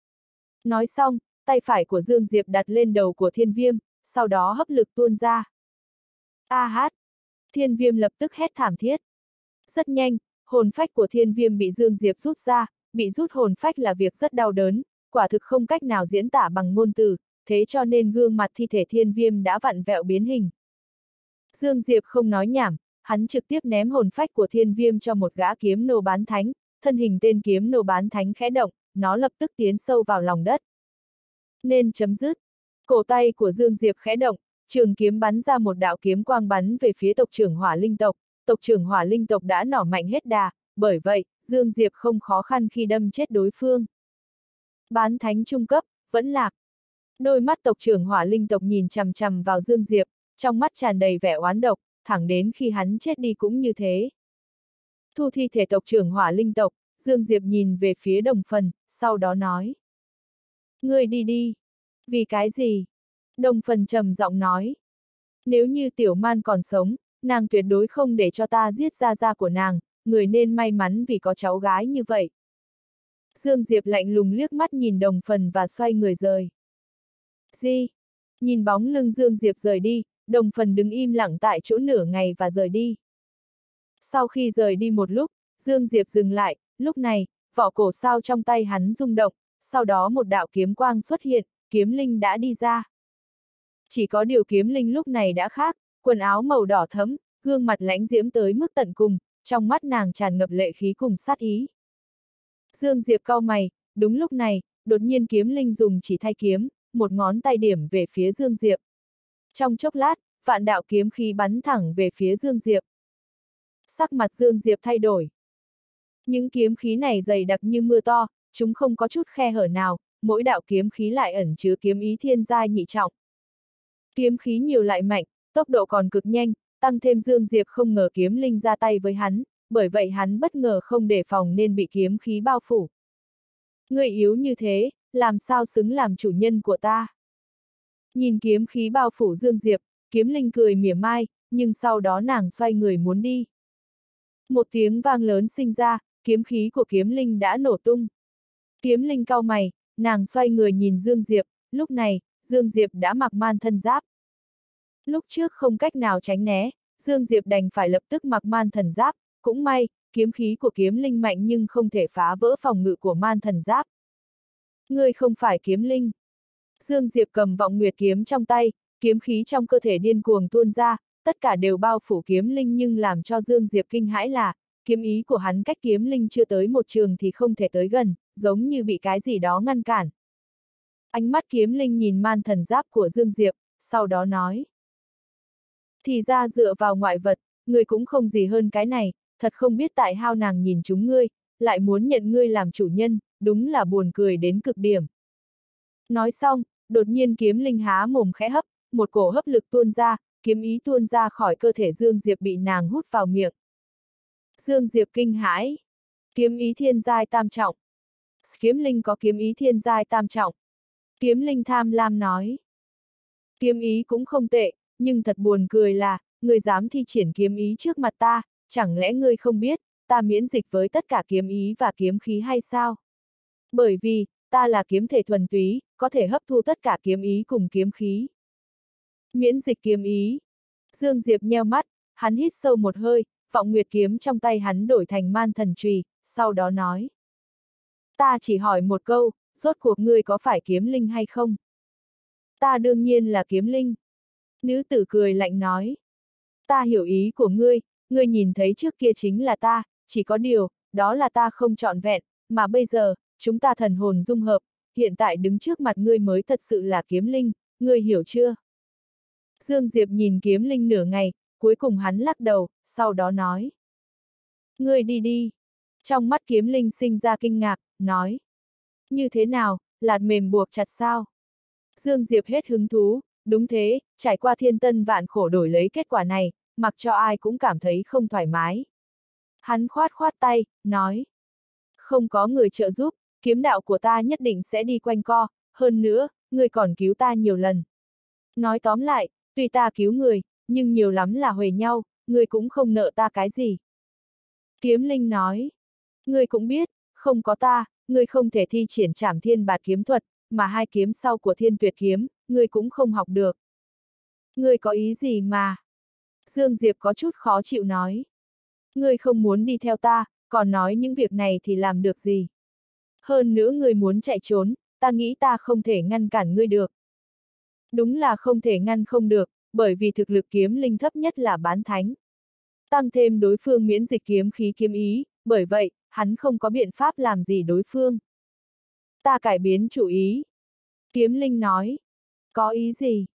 Nói xong, tay phải của Dương Diệp đặt lên đầu của Thiên Viêm, sau đó hấp lực tuôn ra. A hát! Thiên Viêm lập tức hét thảm thiết. Rất nhanh, hồn phách của Thiên Viêm bị Dương Diệp rút ra, bị rút hồn phách là việc rất đau đớn, quả thực không cách nào diễn tả bằng ngôn từ, thế cho nên gương mặt thi thể Thiên Viêm đã vặn vẹo biến hình. Dương Diệp không nói nhảm, hắn trực tiếp ném hồn phách của Thiên Viêm cho một gã kiếm nô bán thánh, thân hình tên kiếm nô bán thánh khẽ động, nó lập tức tiến sâu vào lòng đất. Nên chấm dứt. Cổ tay của Dương Diệp khẽ động, Trường kiếm bắn ra một đạo kiếm quang bắn về phía tộc trưởng Hỏa Linh tộc, tộc trưởng Hỏa Linh tộc đã nỏ mạnh hết đà, bởi vậy, Dương Diệp không khó khăn khi đâm chết đối phương. Bán thánh trung cấp, vẫn lạc. Đôi mắt tộc trưởng Hỏa Linh tộc nhìn chằm chằm vào Dương Diệp, trong mắt tràn đầy vẻ oán độc, thẳng đến khi hắn chết đi cũng như thế. Thu thi thể tộc trưởng Hỏa Linh tộc, Dương Diệp nhìn về phía Đồng Phần, sau đó nói. Ngươi đi đi. Vì cái gì? Đồng Phần trầm giọng nói. Nếu như Tiểu Man còn sống, nàng tuyệt đối không để cho ta giết gia gia của nàng, người nên may mắn vì có cháu gái như vậy. Dương Diệp lạnh lùng liếc mắt nhìn Đồng Phần và xoay người rời. Gì? Nhìn bóng lưng Dương Diệp rời đi, Đồng Phần đứng im lặng tại chỗ nửa ngày và rời đi. Sau khi rời đi một lúc, Dương Diệp dừng lại, lúc này, vỏ cổ sao trong tay hắn rung động, sau đó một đạo kiếm quang xuất hiện, kiếm linh đã đi ra. Chỉ có điều kiếm linh lúc này đã khác, quần áo màu đỏ thẫm, gương mặt lãnh diễm tới mức tận cùng, trong mắt nàng tràn ngập lệ khí cùng sát ý. Dương Diệp cau mày, đúng lúc này, đột nhiên kiếm linh dùng chỉ thay kiếm, một ngón tay điểm về phía Dương Diệp. Trong chốc lát, vạn đạo kiếm khí bắn thẳng về phía Dương Diệp. Sắc mặt Dương Diệp thay đổi. Những kiếm khí này dày đặc như mưa to, chúng không có chút khe hở nào, mỗi đạo kiếm khí lại ẩn chứa kiếm ý thiên giai nhị trọng. Kiếm khí nhiều lại mạnh, tốc độ còn cực nhanh, tăng thêm Dương Diệp không ngờ kiếm linh ra tay với hắn, bởi vậy hắn bất ngờ không đề phòng nên bị kiếm khí bao phủ. Người yếu như thế, làm sao xứng làm chủ nhân của ta? Nhìn kiếm khí bao phủ Dương Diệp, kiếm linh cười mỉa mai, nhưng sau đó nàng xoay người muốn đi. Một tiếng vang lớn sinh ra, kiếm khí của kiếm linh đã nổ tung. Kiếm linh cau mày, nàng xoay người nhìn Dương Diệp, lúc này, Dương Diệp đã mặc man thân giáp. Lúc trước không cách nào tránh né, Dương Diệp đành phải lập tức mặc man thần giáp, cũng may, kiếm khí của kiếm linh mạnh nhưng không thể phá vỡ phòng ngự của man thần giáp. Ngươi không phải kiếm linh. Dương Diệp cầm vọng nguyệt kiếm trong tay, kiếm khí trong cơ thể điên cuồng tuôn ra, tất cả đều bao phủ kiếm linh nhưng làm cho Dương Diệp kinh hãi là, kiếm ý của hắn cách kiếm linh chưa tới một trường thì không thể tới gần, giống như bị cái gì đó ngăn cản. Ánh mắt kiếm linh nhìn man thần giáp của Dương Diệp, sau đó nói. Thì ra dựa vào ngoại vật, ngươi cũng không gì hơn cái này, thật không biết tại hao nàng nhìn chúng ngươi, lại muốn nhận ngươi làm chủ nhân, đúng là buồn cười đến cực điểm. Nói xong, đột nhiên kiếm linh há mồm khẽ hấp, một cổ hấp lực tuôn ra, kiếm ý tuôn ra khỏi cơ thể Dương Diệp bị nàng hút vào miệng. Dương Diệp kinh hãi. Kiếm ý thiên giai tam trọng. Kiếm linh có kiếm ý thiên giai tam trọng. Kiếm linh tham lam nói. Kiếm ý cũng không tệ, nhưng thật buồn cười là, ngươi dám thi triển kiếm ý trước mặt ta, chẳng lẽ ngươi không biết, ta miễn dịch với tất cả kiếm ý và kiếm khí hay sao? Bởi vì, ta là kiếm thể thuần túy, có thể hấp thu tất cả kiếm ý cùng kiếm khí. Miễn dịch kiếm ý. Dương Diệp nheo mắt, hắn hít sâu một hơi, vọng nguyệt kiếm trong tay hắn đổi thành man thần chùy, sau đó nói. Ta chỉ hỏi một câu, rốt cuộc ngươi có phải kiếm linh hay không? Ta đương nhiên là kiếm linh. Nữ tử cười lạnh nói. Ta hiểu ý của ngươi, ngươi nhìn thấy trước kia chính là ta, chỉ có điều, đó là ta không trọn vẹn, mà bây giờ, chúng ta thần hồn dung hợp, hiện tại đứng trước mặt ngươi mới thật sự là kiếm linh, ngươi hiểu chưa? Dương Diệp nhìn kiếm linh nửa ngày, cuối cùng hắn lắc đầu, sau đó nói. Ngươi đi đi. Trong mắt kiếm linh sinh ra kinh ngạc, nói. Như thế nào, lạt mềm buộc chặt sao? Dương Diệp hết hứng thú, đúng thế, trải qua thiên tân vạn khổ đổi lấy kết quả này, mặc cho ai cũng cảm thấy không thoải mái. Hắn khoát khoát tay, nói. Không có người trợ giúp, kiếm đạo của ta nhất định sẽ đi quanh co, hơn nữa, ngươi còn cứu ta nhiều lần. Nói tóm lại, tuy ta cứu người, nhưng nhiều lắm là huề nhau, ngươi cũng không nợ ta cái gì. Kiếm linh nói. Ngươi cũng biết, không có ta, ngươi không thể thi triển trảm thiên bạt kiếm thuật, mà hai kiếm sau của thiên tuyệt kiếm, ngươi cũng không học được. Ngươi có ý gì mà? Dương Diệp có chút khó chịu nói. Ngươi không muốn đi theo ta, còn nói những việc này thì làm được gì? Hơn nữa ngươi muốn chạy trốn, ta nghĩ ta không thể ngăn cản ngươi được. Đúng là không thể ngăn không được, bởi vì thực lực kiếm linh thấp nhất là bán thánh. Tăng thêm đối phương miễn dịch kiếm khí kiếm ý, bởi vậy, hắn không có biện pháp làm gì đối phương. Ta cải biến chủ ý. Kiếm linh nói. Có ý gì?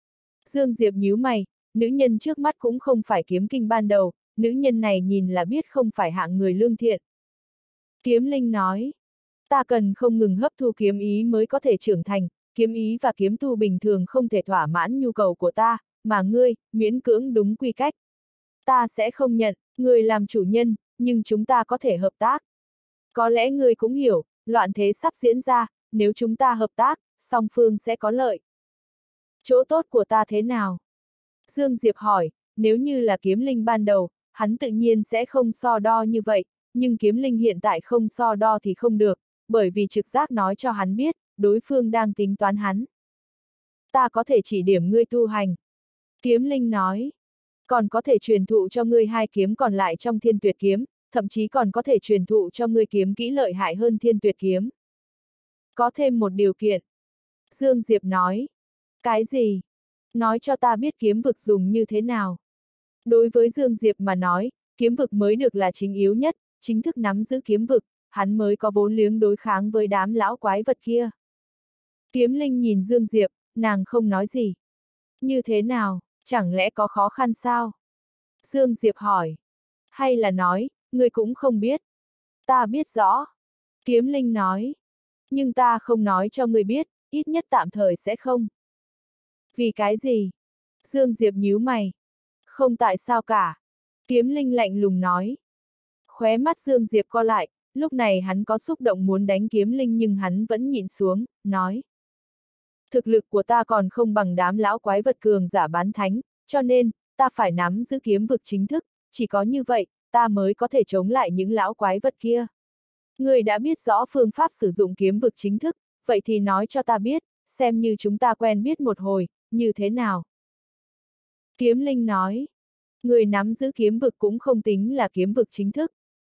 Dương Diệp nhíu mày, nữ nhân trước mắt cũng không phải kiếm kinh ban đầu, nữ nhân này nhìn là biết không phải hạng người lương thiện. Kiếm Linh nói, ta cần không ngừng hấp thu kiếm ý mới có thể trưởng thành, kiếm ý và kiếm tu bình thường không thể thỏa mãn nhu cầu của ta, mà ngươi, miễn cưỡng đúng quy cách. Ta sẽ không nhận, ngươi làm chủ nhân, nhưng chúng ta có thể hợp tác. Có lẽ ngươi cũng hiểu, loạn thế sắp diễn ra, nếu chúng ta hợp tác, song phương sẽ có lợi. Chỗ tốt của ta thế nào? Dương Diệp hỏi, nếu như là kiếm linh ban đầu, hắn tự nhiên sẽ không so đo như vậy, nhưng kiếm linh hiện tại không so đo thì không được, bởi vì trực giác nói cho hắn biết, đối phương đang tính toán hắn. Ta có thể chỉ điểm ngươi tu hành. Kiếm linh nói, còn có thể truyền thụ cho ngươi hai kiếm còn lại trong thiên tuyệt kiếm, thậm chí còn có thể truyền thụ cho ngươi kiếm kỹ lợi hại hơn thiên tuyệt kiếm. Có thêm một điều kiện. Dương Diệp nói, cái gì? Nói cho ta biết kiếm vực dùng như thế nào. Đối với Dương Diệp mà nói, kiếm vực mới được là chính yếu nhất, chính thức nắm giữ kiếm vực, hắn mới có vốn liếng đối kháng với đám lão quái vật kia. Kiếm Linh nhìn Dương Diệp, nàng không nói gì. Như thế nào, chẳng lẽ có khó khăn sao? Dương Diệp hỏi. Hay là nói, ngươi cũng không biết. Ta biết rõ. Kiếm Linh nói. Nhưng ta không nói cho ngươi biết, ít nhất tạm thời sẽ không. Vì cái gì? Dương Diệp nhíu mày. Không tại sao cả. Kiếm Linh lạnh lùng nói. Khóe mắt Dương Diệp co lại, lúc này hắn có xúc động muốn đánh Kiếm Linh nhưng hắn vẫn nhịn xuống, nói. Thực lực của ta còn không bằng đám lão quái vật cường giả bán thánh, cho nên, ta phải nắm giữ kiếm vực chính thức, chỉ có như vậy, ta mới có thể chống lại những lão quái vật kia. Ngươi đã biết rõ phương pháp sử dụng kiếm vực chính thức, vậy thì nói cho ta biết, xem như chúng ta quen biết một hồi, như thế nào? Kiếm Linh nói, người nắm giữ kiếm vực cũng không tính là kiếm vực chính thức.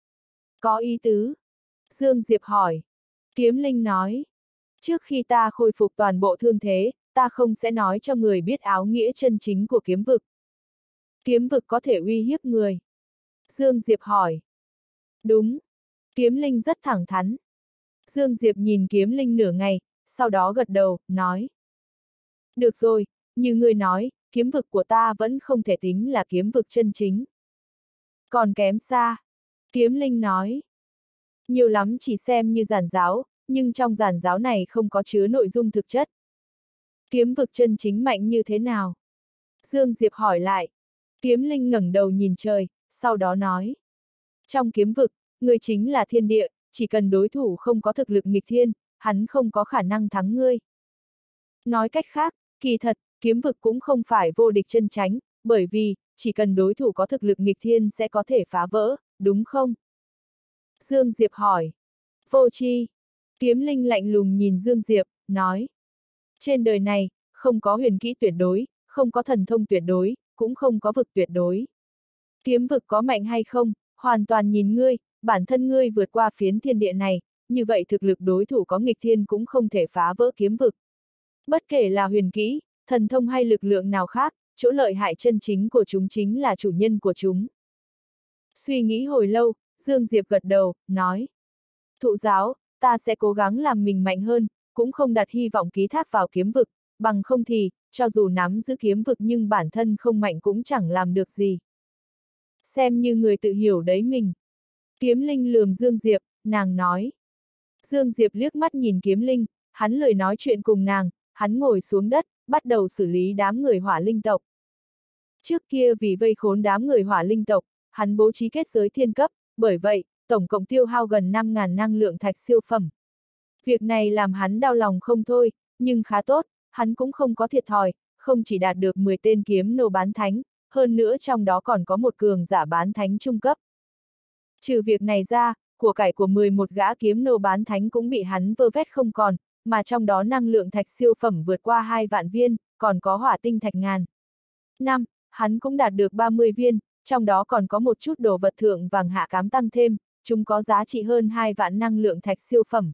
Có ý tứ. Dương Diệp hỏi. Kiếm Linh nói, trước khi ta khôi phục toàn bộ thương thế, ta không sẽ nói cho người biết áo nghĩa chân chính của kiếm vực. Kiếm vực có thể uy hiếp người. Dương Diệp hỏi. Đúng. Kiếm Linh rất thẳng thắn. Dương Diệp nhìn Kiếm Linh nửa ngày, sau đó gật đầu, nói. Được rồi, như ngươi nói, kiếm vực của ta vẫn không thể tính là kiếm vực chân chính. Còn kém xa. Kiếm Linh nói. Nhiều lắm chỉ xem như giản giáo, nhưng trong giản giáo này không có chứa nội dung thực chất. Kiếm vực chân chính mạnh như thế nào? Dương Diệp hỏi lại. Kiếm Linh ngẩng đầu nhìn trời, sau đó nói. Trong kiếm vực, ngươi chính là thiên địa, chỉ cần đối thủ không có thực lực nghịch thiên, hắn không có khả năng thắng ngươi. Nói cách khác, kỳ thật, kiếm vực cũng không phải vô địch chân chánh, bởi vì, chỉ cần đối thủ có thực lực nghịch thiên sẽ có thể phá vỡ, đúng không? Dương Diệp hỏi. Vô tri. Kiếm Linh lạnh lùng nhìn Dương Diệp, nói. Trên đời này, không có huyền kỹ tuyệt đối, không có thần thông tuyệt đối, cũng không có vực tuyệt đối. Kiếm vực có mạnh hay không, hoàn toàn nhìn ngươi, bản thân ngươi vượt qua phiến thiên địa này, như vậy thực lực đối thủ có nghịch thiên cũng không thể phá vỡ kiếm vực. Bất kể là huyền kỹ, thần thông hay lực lượng nào khác, chỗ lợi hại chân chính của chúng chính là chủ nhân của chúng. Suy nghĩ hồi lâu, Dương Diệp gật đầu, nói. Thụ giáo, ta sẽ cố gắng làm mình mạnh hơn, cũng không đặt hy vọng ký thác vào kiếm vực, bằng không thì, cho dù nắm giữ kiếm vực nhưng bản thân không mạnh cũng chẳng làm được gì. Xem như người tự hiểu đấy mình. Kiếm Linh lườm Dương Diệp, nàng nói. Dương Diệp liếc mắt nhìn Kiếm Linh, hắn lười nói chuyện cùng nàng, hắn ngồi xuống đất, bắt đầu xử lý đám người hỏa linh tộc. Trước kia vì vây khốn đám người hỏa linh tộc, hắn bố trí kết giới thiên cấp, bởi vậy, tổng cộng tiêu hao gần năm nghìn năng lượng thạch siêu phẩm. Việc này làm hắn đau lòng không thôi, nhưng khá tốt, hắn cũng không có thiệt thòi, không chỉ đạt được mười tên kiếm nô bán thánh, hơn nữa trong đó còn có một cường giả bán thánh trung cấp. Trừ việc này ra, của cải của mười một gã kiếm nô bán thánh cũng bị hắn vơ vét không còn, mà trong đó năng lượng thạch siêu phẩm vượt qua hai vạn viên, còn có hỏa tinh thạch ngàn. Năm, hắn cũng đạt được ba mươi viên, trong đó còn có một chút đồ vật thượng vàng hạ cám tăng thêm, chúng có giá trị hơn hai vạn năng lượng thạch siêu phẩm.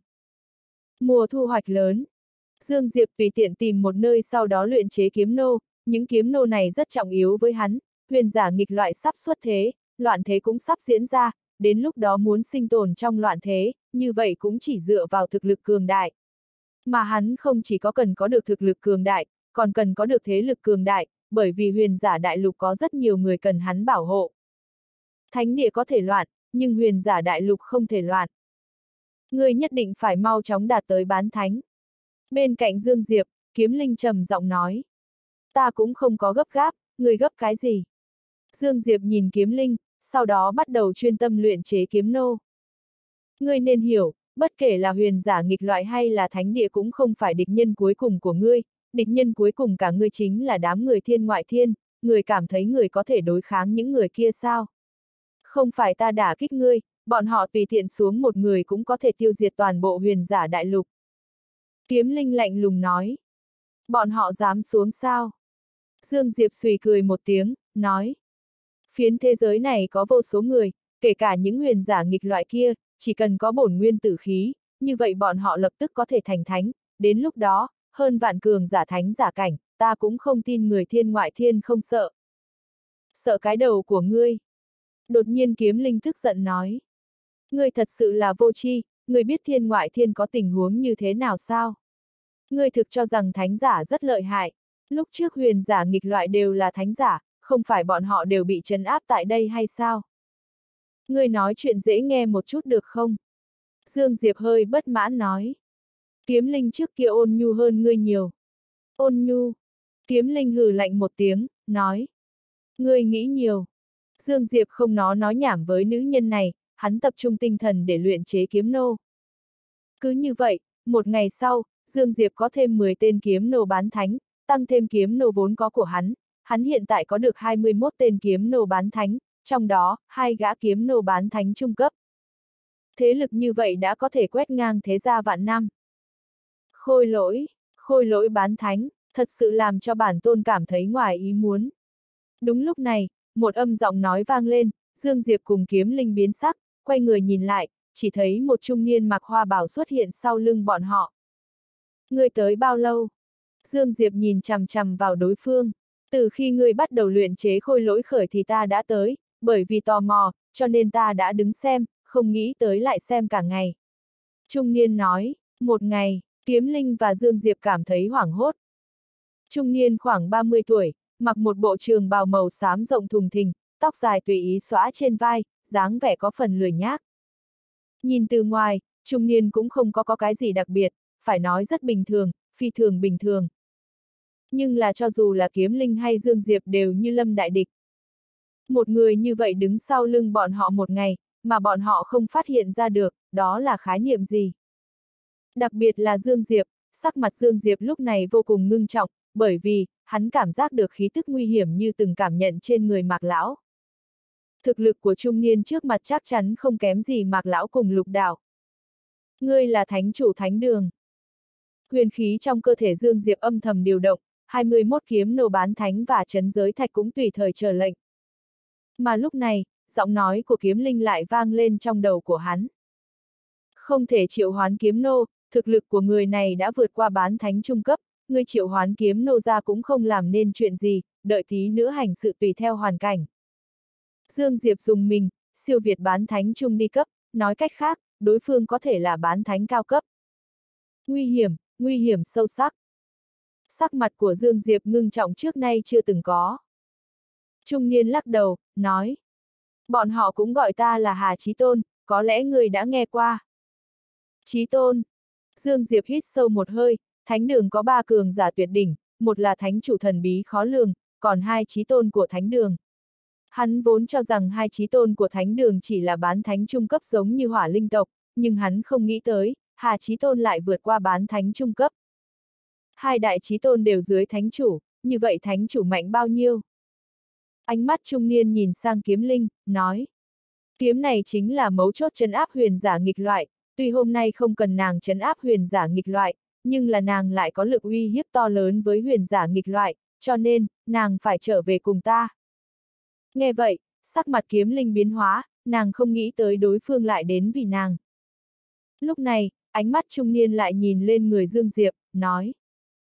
Mùa thu hoạch lớn. Dương Diệp tùy tiện tìm một nơi sau đó luyện chế kiếm nô, những kiếm nô này rất trọng yếu với hắn, huyền giả nghịch loại sắp xuất thế, loạn thế cũng sắp diễn ra, đến lúc đó muốn sinh tồn trong loạn thế, như vậy cũng chỉ dựa vào thực lực cường đại. Mà hắn không chỉ có cần có được thực lực cường đại, còn cần có được thế lực cường đại, bởi vì huyền giả đại lục có rất nhiều người cần hắn bảo hộ. Thánh địa có thể loạn, nhưng huyền giả đại lục không thể loạn. Ngươi nhất định phải mau chóng đạt tới bán thánh. Bên cạnh Dương Diệp, Kiếm Linh trầm giọng nói. Ta cũng không có gấp gáp, ngươi gấp cái gì? Dương Diệp nhìn Kiếm Linh, sau đó bắt đầu chuyên tâm luyện chế kiếm nô. Ngươi nên hiểu, bất kể là huyền giả nghịch loại hay là thánh địa cũng không phải địch nhân cuối cùng của ngươi, địch nhân cuối cùng cả ngươi chính là đám người thiên ngoại thiên, người cảm thấy người có thể đối kháng những người kia sao? Không phải ta đả kích ngươi, bọn họ tùy tiện xuống một người cũng có thể tiêu diệt toàn bộ huyền giả đại lục. Kiếm Linh lạnh lùng nói. Bọn họ dám xuống sao? Dương Diệp xùy cười một tiếng, nói. Phiến thế giới này có vô số người, kể cả những huyền giả nghịch loại kia, chỉ cần có bổn nguyên tử khí, như vậy bọn họ lập tức có thể thành thánh, đến lúc đó, hơn vạn cường giả thánh giả cảnh, ta cũng không tin người thiên ngoại thiên không sợ. Sợ cái đầu của ngươi. Đột nhiên Kiếm Linh tức giận nói. Ngươi thật sự là vô tri, ngươi biết thiên ngoại thiên có tình huống như thế nào sao? Ngươi thực cho rằng thánh giả rất lợi hại. Lúc trước huyền giả nghịch loại đều là thánh giả, không phải bọn họ đều bị trấn áp tại đây hay sao? Ngươi nói chuyện dễ nghe một chút được không? Dương Diệp hơi bất mãn nói. Kiếm Linh trước kia ôn nhu hơn ngươi nhiều. Ôn nhu. Kiếm Linh hừ lạnh một tiếng, nói. Ngươi nghĩ nhiều. Dương Diệp không nó nói nhảm với nữ nhân này, hắn tập trung tinh thần để luyện chế kiếm nô. Cứ như vậy, một ngày sau, Dương Diệp có thêm mười tên kiếm nô bán thánh, tăng thêm kiếm nô vốn có của hắn, hắn hiện tại có được hai mươi mốt tên kiếm nô bán thánh, trong đó, hai gã kiếm nô bán thánh trung cấp. Thế lực như vậy đã có thể quét ngang thế gia vạn năm. Khôi lỗi, khôi lỗi bán thánh, thật sự làm cho bản tôn cảm thấy ngoài ý muốn. Đúng lúc này, một âm giọng nói vang lên, Dương Diệp cùng Kiếm Linh biến sắc, quay người nhìn lại, chỉ thấy một trung niên mặc hoa bào xuất hiện sau lưng bọn họ. Ngươi tới bao lâu? Dương Diệp nhìn chằm chằm vào đối phương. Từ khi ngươi bắt đầu luyện chế khôi lỗi khởi thì ta đã tới, bởi vì tò mò, cho nên ta đã đứng xem, không nghĩ tới lại xem cả ngày. Trung niên nói, một ngày, Kiếm Linh và Dương Diệp cảm thấy hoảng hốt. Trung niên khoảng ba mươi tuổi, mặc một bộ trường bào màu xám rộng thùng thình, tóc dài tùy ý xõa trên vai, dáng vẻ có phần lười nhác. Nhìn từ ngoài, trung niên cũng không có có cái gì đặc biệt, phải nói rất bình thường, phi thường bình thường. Nhưng là cho dù là Kiếm Linh hay Dương Diệp đều như lâm đại địch. Một người như vậy đứng sau lưng bọn họ một ngày, mà bọn họ không phát hiện ra được, đó là khái niệm gì? Đặc biệt là Dương Diệp, sắc mặt Dương Diệp lúc này vô cùng ngưng trọng, bởi vì, hắn cảm giác được khí tức nguy hiểm như từng cảm nhận trên người Mạc Lão. Thực lực của trung niên trước mặt chắc chắn không kém gì Mạc Lão cùng Lục Đạo. Ngươi là thánh chủ thánh đường. Huyền khí trong cơ thể Dương Diệp âm thầm điều động, hai mươi mốt kiếm nô bán thánh và trấn giới thạch cũng tùy thời chờ lệnh. Mà lúc này, giọng nói của Kiếm Linh lại vang lên trong đầu của hắn. Không thể triệu hoán kiếm nô, thực lực của người này đã vượt qua bán thánh trung cấp, ngươi triệu hoán kiếm nô ra cũng không làm nên chuyện gì, đợi tí nữa hành sự tùy theo hoàn cảnh. Dương Diệp dùng mình, siêu việt bán thánh trung đi cấp, nói cách khác, đối phương có thể là bán thánh cao cấp. Nguy hiểm, nguy hiểm sâu sắc. Sắc mặt của Dương Diệp ngưng trọng trước nay chưa từng có. Trung niên lắc đầu, nói. Bọn họ cũng gọi ta là Hà Chí Tôn, có lẽ người đã nghe qua. Chí Tôn. Dương Diệp hít sâu một hơi, thánh đường có ba cường giả tuyệt đỉnh, một là thánh chủ thần bí khó lường, còn hai chí tôn của thánh đường. Hắn vốn cho rằng hai chí tôn của thánh đường chỉ là bán thánh trung cấp giống như hỏa linh tộc, nhưng hắn không nghĩ tới, Hà Chí Tôn lại vượt qua bán thánh trung cấp. Hai đại chí tôn đều dưới thánh chủ, như vậy thánh chủ mạnh bao nhiêu? Ánh mắt trung niên nhìn sang Kiếm Linh, nói. Kiếm này chính là mấu chốt trấn áp huyền giả nghịch loại, tuy hôm nay không cần nàng trấn áp huyền giả nghịch loại, nhưng là nàng lại có lực uy hiếp to lớn với huyền giả nghịch loại, cho nên, nàng phải trở về cùng ta. Nghe vậy, sắc mặt Kiếm Linh biến hóa, nàng không nghĩ tới đối phương lại đến vì nàng. Lúc này, ánh mắt trung niên lại nhìn lên người Dương Diệp, nói.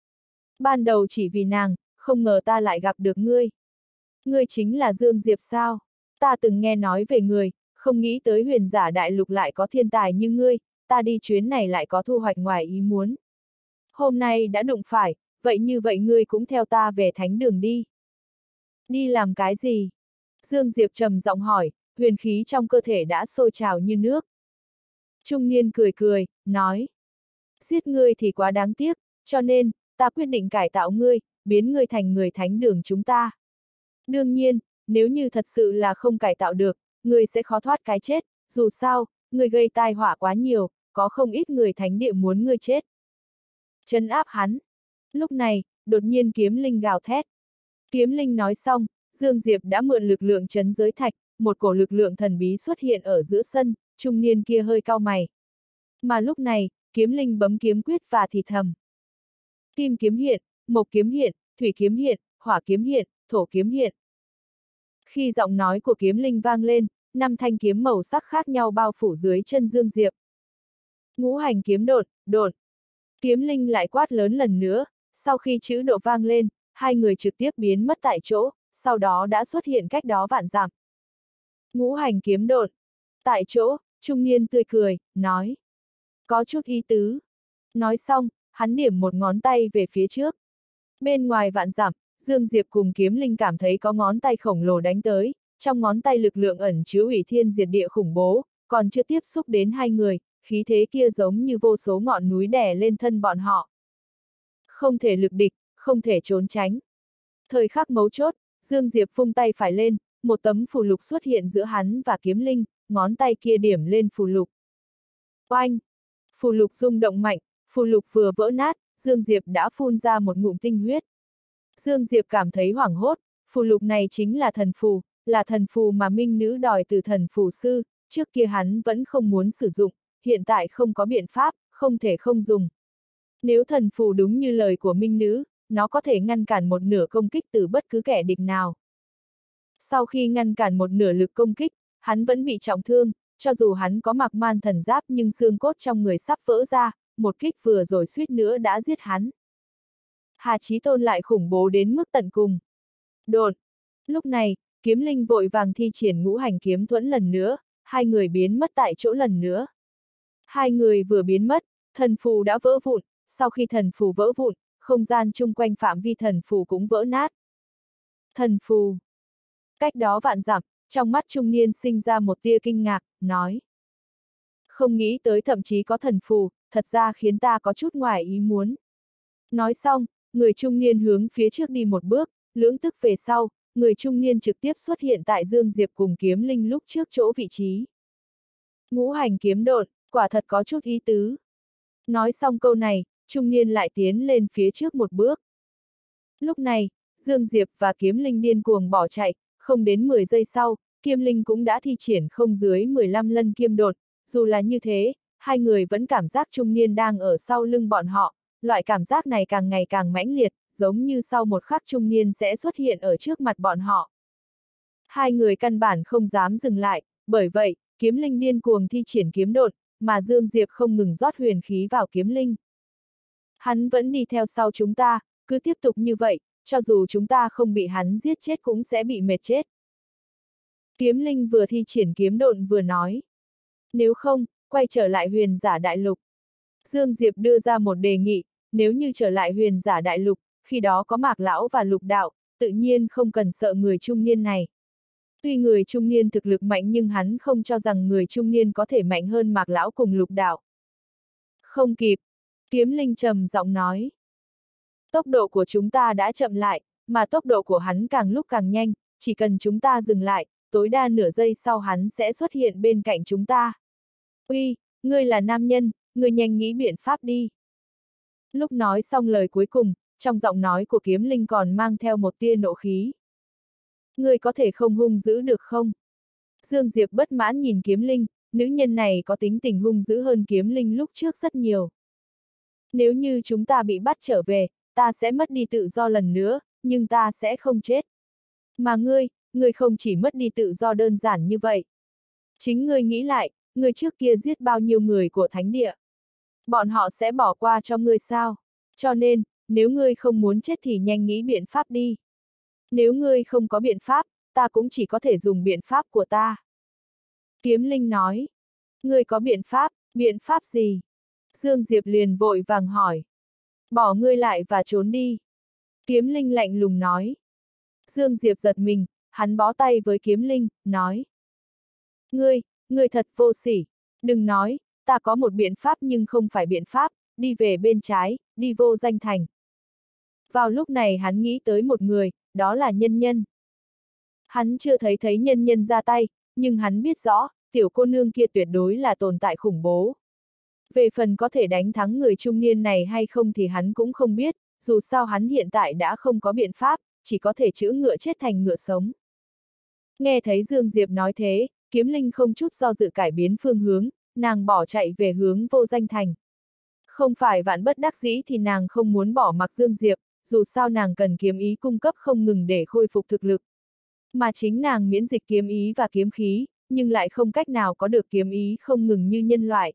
Ban đầu chỉ vì nàng, không ngờ ta lại gặp được ngươi. Ngươi chính là Dương Diệp sao? Ta từng nghe nói về người, không nghĩ tới huyền giả đại lục lại có thiên tài như ngươi, ta đi chuyến này lại có thu hoạch ngoài ý muốn. Hôm nay đã đụng phải, vậy như vậy ngươi cũng theo ta về thánh đường đi. Đi làm cái gì? Dương Diệp trầm giọng hỏi, huyền khí trong cơ thể đã sôi trào như nước. Trung niên cười cười, nói. Giết ngươi thì quá đáng tiếc, cho nên, ta quyết định cải tạo ngươi, biến ngươi thành người thánh đường chúng ta. Đương nhiên, nếu như thật sự là không cải tạo được, ngươi sẽ khó thoát cái chết, dù sao, ngươi gây tai họa quá nhiều, có không ít người thánh địa muốn ngươi chết. Trấn áp hắn. Lúc này, đột nhiên kiếm linh gào thét. Kiếm linh nói xong, Dương Diệp đã mượn lực lượng trấn giới thạch, một cổ lực lượng thần bí xuất hiện ở giữa sân, trung niên kia hơi cau mày. Mà lúc này, kiếm linh bấm kiếm quyết và thì thầm. Kim kiếm hiện, mộc kiếm hiện, thủy kiếm hiện, hỏa kiếm hiện, thổ kiếm hiện. Khi giọng nói của kiếm linh vang lên, năm thanh kiếm màu sắc khác nhau bao phủ dưới chân Dương Diệp. Ngũ hành kiếm đột, đột. Kiếm linh lại quát lớn lần nữa, sau khi chữ độ vang lên, hai người trực tiếp biến mất tại chỗ, sau đó đã xuất hiện cách đó vạn dặm. Ngũ hành kiếm đột. Tại chỗ, trung niên tươi cười, nói. Có chút ý tứ. Nói xong, hắn điểm một ngón tay về phía trước. Bên ngoài vạn dặm, Dương Diệp cùng kiếm linh cảm thấy có ngón tay khổng lồ đánh tới, trong ngón tay lực lượng ẩn chứa hủy thiên diệt địa khủng bố, còn chưa tiếp xúc đến hai người, khí thế kia giống như vô số ngọn núi đè lên thân bọn họ. Không thể lực địch, không thể trốn tránh. Thời khắc mấu chốt, Dương Diệp vung tay phải lên, một tấm phù lục xuất hiện giữa hắn và kiếm linh, ngón tay kia điểm lên phù lục. Oanh! Phù lục rung động mạnh, phù lục vừa vỡ nát, Dương Diệp đã phun ra một ngụm tinh huyết. Dương Diệp cảm thấy hoảng hốt, phù lục này chính là thần phù, là thần phù mà minh nữ đòi từ thần phù sư, trước kia hắn vẫn không muốn sử dụng, hiện tại không có biện pháp, không thể không dùng. Nếu thần phù đúng như lời của minh nữ, nó có thể ngăn cản một nửa công kích từ bất cứ kẻ địch nào. Sau khi ngăn cản một nửa lực công kích, hắn vẫn bị trọng thương, cho dù hắn có mặc man thần giáp nhưng xương cốt trong người sắp vỡ ra, một kích vừa rồi suýt nữa đã giết hắn. Hà Chí Tôn lại khủng bố đến mức tận cùng. Đột! Lúc này, kiếm linh vội vàng thi triển ngũ hành kiếm thuẫn lần nữa, hai người biến mất tại chỗ lần nữa. Hai người vừa biến mất, thần phù đã vỡ vụn, sau khi thần phù vỡ vụn, không gian chung quanh phạm vi thần phù cũng vỡ nát. Thần phù! Cách đó vạn dặm, trong mắt trung niên sinh ra một tia kinh ngạc, nói. Không nghĩ tới thậm chí có thần phù, thật ra khiến ta có chút ngoài ý muốn. Nói xong, người trung niên hướng phía trước đi một bước, lưỡng tức về sau, người trung niên trực tiếp xuất hiện tại Dương Diệp cùng kiếm linh lúc trước chỗ vị trí. Ngũ hành kiếm đột, quả thật có chút ý tứ. Nói xong câu này, trung niên lại tiến lên phía trước một bước. Lúc này, Dương Diệp và kiếm linh điên cuồng bỏ chạy, không đến mười giây sau, kiếm linh cũng đã thi triển không dưới mười lăm lần kiếm đột, dù là như thế, hai người vẫn cảm giác trung niên đang ở sau lưng bọn họ, loại cảm giác này càng ngày càng mãnh liệt, giống như sau một khắc trung niên sẽ xuất hiện ở trước mặt bọn họ. Hai người căn bản không dám dừng lại, bởi vậy, kiếm linh điên cuồng thi triển kiếm đột, mà Dương Diệp không ngừng rót huyền khí vào kiếm linh. Hắn vẫn đi theo sau chúng ta, cứ tiếp tục như vậy, cho dù chúng ta không bị hắn giết chết cũng sẽ bị mệt chết. Kiếm linh vừa thi triển kiếm độn vừa nói. Nếu không, quay trở lại huyền giả đại lục. Dương Diệp đưa ra một đề nghị, nếu như trở lại huyền giả đại lục, khi đó có Mạc Lão và Lục Đạo, tự nhiên không cần sợ người trung niên này. Tuy người trung niên thực lực mạnh nhưng hắn không cho rằng người trung niên có thể mạnh hơn Mạc Lão cùng Lục Đạo. Không kịp, kiếm linh trầm giọng nói. Tốc độ của chúng ta đã chậm lại, mà tốc độ của hắn càng lúc càng nhanh, chỉ cần chúng ta dừng lại, tối đa nửa giây sau hắn sẽ xuất hiện bên cạnh chúng ta. Uy, ngươi là nam nhân, ngươi nhanh nghĩ biện pháp đi. Lúc nói xong lời cuối cùng, trong giọng nói của kiếm linh còn mang theo một tia nộ khí. Ngươi có thể không hung dữ được không? Dương Diệp bất mãn nhìn kiếm linh, nữ nhân này có tính tình hung dữ hơn kiếm linh lúc trước rất nhiều. Nếu như chúng ta bị bắt trở về, ta sẽ mất đi tự do lần nữa, nhưng ta sẽ không chết. Mà ngươi, ngươi không chỉ mất đi tự do đơn giản như vậy. Chính ngươi nghĩ lại, ngươi trước kia giết bao nhiêu người của thánh địa. Bọn họ sẽ bỏ qua cho ngươi sao? Cho nên, nếu ngươi không muốn chết thì nhanh nghĩ biện pháp đi. Nếu ngươi không có biện pháp, ta cũng chỉ có thể dùng biện pháp của ta. Kiếm linh nói. Ngươi có biện pháp, biện pháp gì? Dương Diệp liền vội vàng hỏi. Bỏ ngươi lại và trốn đi. Kiếm linh lạnh lùng nói. Dương Diệp giật mình, hắn bó tay với kiếm linh, nói. Ngươi, ngươi thật vô sỉ. Đừng nói, ta có một biện pháp nhưng không phải biện pháp, đi về bên trái, đi vô danh thành. Vào lúc này hắn nghĩ tới một người, đó là Nhân Nhân. Hắn chưa thấy thấy Nhân Nhân ra tay, nhưng hắn biết rõ, tiểu cô nương kia tuyệt đối là tồn tại khủng bố. Về phần có thể đánh thắng người trung niên này hay không thì hắn cũng không biết, dù sao hắn hiện tại đã không có biện pháp, chỉ có thể chữa ngựa chết thành ngựa sống. Nghe thấy Dương Diệp nói thế, kiếm linh không chút do dự cải biến phương hướng, nàng bỏ chạy về hướng vô danh thành. Không phải vạn bất đắc dĩ thì nàng không muốn bỏ mặc Dương Diệp, dù sao nàng cần kiếm ý cung cấp không ngừng để khôi phục thực lực. Mà chính nàng miễn dịch kiếm ý và kiếm khí, nhưng lại không cách nào có được kiếm ý không ngừng như nhân loại.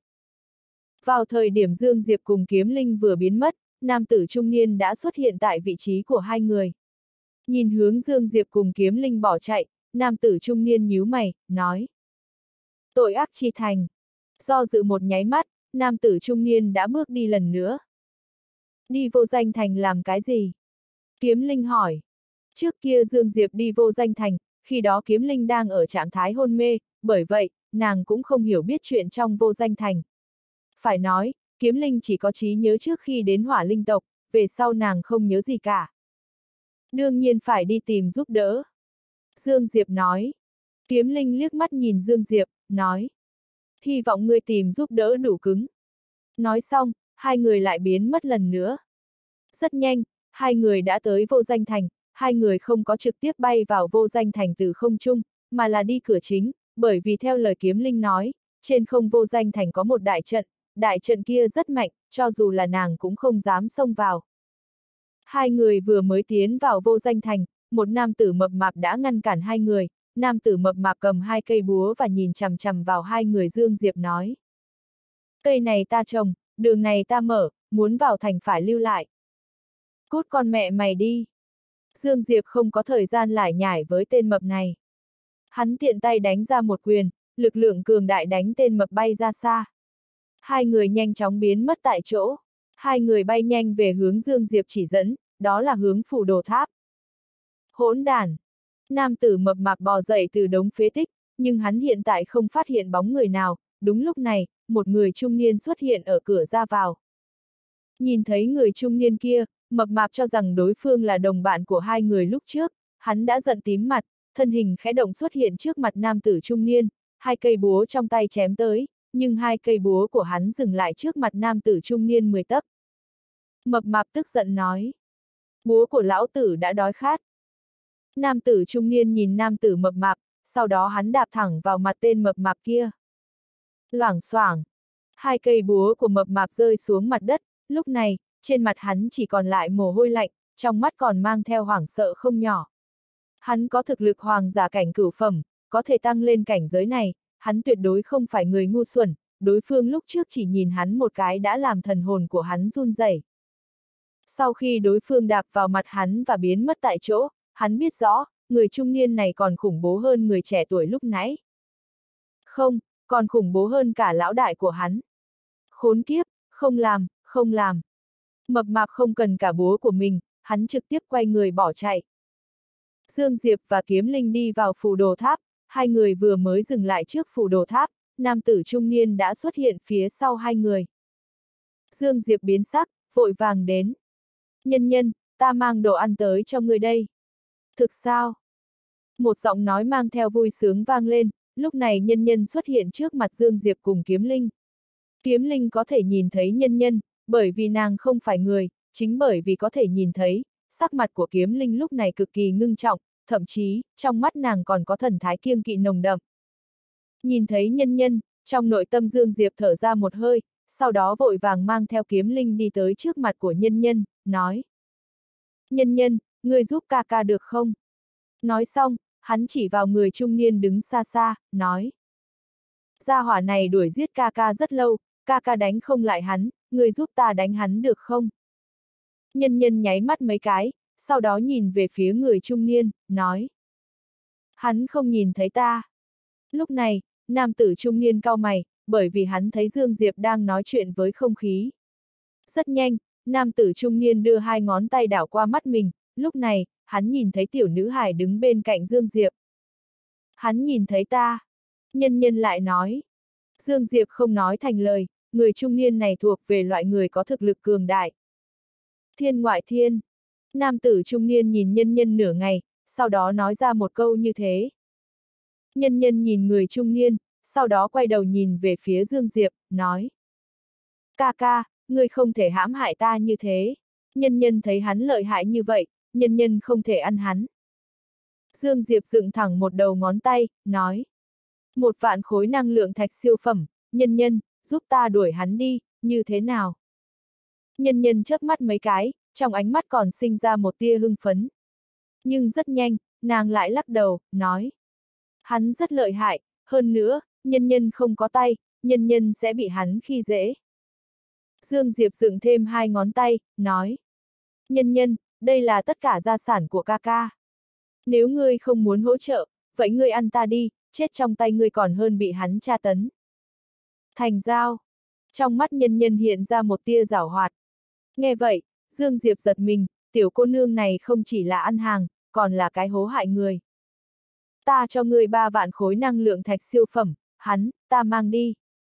Vào thời điểm Dương Diệp cùng kiếm linh vừa biến mất, nam tử trung niên đã xuất hiện tại vị trí của hai người. Nhìn hướng Dương Diệp cùng kiếm linh bỏ chạy, nam tử trung niên nhíu mày, nói. Tội ác chi thành. Do dự một nháy mắt, nam tử trung niên đã bước đi lần nữa. Đi vô danh thành làm cái gì? Kiếm linh hỏi. Trước kia Dương Diệp đi vô danh thành, khi đó kiếm linh đang ở trạng thái hôn mê, bởi vậy, nàng cũng không hiểu biết chuyện trong vô danh thành. Phải nói, kiếm linh chỉ có trí nhớ trước khi đến hỏa linh tộc, về sau nàng không nhớ gì cả. Đương nhiên phải đi tìm giúp đỡ. Dương Diệp nói. Kiếm linh liếc mắt nhìn Dương Diệp, nói. Hy vọng ngươi tìm giúp đỡ đủ cứng. Nói xong, hai người lại biến mất lần nữa. Rất nhanh, hai người đã tới vô danh thành, hai người không có trực tiếp bay vào vô danh thành từ không trung, mà là đi cửa chính, bởi vì theo lời kiếm linh nói, trên không vô danh thành có một đại trận, đại trận kia rất mạnh, cho dù là nàng cũng không dám xông vào. Hai người vừa mới tiến vào vô danh thành, một nam tử mập mạp đã ngăn cản hai người, nam tử mập mạp cầm hai cây búa và nhìn chằm chằm vào hai người. Dương Diệp nói. Cây này ta trồng, đường này ta mở, muốn vào thành phải lưu lại. Cút con mẹ mày đi. Dương Diệp không có thời gian lải nhải với tên mập này. Hắn tiện tay đánh ra một quyền, lực lượng cường đại đánh tên mập bay ra xa. Hai người nhanh chóng biến mất tại chỗ. Hai người bay nhanh về hướng Dương Diệp chỉ dẫn, đó là hướng Phù Đồ Tháp. Hỗn đản! Nam tử mập mạp bò dậy từ đống phế tích, nhưng hắn hiện tại không phát hiện bóng người nào. Đúng lúc này, một người trung niên xuất hiện ở cửa ra vào. Nhìn thấy người trung niên kia, mập mạp cho rằng đối phương là đồng bạn của hai người lúc trước, hắn đã giận tím mặt, thân hình khẽ động xuất hiện trước mặt nam tử trung niên, hai cây búa trong tay chém tới, nhưng hai cây búa của hắn dừng lại trước mặt nam tử trung niên mười tấc. Mập mạp tức giận nói. Búa của lão tử đã đói khát. Nam tử trung niên nhìn nam tử mập mạp, sau đó hắn đạp thẳng vào mặt tên mập mạp kia. Loảng xoảng, hai cây búa của mập mạp rơi xuống mặt đất, lúc này, trên mặt hắn chỉ còn lại mồ hôi lạnh, trong mắt còn mang theo hoảng sợ không nhỏ. Hắn có thực lực hoàng giả cảnh cửu phẩm, có thể tăng lên cảnh giới này, hắn tuyệt đối không phải người ngu xuẩn, đối phương lúc trước chỉ nhìn hắn một cái đã làm thần hồn của hắn run rẩy. Sau khi đối phương đạp vào mặt hắn và biến mất tại chỗ, hắn biết rõ, người trung niên này còn khủng bố hơn người trẻ tuổi lúc nãy. Không, còn khủng bố hơn cả lão đại của hắn. Khốn kiếp, không làm, không làm. Mập mạp không cần cả búa của mình, hắn trực tiếp quay người bỏ chạy. Dương Diệp và Kiếm Linh đi vào Phù Đồ Tháp, hai người vừa mới dừng lại trước Phù Đồ Tháp, nam tử trung niên đã xuất hiện phía sau hai người. Dương Diệp biến sắc, vội vàng đến. Nhân nhân, ta mang đồ ăn tới cho người đây. Thực sao? Một giọng nói mang theo vui sướng vang lên, lúc này nhân nhân xuất hiện trước mặt Dương Diệp cùng Kiếm Linh. Kiếm Linh có thể nhìn thấy nhân nhân, bởi vì nàng không phải người, chính bởi vì có thể nhìn thấy, sắc mặt của Kiếm Linh lúc này cực kỳ ngưng trọng, thậm chí, trong mắt nàng còn có thần thái kiêng kỵ nồng đậm. Nhìn thấy nhân nhân, trong nội tâm Dương Diệp thở ra một hơi, sau đó vội vàng mang theo Kiếm Linh đi tới trước mặt của nhân nhân, nói. Nhân nhân, ngươi giúp ca ca được không? Nói xong, hắn chỉ vào người trung niên đứng xa xa, nói. Gia hỏa này đuổi giết ca ca rất lâu, ca ca đánh không lại hắn, ngươi giúp ta đánh hắn được không? Nhân nhân nháy mắt mấy cái, sau đó nhìn về phía người trung niên, nói. Hắn không nhìn thấy ta. Lúc này, nam tử trung niên cau mày, bởi vì hắn thấy Dương Diệp đang nói chuyện với không khí. Rất nhanh, nam tử trung niên đưa hai ngón tay đảo qua mắt mình, lúc này, hắn nhìn thấy tiểu nữ hài đứng bên cạnh Dương Diệp. Hắn nhìn thấy ta. Nhân nhân lại nói. Dương Diệp không nói thành lời, người trung niên này thuộc về loại người có thực lực cường đại. Thiên ngoại thiên. Nam tử trung niên nhìn nhân nhân nửa ngày, sau đó nói ra một câu như thế. Nhân nhân nhìn người trung niên, sau đó quay đầu nhìn về phía Dương Diệp, nói. Ca ca, ngươi không thể hãm hại ta như thế. Nhân nhân thấy hắn lợi hại như vậy, nhân nhân không thể ăn hắn. Dương Diệp dựng thẳng một đầu ngón tay, nói. Một vạn khối năng lượng thạch siêu phẩm, nhân nhân, giúp ta đuổi hắn đi, như thế nào? Nhân nhân chớp mắt mấy cái, trong ánh mắt còn sinh ra một tia hưng phấn. Nhưng rất nhanh, nàng lại lắc đầu, nói. Hắn rất lợi hại, hơn nữa, nhân nhân không có tay, nhân nhân sẽ bị hắn khi dễ. Dương Diệp dựng thêm hai ngón tay, nói. Nhân nhân, đây là tất cả gia sản của ca ca. Nếu ngươi không muốn hỗ trợ, vậy ngươi ăn ta đi, chết trong tay ngươi còn hơn bị hắn tra tấn. Thành giao. Trong mắt nhân nhân hiện ra một tia giảo hoạt. Nghe vậy, Dương Diệp giật mình, tiểu cô nương này không chỉ là ăn hàng, còn là cái hố hại người. Ta cho ngươi ba vạn khối năng lượng thạch siêu phẩm, hắn, ta mang đi.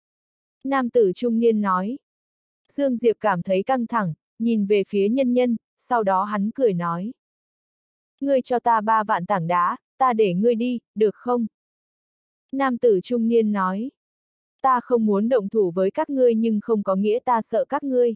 Nam tử trung niên nói. Dương Diệp cảm thấy căng thẳng, nhìn về phía nhân nhân, sau đó hắn cười nói. Ngươi cho ta ba vạn tảng đá, ta để ngươi đi, được không? Nam tử trung niên nói. Ta không muốn động thủ với các ngươi nhưng không có nghĩa ta sợ các ngươi.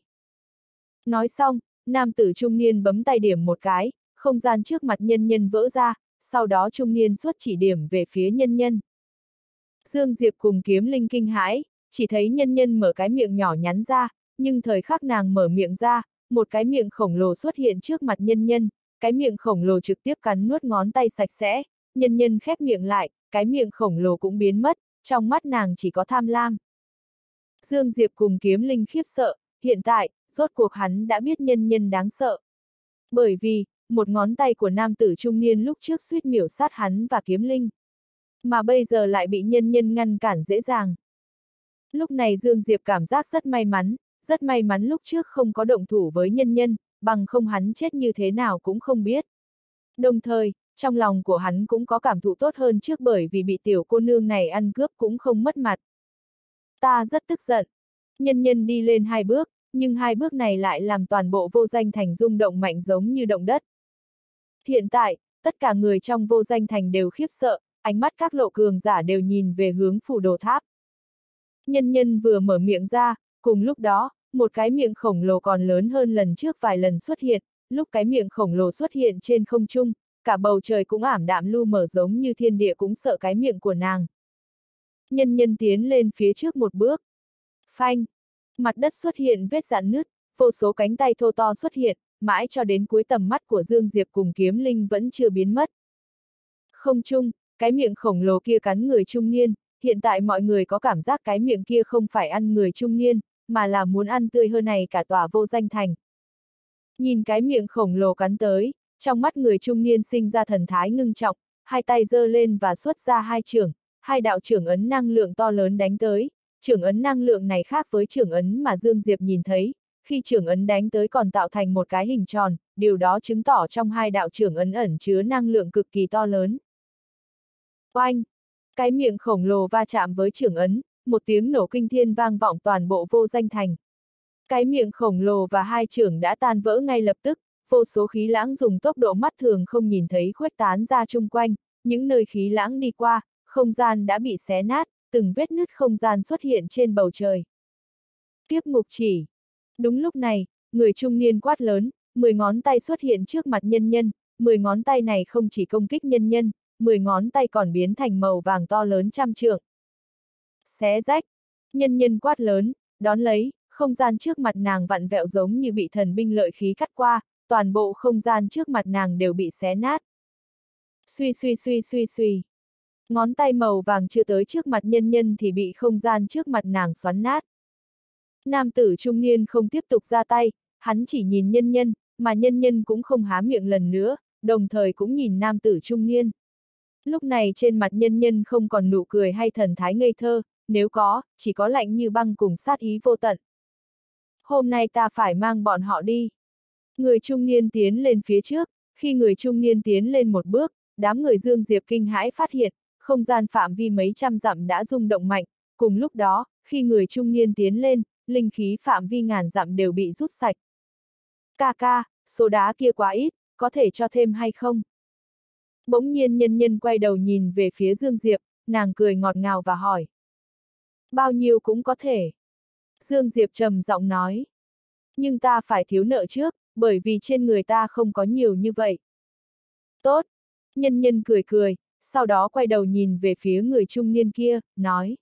Nói xong, nam tử trung niên bấm tay điểm một cái, không gian trước mặt nhân nhân vỡ ra, sau đó trung niên xuất chỉ điểm về phía nhân nhân. Dương Diệp cùng Kiếm Linh kinh hãi, chỉ thấy nhân nhân mở cái miệng nhỏ nhắn ra, nhưng thời khắc nàng mở miệng ra, một cái miệng khổng lồ xuất hiện trước mặt nhân nhân, cái miệng khổng lồ trực tiếp cắn nuốt ngón tay sạch sẽ, nhân nhân khép miệng lại, cái miệng khổng lồ cũng biến mất, trong mắt nàng chỉ có tham lam. Dương Diệp cùng Kiếm Linh khiếp sợ, hiện tại, rốt cuộc hắn đã biết nhân nhân đáng sợ. Bởi vì, một ngón tay của nam tử trung niên lúc trước suýt miểu sát hắn và Kiếm Linh. Mà bây giờ lại bị nhân nhân ngăn cản dễ dàng. Lúc này Dương Diệp cảm giác rất may mắn, rất may mắn lúc trước không có động thủ với nhân nhân, bằng không hắn chết như thế nào cũng không biết. Đồng thời, trong lòng của hắn cũng có cảm thụ tốt hơn trước bởi vì bị tiểu cô nương này ăn cướp cũng không mất mặt. Ta rất tức giận. Nhân nhân đi lên hai bước, nhưng hai bước này lại làm toàn bộ vô danh thành rung động mạnh giống như động đất. Hiện tại, tất cả người trong vô danh thành đều khiếp sợ, ánh mắt các lộ cường giả đều nhìn về hướng phủ đồ tháp. Nhân nhân vừa mở miệng ra, cùng lúc đó, một cái miệng khổng lồ còn lớn hơn lần trước vài lần xuất hiện, lúc cái miệng khổng lồ xuất hiện trên không trung, cả bầu trời cũng ảm đạm lu mờ giống như thiên địa cũng sợ cái miệng của nàng. Nhân nhân tiến lên phía trước một bước. Phanh! Mặt đất xuất hiện vết rạn nứt, vô số cánh tay thô to xuất hiện, mãi cho đến cuối tầm mắt của Dương Diệp cùng Kiếm Linh vẫn chưa biến mất. Không trung, cái miệng khổng lồ kia cắn người trung niên, hiện tại mọi người có cảm giác cái miệng kia không phải ăn người trung niên, mà là muốn ăn tươi hơn này cả tòa vô danh thành. Nhìn cái miệng khổng lồ cắn tới, trong mắt người trung niên sinh ra thần thái ngưng trọng, hai tay giơ lên và xuất ra hai chưởng, hai đạo chưởng ấn năng lượng to lớn đánh tới. Chưởng ấn năng lượng này khác với chưởng ấn mà Dương Diệp nhìn thấy, khi chưởng ấn đánh tới còn tạo thành một cái hình tròn, điều đó chứng tỏ trong hai đạo chưởng ấn ẩn chứa năng lượng cực kỳ to lớn. Oanh! Cái miệng khổng lồ va chạm với chưởng ấn, một tiếng nổ kinh thiên vang vọng toàn bộ vô danh thành. Cái miệng khổng lồ và hai chưởng đã tan vỡ ngay lập tức, vô số khí lãng dùng tốc độ mắt thường không nhìn thấy khuếch tán ra chung quanh, những nơi khí lãng đi qua, không gian đã bị xé nát, từng vết nứt không gian xuất hiện trên bầu trời. Kiếp ngục chỉ. Đúng lúc này, người trung niên quát lớn, mười ngón tay xuất hiện trước mặt nhân nhân, mười ngón tay này không chỉ công kích nhân nhân, mười ngón tay còn biến thành màu vàng to lớn trăm trượng. Xé rách. Nhân nhân quát lớn, đón lấy, không gian trước mặt nàng vặn vẹo giống như bị thần binh lợi khí cắt qua, toàn bộ không gian trước mặt nàng đều bị xé nát. Suy suy suy suy suy. Ngón tay màu vàng chưa tới trước mặt nhân nhân thì bị không gian trước mặt nàng xoắn nát. Nam tử trung niên không tiếp tục ra tay, hắn chỉ nhìn nhân nhân, mà nhân nhân cũng không há miệng lần nữa, đồng thời cũng nhìn nam tử trung niên. Lúc này trên mặt nhân nhân không còn nụ cười hay thần thái ngây thơ, nếu có, chỉ có lạnh như băng cùng sát ý vô tận. Hôm nay ta phải mang bọn họ đi. Người trung niên tiến lên phía trước, khi người trung niên tiến lên một bước, đám người Dương Diệp kinh hãi phát hiện, không gian phạm vi mấy trăm dặm đã rung động mạnh, cùng lúc đó, khi người trung niên tiến lên, linh khí phạm vi ngàn dặm đều bị rút sạch. Ca ca, số đá kia quá ít, có thể cho thêm hay không? Bỗng nhiên nhân nhân quay đầu nhìn về phía Dương Diệp, nàng cười ngọt ngào và hỏi. Bao nhiêu cũng có thể. Dương Diệp trầm giọng nói. Nhưng ta phải thiếu nợ trước, bởi vì trên người ta không có nhiều như vậy. Tốt. Nhân nhân cười cười, sau đó quay đầu nhìn về phía người trung niên kia, nói.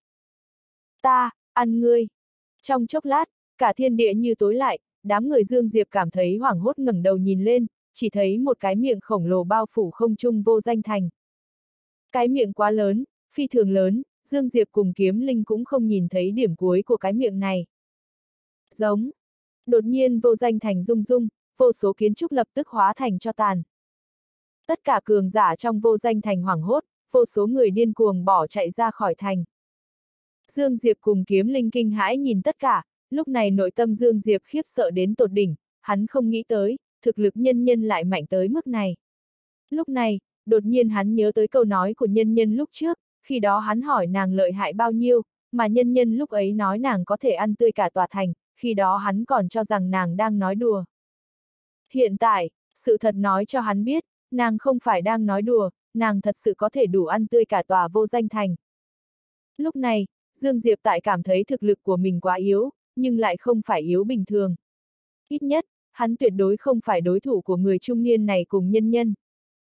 Ta, ăn ngươi. Trong chốc lát, cả thiên địa như tối lại, đám người Dương Diệp cảm thấy hoảng hốt ngẩng đầu nhìn lên, chỉ thấy một cái miệng khổng lồ bao phủ không trung vô danh thành. Cái miệng quá lớn, phi thường lớn, Dương Diệp cùng Kiếm Linh cũng không nhìn thấy điểm cuối của cái miệng này. Giống. Đột nhiên vô danh thành rung rung, vô số kiến trúc lập tức hóa thành cho tàn. Tất cả cường giả trong vô danh thành hoảng hốt, vô số người điên cuồng bỏ chạy ra khỏi thành. Dương Diệp cùng Kiếm Linh kinh hãi nhìn tất cả, lúc này nội tâm Dương Diệp khiếp sợ đến tột đỉnh, hắn không nghĩ tới, thực lực nhân nhân lại mạnh tới mức này. Lúc này, đột nhiên hắn nhớ tới câu nói của nhân nhân lúc trước, khi đó hắn hỏi nàng lợi hại bao nhiêu, mà nhân nhân lúc ấy nói nàng có thể ăn tươi cả tòa thành, khi đó hắn còn cho rằng nàng đang nói đùa. Hiện tại, sự thật nói cho hắn biết, nàng không phải đang nói đùa, nàng thật sự có thể đủ ăn tươi cả tòa vô danh thành. Lúc này, Dương Diệp tại cảm thấy thực lực của mình quá yếu, nhưng lại không phải yếu bình thường. Ít nhất, hắn tuyệt đối không phải đối thủ của người trung niên này cùng nhân nhân.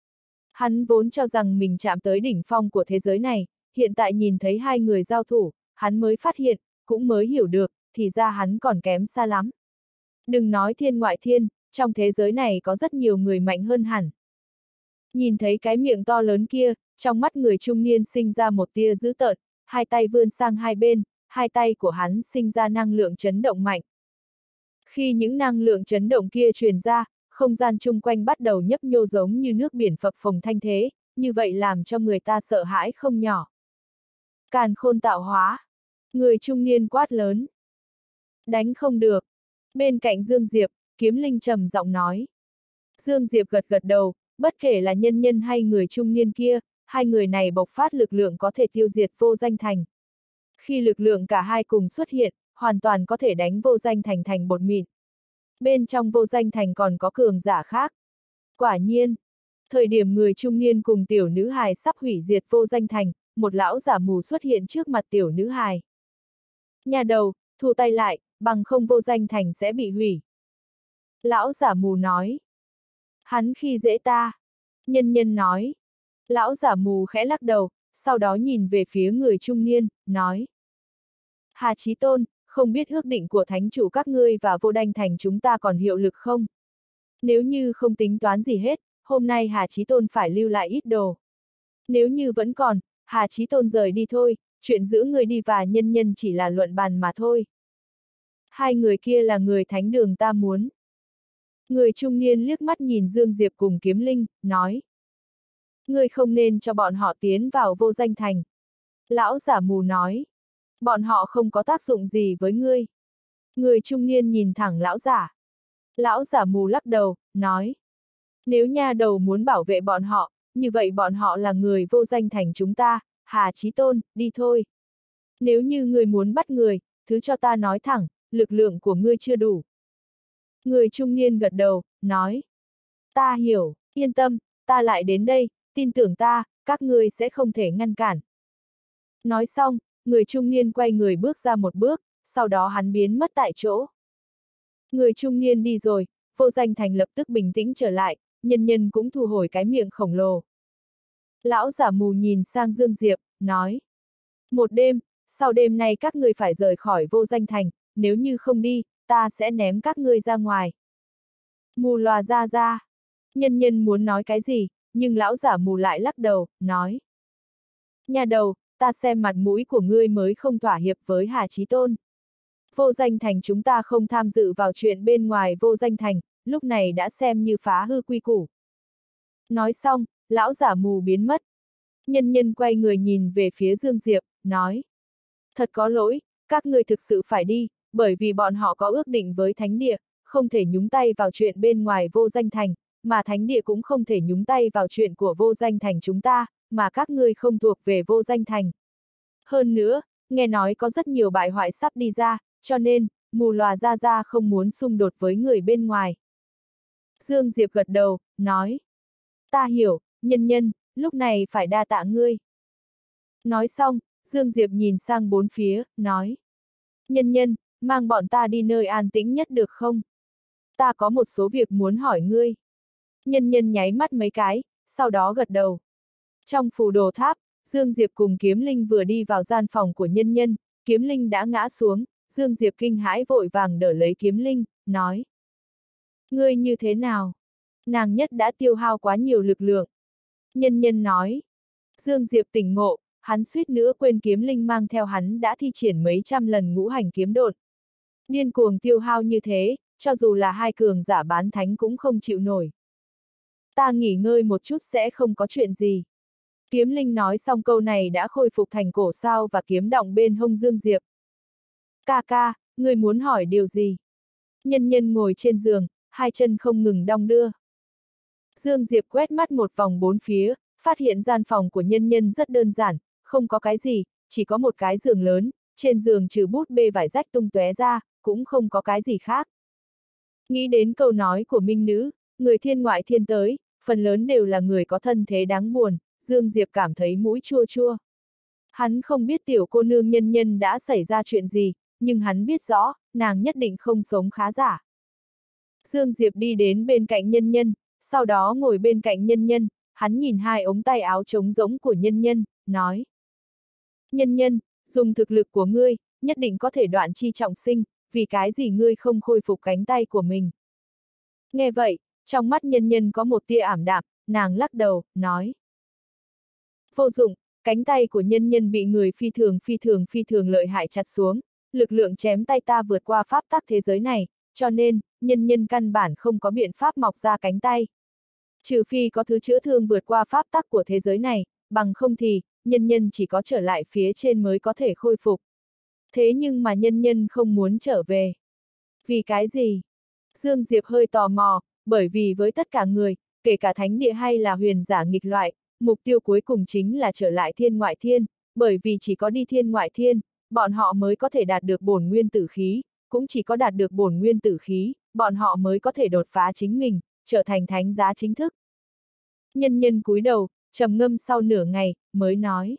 Hắn vốn cho rằng mình chạm tới đỉnh phong của thế giới này, hiện tại nhìn thấy hai người giao thủ, hắn mới phát hiện, cũng mới hiểu được, thì ra hắn còn kém xa lắm. Đừng nói thiên ngoại thiên, trong thế giới này có rất nhiều người mạnh hơn hẳn. Nhìn thấy cái miệng to lớn kia, trong mắt người trung niên sinh ra một tia dữ tợn, hai tay vươn sang hai bên, hai tay của hắn sinh ra năng lượng chấn động mạnh. Khi những năng lượng chấn động kia truyền ra, không gian chung quanh bắt đầu nhấp nhô giống như nước biển phập phồng thanh thế, như vậy làm cho người ta sợ hãi không nhỏ. Càn khôn tạo hóa. Người trung niên quát lớn. Đánh không được. Bên cạnh Dương Diệp, Kiếm Linh trầm giọng nói. Dương Diệp gật gật đầu, bất kể là nhân nhân hay người trung niên kia, hai người này bộc phát lực lượng có thể tiêu diệt vô danh thành. Khi lực lượng cả hai cùng xuất hiện, hoàn toàn có thể đánh vô danh thành thành bột mịn. Bên trong vô danh thành còn có cường giả khác. Quả nhiên, thời điểm người trung niên cùng tiểu nữ hài sắp hủy diệt vô danh thành, một lão giả mù xuất hiện trước mặt tiểu nữ hài. Nhà đầu, thu tay lại, bằng không vô danh thành sẽ bị hủy. Lão giả mù nói. Hắn khi dễ ta. Nhân nhân nói. Lão giả mù khẽ lắc đầu, sau đó nhìn về phía người trung niên, nói. Hà Chí Tôn, không biết ước định của thánh chủ các ngươi và vô đanh thành chúng ta còn hiệu lực không? Nếu như không tính toán gì hết, hôm nay Hà Chí Tôn phải lưu lại ít đồ. Nếu như vẫn còn, Hà Chí Tôn rời đi thôi, chuyện giữa người đi và nhân nhân chỉ là luận bàn mà thôi. Hai người kia là người thánh đường ta muốn. Người trung niên liếc mắt nhìn Dương Diệp cùng Kiếm Linh, nói. Ngươi không nên cho bọn họ tiến vào vô danh thành. Lão giả mù nói. Bọn họ không có tác dụng gì với ngươi. Người trung niên nhìn thẳng lão giả. Lão giả mù lắc đầu, nói. Nếu nha đầu muốn bảo vệ bọn họ, như vậy bọn họ là người vô danh thành chúng ta, Hà Chí Tôn, đi thôi. Nếu như ngươi muốn bắt người, thứ cho ta nói thẳng, lực lượng của ngươi chưa đủ. Người trung niên gật đầu, nói. Ta hiểu, yên tâm, ta lại đến đây, tin tưởng ta, các ngươi sẽ không thể ngăn cản. Nói xong, người trung niên quay người bước ra một bước, sau đó hắn biến mất tại chỗ. Người trung niên đi rồi, vô danh thành lập tức bình tĩnh trở lại, nhân nhân cũng thu hồi cái miệng khổng lồ. Lão giả mù nhìn sang Dương Diệp, nói. Một đêm, sau đêm nay các ngươi phải rời khỏi vô danh thành, nếu như không đi, ta sẽ ném các ngươi ra ngoài. Mù lòa ra ra. Nhân nhân muốn nói cái gì, nhưng lão giả mù lại lắc đầu, nói. Nhà đầu, ta xem mặt mũi của ngươi mới không thỏa hiệp với Hà Chí Tôn. Vô danh thành chúng ta không tham dự vào chuyện bên ngoài vô danh thành, lúc này đã xem như phá hư quy củ. Nói xong, lão giả mù biến mất. Nhân nhân quay người nhìn về phía Dương Diệp, nói. Thật có lỗi, các ngươi thực sự phải đi, bởi vì bọn họ có ước định với thánh địa, không thể nhúng tay vào chuyện bên ngoài vô danh thành, mà thánh địa cũng không thể nhúng tay vào chuyện của vô danh thành chúng ta, mà các ngươi không thuộc về vô danh thành. Hơn nữa, nghe nói có rất nhiều bại hoại sắp đi ra, cho nên, Mù Lòa Gia Gia không muốn xung đột với người bên ngoài. Dương Diệp gật đầu, nói. Ta hiểu, nhân nhân, lúc này phải đa tạ ngươi. Nói xong, Dương Diệp nhìn sang bốn phía, nói. Nhân nhân, mang bọn ta đi nơi an tĩnh nhất được không? Ta có một số việc muốn hỏi ngươi. Nhân nhân nháy mắt mấy cái, sau đó gật đầu. Trong phù đồ tháp, Dương Diệp cùng Kiếm Linh vừa đi vào gian phòng của nhân nhân, Kiếm Linh đã ngã xuống, Dương Diệp kinh hãi vội vàng đỡ lấy Kiếm Linh, nói. Ngươi như thế nào? Nàng nhất đã tiêu hao quá nhiều lực lượng. Nhân nhân nói. Dương Diệp tỉnh ngộ, hắn suýt nữa quên Kiếm Linh mang theo hắn đã thi triển mấy trăm lần ngũ hành kiếm độn. Điên cuồng tiêu hao như thế, cho dù là hai cường giả bán thánh cũng không chịu nổi. Ta nghỉ ngơi một chút sẽ không có chuyện gì. Kiếm Linh nói xong câu này đã khôi phục thành cổ sao và kiếm động bên hông Dương Diệp. Ca ca, ngươi muốn hỏi điều gì? Nhân nhân ngồi trên giường, hai chân không ngừng đong đưa. Dương Diệp quét mắt một vòng bốn phía, phát hiện gian phòng của nhân nhân rất đơn giản, không có cái gì, chỉ có một cái giường lớn, trên giường trừ bút bê vải rách tung tóe ra, cũng không có cái gì khác. Nghĩ đến câu nói của Minh Nữ, người thiên ngoại thiên tới, phần lớn đều là người có thân thế đáng buồn, Dương Diệp cảm thấy mũi chua chua. Hắn không biết tiểu cô nương nhân nhân đã xảy ra chuyện gì, nhưng hắn biết rõ, nàng nhất định không sống khá giả. Dương Diệp đi đến bên cạnh nhân nhân, sau đó ngồi bên cạnh nhân nhân, hắn nhìn hai ống tay áo trống rỗng của nhân nhân, nói. Nhân nhân, dùng thực lực của ngươi, nhất định có thể đoạn chi trọng sinh, vì cái gì ngươi không khôi phục cánh tay của mình. Nghe vậy, trong mắt nhân nhân có một tia ảm đạm, nàng lắc đầu, nói. Vô dụng, cánh tay của nhân nhân bị người phi thường phi thường phi thường lợi hại chặt xuống, lực lượng chém tay ta vượt qua pháp tắc thế giới này, cho nên, nhân nhân căn bản không có biện pháp mọc ra cánh tay. Trừ phi có thứ chữa thương vượt qua pháp tắc của thế giới này, bằng không thì, nhân nhân chỉ có trở lại phía trên mới có thể khôi phục. Thế nhưng mà nhân nhân không muốn trở về. Vì cái gì? Dương Diệp hơi tò mò, bởi vì với tất cả người, kể cả thánh địa hay là huyền giả nghịch loại, mục tiêu cuối cùng chính là trở lại thiên ngoại thiên, bởi vì chỉ có đi thiên ngoại thiên, bọn họ mới có thể đạt được bổn nguyên tử khí, cũng chỉ có đạt được bổn nguyên tử khí, bọn họ mới có thể đột phá chính mình, trở thành thánh giá chính thức. Nhân nhân cúi đầu, trầm ngâm sau nửa ngày, mới nói.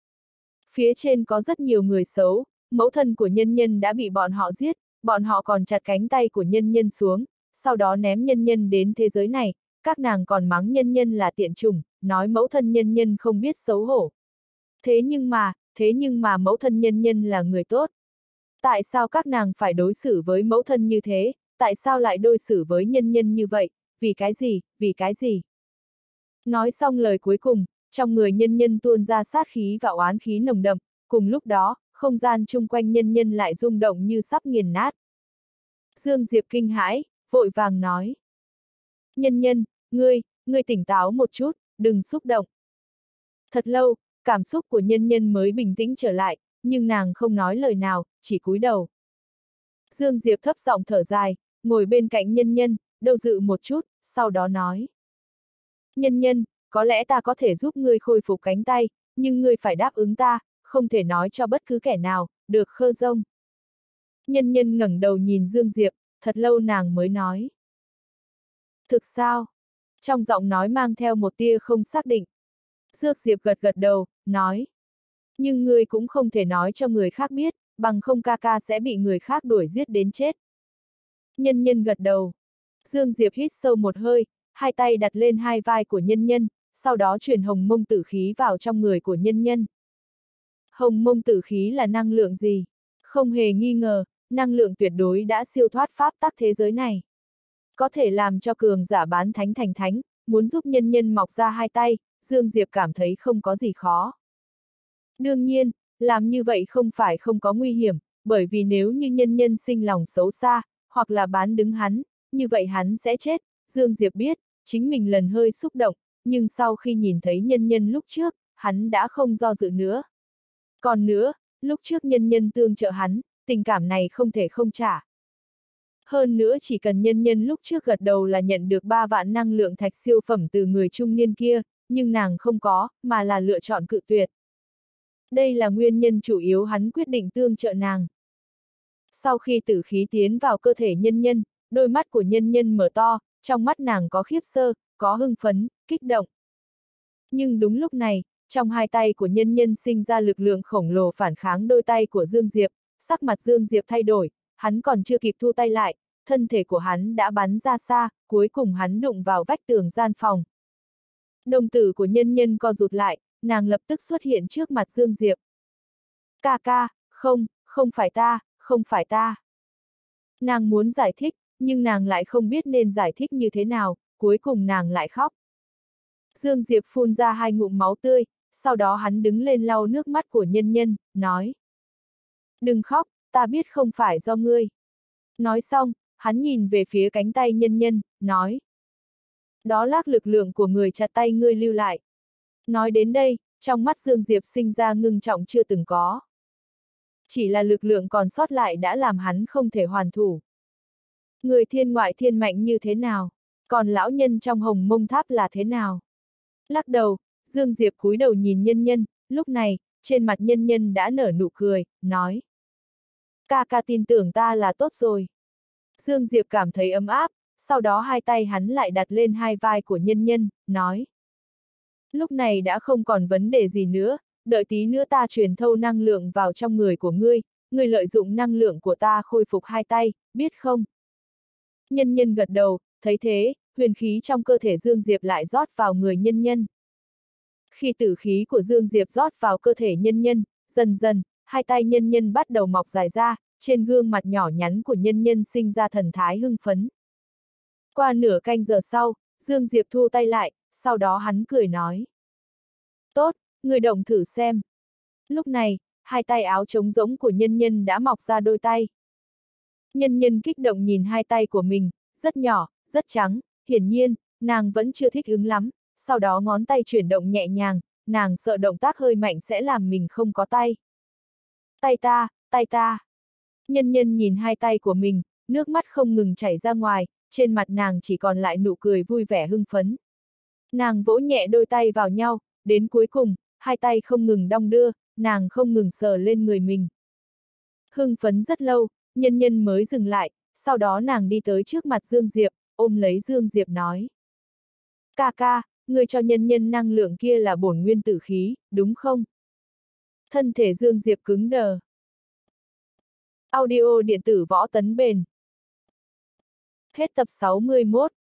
Phía trên có rất nhiều người xấu, mẫu thân của nhân nhân đã bị bọn họ giết, bọn họ còn chặt cánh tay của nhân nhân xuống, sau đó ném nhân nhân đến thế giới này, các nàng còn mắng nhân nhân là tiện chủng, nói mẫu thân nhân nhân không biết xấu hổ. Thế nhưng mà, thế nhưng mà mẫu thân nhân nhân là người tốt. Tại sao các nàng phải đối xử với mẫu thân như thế, tại sao lại đối xử với nhân nhân như vậy, vì cái gì, vì cái gì? Nói xong lời cuối cùng, trong người nhân nhân tuôn ra sát khí và oán khí nồng đậm, cùng lúc đó, không gian chung quanh nhân nhân lại rung động như sắp nghiền nát. Dương Diệp kinh hãi, vội vàng nói. Nhân nhân, ngươi, ngươi tỉnh táo một chút, đừng xúc động. Thật lâu, cảm xúc của nhân nhân mới bình tĩnh trở lại, nhưng nàng không nói lời nào, chỉ cúi đầu. Dương Diệp thấp giọng thở dài, ngồi bên cạnh nhân nhân, đầu dự một chút, sau đó nói. Nhân nhân, có lẽ ta có thể giúp ngươi khôi phục cánh tay, nhưng ngươi phải đáp ứng ta, không thể nói cho bất cứ kẻ nào, được khơ rông. Nhân nhân ngẩng đầu nhìn Dương Diệp, thật lâu nàng mới nói. Thực sao? Trong giọng nói mang theo một tia không xác định. Dương Diệp gật gật đầu, nói. Nhưng ngươi cũng không thể nói cho người khác biết, bằng không ca ca sẽ bị người khác đuổi giết đến chết. Nhân nhân gật đầu. Dương Diệp hít sâu một hơi, hai tay đặt lên hai vai của nhân nhân, sau đó truyền hồng mông tử khí vào trong người của nhân nhân. Hồng mông tử khí là năng lượng gì? Không hề nghi ngờ, năng lượng tuyệt đối đã siêu thoát pháp tắc thế giới này. Có thể làm cho cường giả bán thánh thành thánh, muốn giúp nhân nhân mọc ra hai tay, Dương Diệp cảm thấy không có gì khó. Đương nhiên, làm như vậy không phải không có nguy hiểm, bởi vì nếu như nhân nhân sinh lòng xấu xa, hoặc là bán đứng hắn, như vậy hắn sẽ chết. Dương Diệp biết, chính mình lần hơi xúc động, nhưng sau khi nhìn thấy nhân nhân lúc trước, hắn đã không do dự nữa. Còn nữa, lúc trước nhân nhân tương trợ hắn, tình cảm này không thể không trả. Hơn nữa chỉ cần nhân nhân lúc trước gật đầu là nhận được ba vạn năng lượng thạch siêu phẩm từ người trung niên kia, nhưng nàng không có, mà là lựa chọn cự tuyệt. Đây là nguyên nhân chủ yếu hắn quyết định tương trợ nàng. Sau khi tử khí tiến vào cơ thể nhân nhân, đôi mắt của nhân nhân mở to, trong mắt nàng có khiếp sơ, có hưng phấn, kích động. Nhưng đúng lúc này, trong hai tay của nhân nhân sinh ra lực lượng khổng lồ phản kháng đôi tay của Dương Diệp, sắc mặt Dương Diệp thay đổi, hắn còn chưa kịp thu tay lại, thân thể của hắn đã bắn ra xa, cuối cùng hắn đụng vào vách tường gian phòng. Đồng tử của nhân nhân co rụt lại, nàng lập tức xuất hiện trước mặt Dương Diệp. Ca ca, không, không phải ta, không phải ta. Nàng muốn giải thích, nhưng nàng lại không biết nên giải thích như thế nào, cuối cùng nàng lại khóc. Dương Diệp phun ra hai ngụm máu tươi, sau đó hắn đứng lên lau nước mắt của nhân nhân, nói. Đừng khóc, ta biết không phải do ngươi. Nói xong, hắn nhìn về phía cánh tay nhân nhân, nói. Đó là lực lượng của người chặt tay ngươi lưu lại. Nói đến đây, trong mắt Dương Diệp sinh ra ngưng trọng chưa từng có. Chỉ là lực lượng còn sót lại đã làm hắn không thể hoàn thủ. Người thiên ngoại thiên mạnh như thế nào? Còn lão nhân trong hồng mông tháp là thế nào? Lắc đầu, Dương Diệp cúi đầu nhìn nhân nhân, lúc này, trên mặt nhân nhân đã nở nụ cười, nói. Ca ca tin tưởng ta là tốt rồi. Dương Diệp cảm thấy ấm áp, sau đó hai tay hắn lại đặt lên hai vai của nhân nhân, nói. Lúc này đã không còn vấn đề gì nữa, đợi tí nữa ta truyền thâu năng lượng vào trong người của ngươi, ngươi lợi dụng năng lượng của ta khôi phục hai tay, biết không? Nhân nhân gật đầu, thấy thế, huyền khí trong cơ thể Dương Diệp lại rót vào người nhân nhân. Khi tử khí của Dương Diệp rót vào cơ thể nhân nhân, dần dần, hai tay nhân nhân bắt đầu mọc dài ra, trên gương mặt nhỏ nhắn của nhân nhân sinh ra thần thái hưng phấn. Qua nửa canh giờ sau, Dương Diệp thu tay lại, sau đó hắn cười nói. Tốt, người động thử xem. Lúc này, hai tay áo trống rỗng của nhân nhân đã mọc ra đôi tay. Nhân nhân kích động nhìn hai tay của mình, rất nhỏ, rất trắng, hiển nhiên, nàng vẫn chưa thích ứng lắm, sau đó ngón tay chuyển động nhẹ nhàng, nàng sợ động tác hơi mạnh sẽ làm mình không có tay. Tay ta, tay ta. Nhân nhân nhìn hai tay của mình, nước mắt không ngừng chảy ra ngoài, trên mặt nàng chỉ còn lại nụ cười vui vẻ hưng phấn. Nàng vỗ nhẹ đôi tay vào nhau, đến cuối cùng, hai tay không ngừng đong đưa, nàng không ngừng sờ lên người mình. Hưng phấn rất lâu, nhân nhân mới dừng lại, sau đó nàng đi tới trước mặt Dương Diệp, ôm lấy Dương Diệp nói. Ca ca, người cho nhân nhân năng lượng kia là bổn nguyên tử khí, đúng không? Thân thể Dương Diệp cứng đờ. Audio điện tử võ tấn bền. Hết tập sáu mươi mốt.